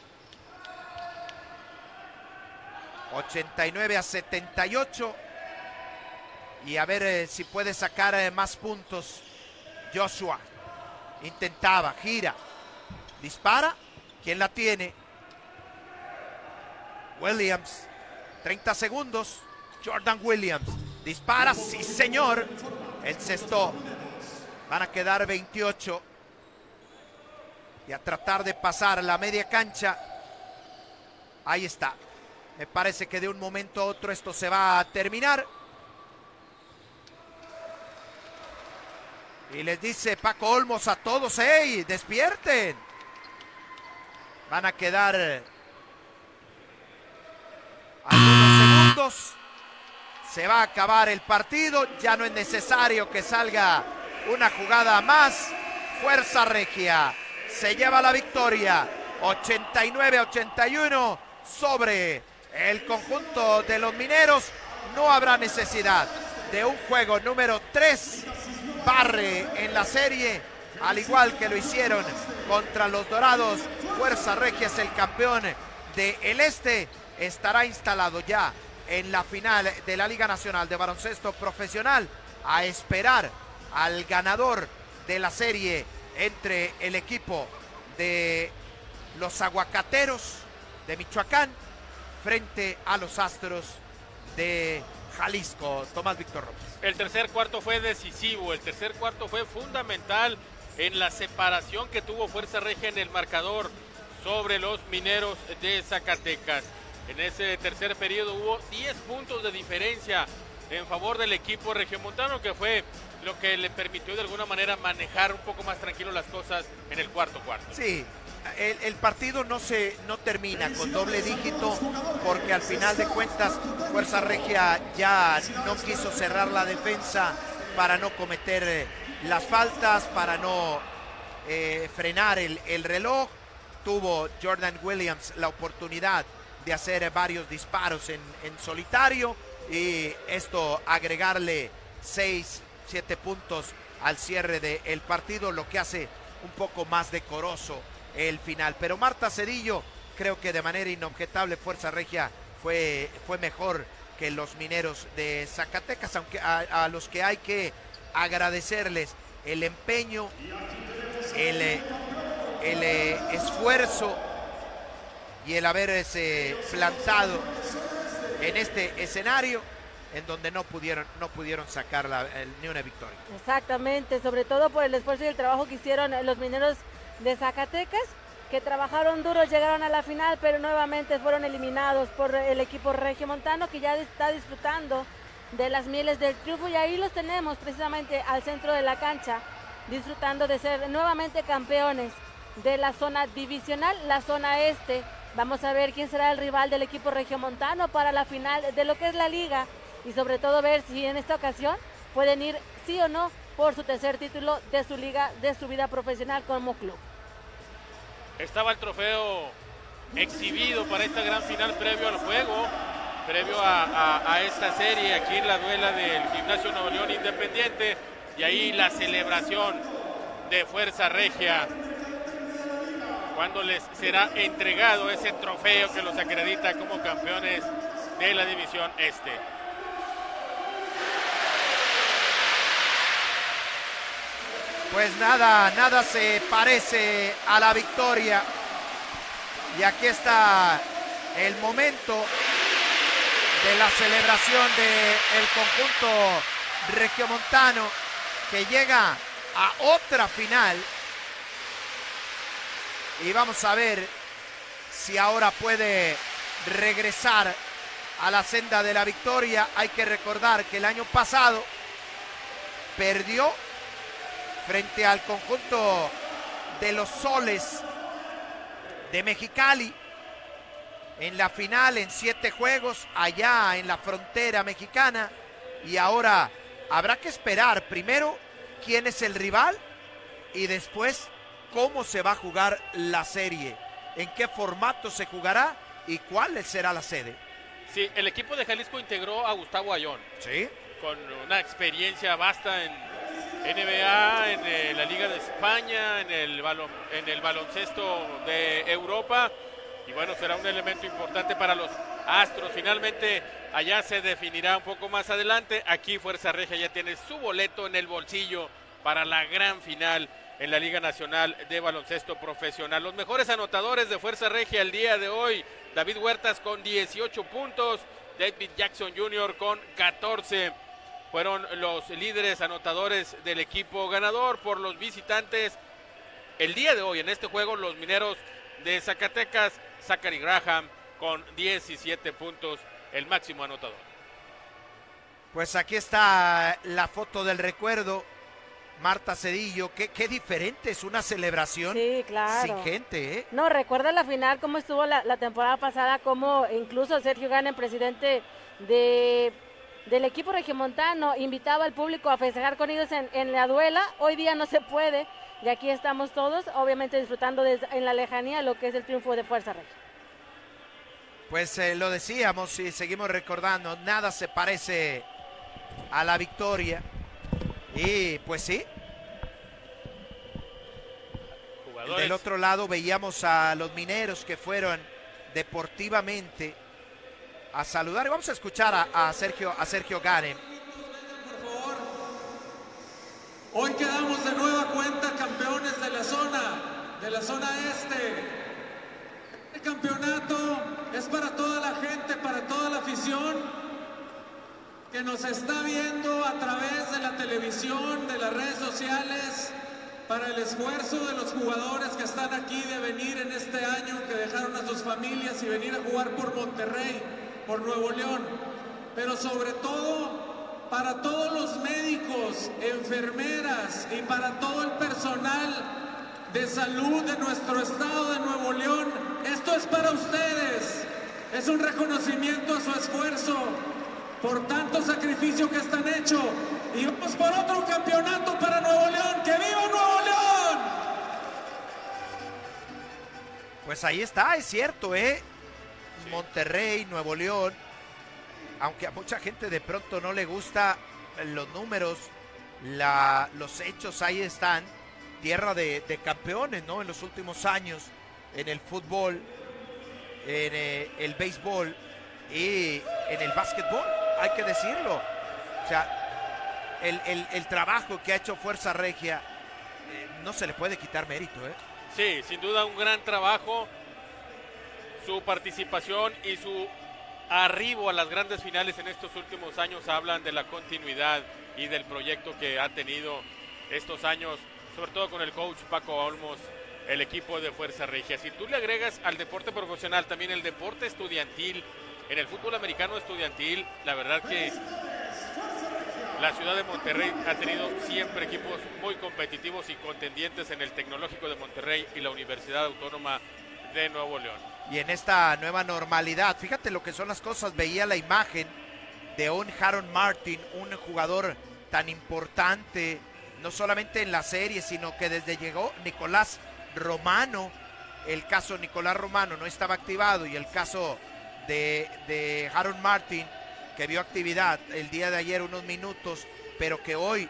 ochenta y nueve a setenta y ocho. Y a ver eh, si puede sacar eh, más puntos. Joshua intentaba, gira, dispara. ¿Quién la tiene? Williams. treinta segundos. Jordan Williams dispara, sí señor. Encestó. Van a quedar veintiocho. Y a tratar de pasar la media cancha. Ahí está. Me parece que de un momento a otro esto se va a terminar. Y les dice Paco Olmos a todos: ¡hey, despierten! Van a quedar algunos segundos. Se va a acabar el partido. Ya no es necesario que salga una jugada más. Fuerza Regia se lleva la victoria. ochenta y nueve a ochenta y uno sobre el conjunto de los mineros. No habrá necesidad de un juego número tres. Barre en la serie, al igual que lo hicieron contra los Dorados. Fuerza Regia es el campeón del Este. Estará instalado ya en la final de la Liga Nacional de Baloncesto Profesional, a esperar al ganador de la serie entre el equipo de los Aguacateros de Michoacán frente a los Astros de Jalisco. Tomás Víctor López. El tercer cuarto fue decisivo, el tercer cuarto fue fundamental en la separación que tuvo Fuerza Regia en el marcador sobre los Mineros de Zacatecas. En ese tercer periodo hubo diez puntos de diferencia en favor del equipo regiomontano, que fue lo que le permitió de alguna manera manejar un poco más tranquilo las cosas en el cuarto cuarto. Sí, el, el partido no se no termina con doble dígito, porque al final de cuentas Fuerza Regia ya no quiso cerrar la defensa para no cometer eh, las faltas, para no eh, frenar el, el reloj. Tuvo Jordan Williams la oportunidad de hacer varios disparos en, en solitario, y esto agregarle seis, siete puntos al cierre del partido, lo que hace un poco más decoroso el final. Pero Marta Cedillo, creo que de manera inobjetable Fuerza Regia fue, fue mejor que los Mineros de Zacatecas, aunque a, a los que hay que agradecerles el empeño, el, el, el esfuerzo y el haberse plantado en este escenario en donde no pudieron, no pudieron sacar la, el, ni una victoria. Exactamente, sobre todo por el esfuerzo y el trabajo que hicieron los mineros de Zacatecas, que trabajaron duro, llegaron a la final, pero nuevamente fueron eliminados por el equipo regiomontano, que ya está disfrutando de las mieles del triunfo, y ahí los tenemos precisamente al centro de la cancha, disfrutando de ser nuevamente campeones de la zona divisional, la zona este. Vamos a ver quién será el rival del equipo regiomontano para la final de lo que es la liga, y sobre todo ver si en esta ocasión pueden ir sí o no por su tercer título de su liga, de su vida profesional como club. Estaba el trofeo exhibido para esta gran final previo al juego, previo a, a, a esta serie aquí en la duela del Gimnasio Nuevo León Independiente, y ahí la celebración de Fuerza Regia, cuando les será entregado ese trofeo que los acredita como campeones de la división este. Pues nada, nada se parece a la victoria. Y aquí está el momento de la celebración del conjunto regiomontano, que llega a otra final. Y vamos a ver si ahora puede regresar a la senda de la victoria. Hay que recordar que el año pasado perdió frente al conjunto de los Soles de Mexicali en la final en siete juegos allá en la frontera mexicana, y ahora habrá que esperar primero quién es el rival y después cómo se va a jugar la serie, en qué formato se jugará y cuál será la sede. Sí, el equipo de Jalisco integró a Gustavo Ayón. Sí. Con una experiencia vasta en N B A, en eh, la Liga de España, en el, balon, en el baloncesto de Europa. Y bueno, será un elemento importante para los Astros. Finalmente, allá se definirá un poco más adelante. Aquí Fuerza Regia ya tiene su boleto en el bolsillo para la gran final en la Liga Nacional de Baloncesto Profesional. Los mejores anotadores de Fuerza Regia el día de hoy: David Huertas con dieciocho puntos, David Jackson junior con catorce. Fueron los líderes anotadores del equipo ganador. Por los visitantes, el día de hoy en este juego, los mineros de Zacatecas, Zachary Graham con diecisiete puntos, el máximo anotador. Pues aquí está la foto del recuerdo. Marta Cedillo, qué, qué diferente es una celebración sí, claro. sin gente, ¿eh? No, recuerda la final, cómo estuvo la, la temporada pasada, cómo incluso Sergio Ganem, presidente de, del equipo regiomontano, invitaba al público a festejar con ellos en, en la duela. Hoy día no se puede, y aquí estamos todos, obviamente disfrutando de, en la lejanía lo que es el triunfo de Fuerza Regia. Pues eh, lo decíamos y seguimos recordando, nada se parece a la victoria. Y pues sí, jugadores. Del otro lado veíamos a los mineros que fueron deportivamente a saludar. Y vamos a escuchar a, a Sergio, a Sergio Ganem. Por favor, hoy quedamos de nueva cuenta campeones de la zona, de la zona este. El campeonato es para toda la gente, para toda la afición que nos está viendo a través de la televisión, de las redes sociales, para el esfuerzo de los jugadores que están aquí de venir en este año, que dejaron a sus familias y venir a jugar por Monterrey, por Nuevo León, pero sobre todo para todos los médicos, enfermeras y para todo el personal de salud de nuestro estado de Nuevo León. Esto es para ustedes, es un reconocimiento a su esfuerzo por tanto sacrificio que están hecho, y vamos por otro campeonato para Nuevo León. ¡Que viva Nuevo León! Pues ahí está, es cierto, ¿eh? Sí. Monterrey, Nuevo León, aunque a mucha gente de pronto no le gusta los números, la, los hechos ahí están, tierra de, de campeones, ¿no? En los últimos años, en el fútbol, en eh, el béisbol y en el básquetbol. Hay que decirlo, o sea, el, el, el trabajo que ha hecho Fuerza Regia eh, no se le puede quitar mérito, ¿eh? Sí, sin duda un gran trabajo, su participación y su arribo a las grandes finales en estos últimos años hablan de la continuidad y del proyecto que ha tenido estos años, sobre todo con el coach Paco Olmos, el equipo de Fuerza Regia. Si tú le agregas al deporte profesional también el deporte estudiantil, en el fútbol americano estudiantil, la verdad que la ciudad de Monterrey ha tenido siempre equipos muy competitivos y contendientes en el Tecnológico de Monterrey y la Universidad Autónoma de Nuevo León. Y en esta nueva normalidad, fíjate lo que son las cosas, veía la imagen de un Harold Martin, un jugador tan importante, no solamente en la serie, sino que desde llegó Nicolás Romano, el caso Nicolás Romano no estaba activado y el caso de, de Harold Martin, que vio actividad el día de ayer unos minutos, pero que hoy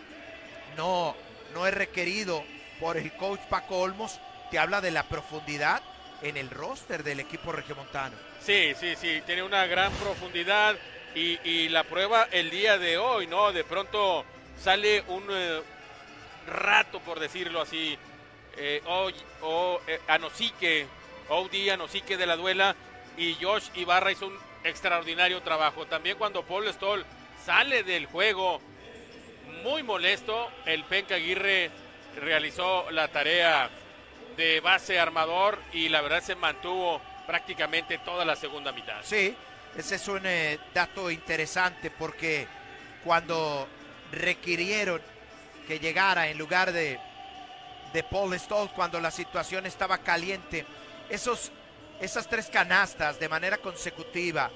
no, no es requerido por el coach Paco Olmos, te habla de la profundidad en el roster del equipo regiomontano. Sí, sí, sí, tiene una gran profundidad y, y la prueba el día de hoy, ¿no? De pronto sale un eh, rato, por decirlo así, eh, o, o eh, Anosique, O D Anosique de la Duela, y Josh Ibarra hizo un extraordinario trabajo. También cuando Paul Stoll sale del juego muy molesto, el Penca Aguirre realizó la tarea de base armador y la verdad se mantuvo prácticamente toda la segunda mitad. Sí, ese es un eh, dato interesante porque cuando requirieron que llegara en lugar de, de Paul Stoll, cuando la situación estaba caliente, esos, esas tres canastas de manera consecutiva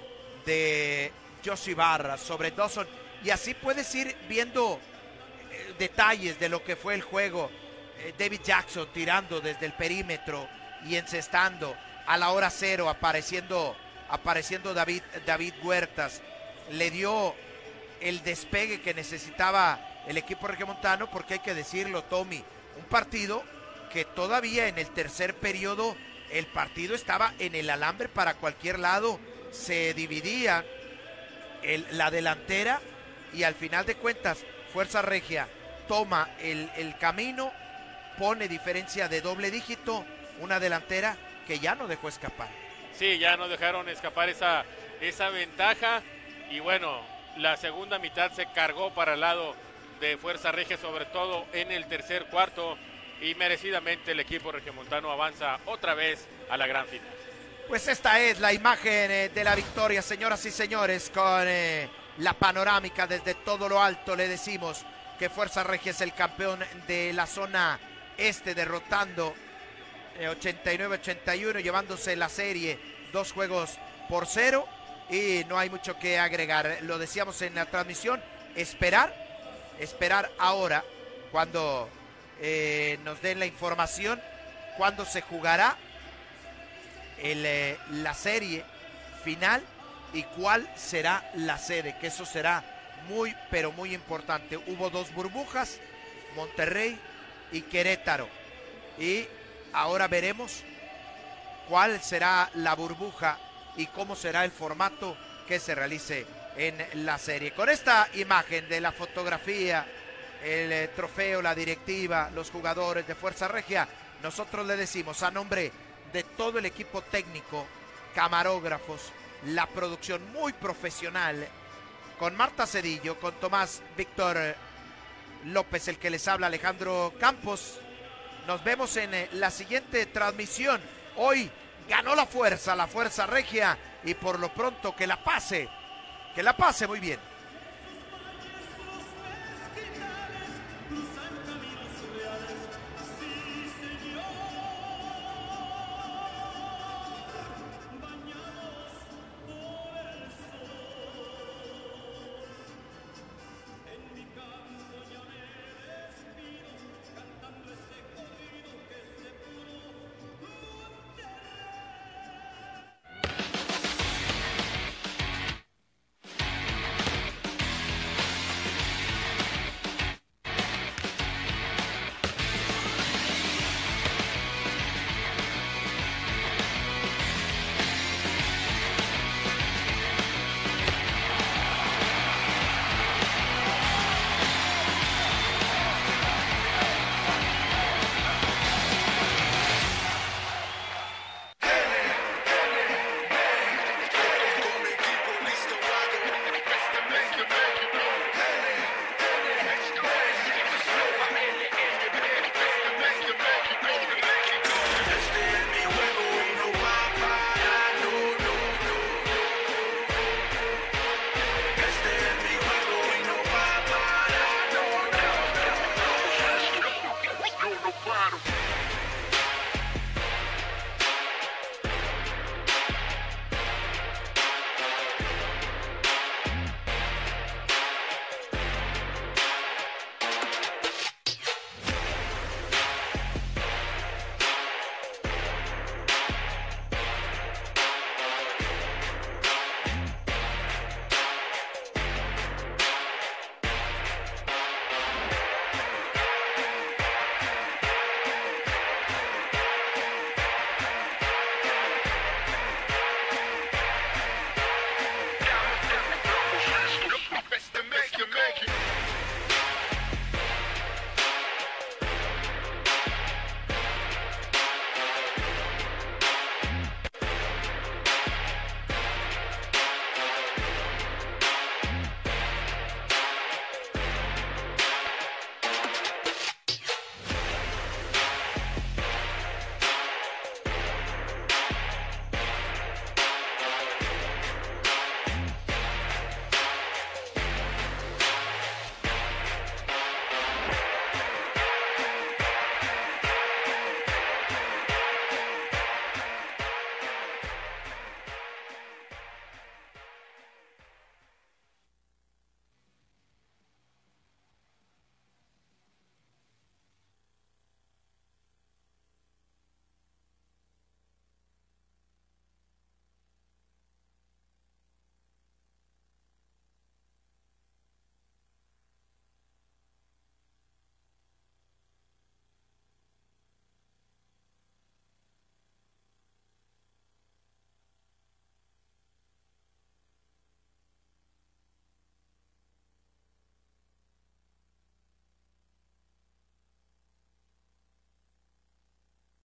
de Josh Ibarra sobre Dawson, y así puedes ir viendo eh, detalles de lo que fue el juego. David Jackson tirando desde el perímetro y encestando a la hora cero, apareciendo, apareciendo David, David Huertas. Le dio el despegue que necesitaba el equipo regiomontano, porque hay que decirlo, Tommy, un partido que todavía en el tercer periodo el partido estaba en el alambre para cualquier lado, se dividía el, la delantera y al final de cuentas Fuerza Regia toma el, el camino, pone diferencia de doble dígito, una delantera que ya no dejó escapar. Sí, ya no dejaron escapar esa, esa ventaja y bueno, la segunda mitad se cargó para el lado de Fuerza Regia, sobre todo en el tercer cuarto, y merecidamente el equipo regiomontano avanza otra vez a la gran final. Pues esta es la imagen eh, de la victoria, señoras y señores, con eh, la panorámica desde todo lo alto. Le decimos que Fuerza Regia es el campeón de la zona este, derrotando eh, ochenta y nueve a ochenta y uno, llevándose la serie dos juegos por cero, y no hay mucho que agregar. Lo decíamos en la transmisión, esperar, esperar ahora cuando eh, nos den la información, cuándo se jugará el, eh, la serie final y cuál será la sede, que eso será muy, pero muy importante. Hubo dos burbujas, Monterrey y Querétaro, y ahora veremos cuál será la burbuja y cómo será el formato que se realice en la serie. Con esta imagen de la fotografía, el eh, trofeo, la directiva, los jugadores de Fuerza Regia, nosotros le decimos a nombre de todo el equipo técnico, camarógrafos, la producción muy profesional, con Marta Cedillo, con Tomás Víctor López, el que les habla, Alejandro Campos. Nos vemos en eh, la siguiente transmisión. Hoy ganó la Fuerza, la Fuerza Regia, y por lo pronto que la pase, que la pase muy bien.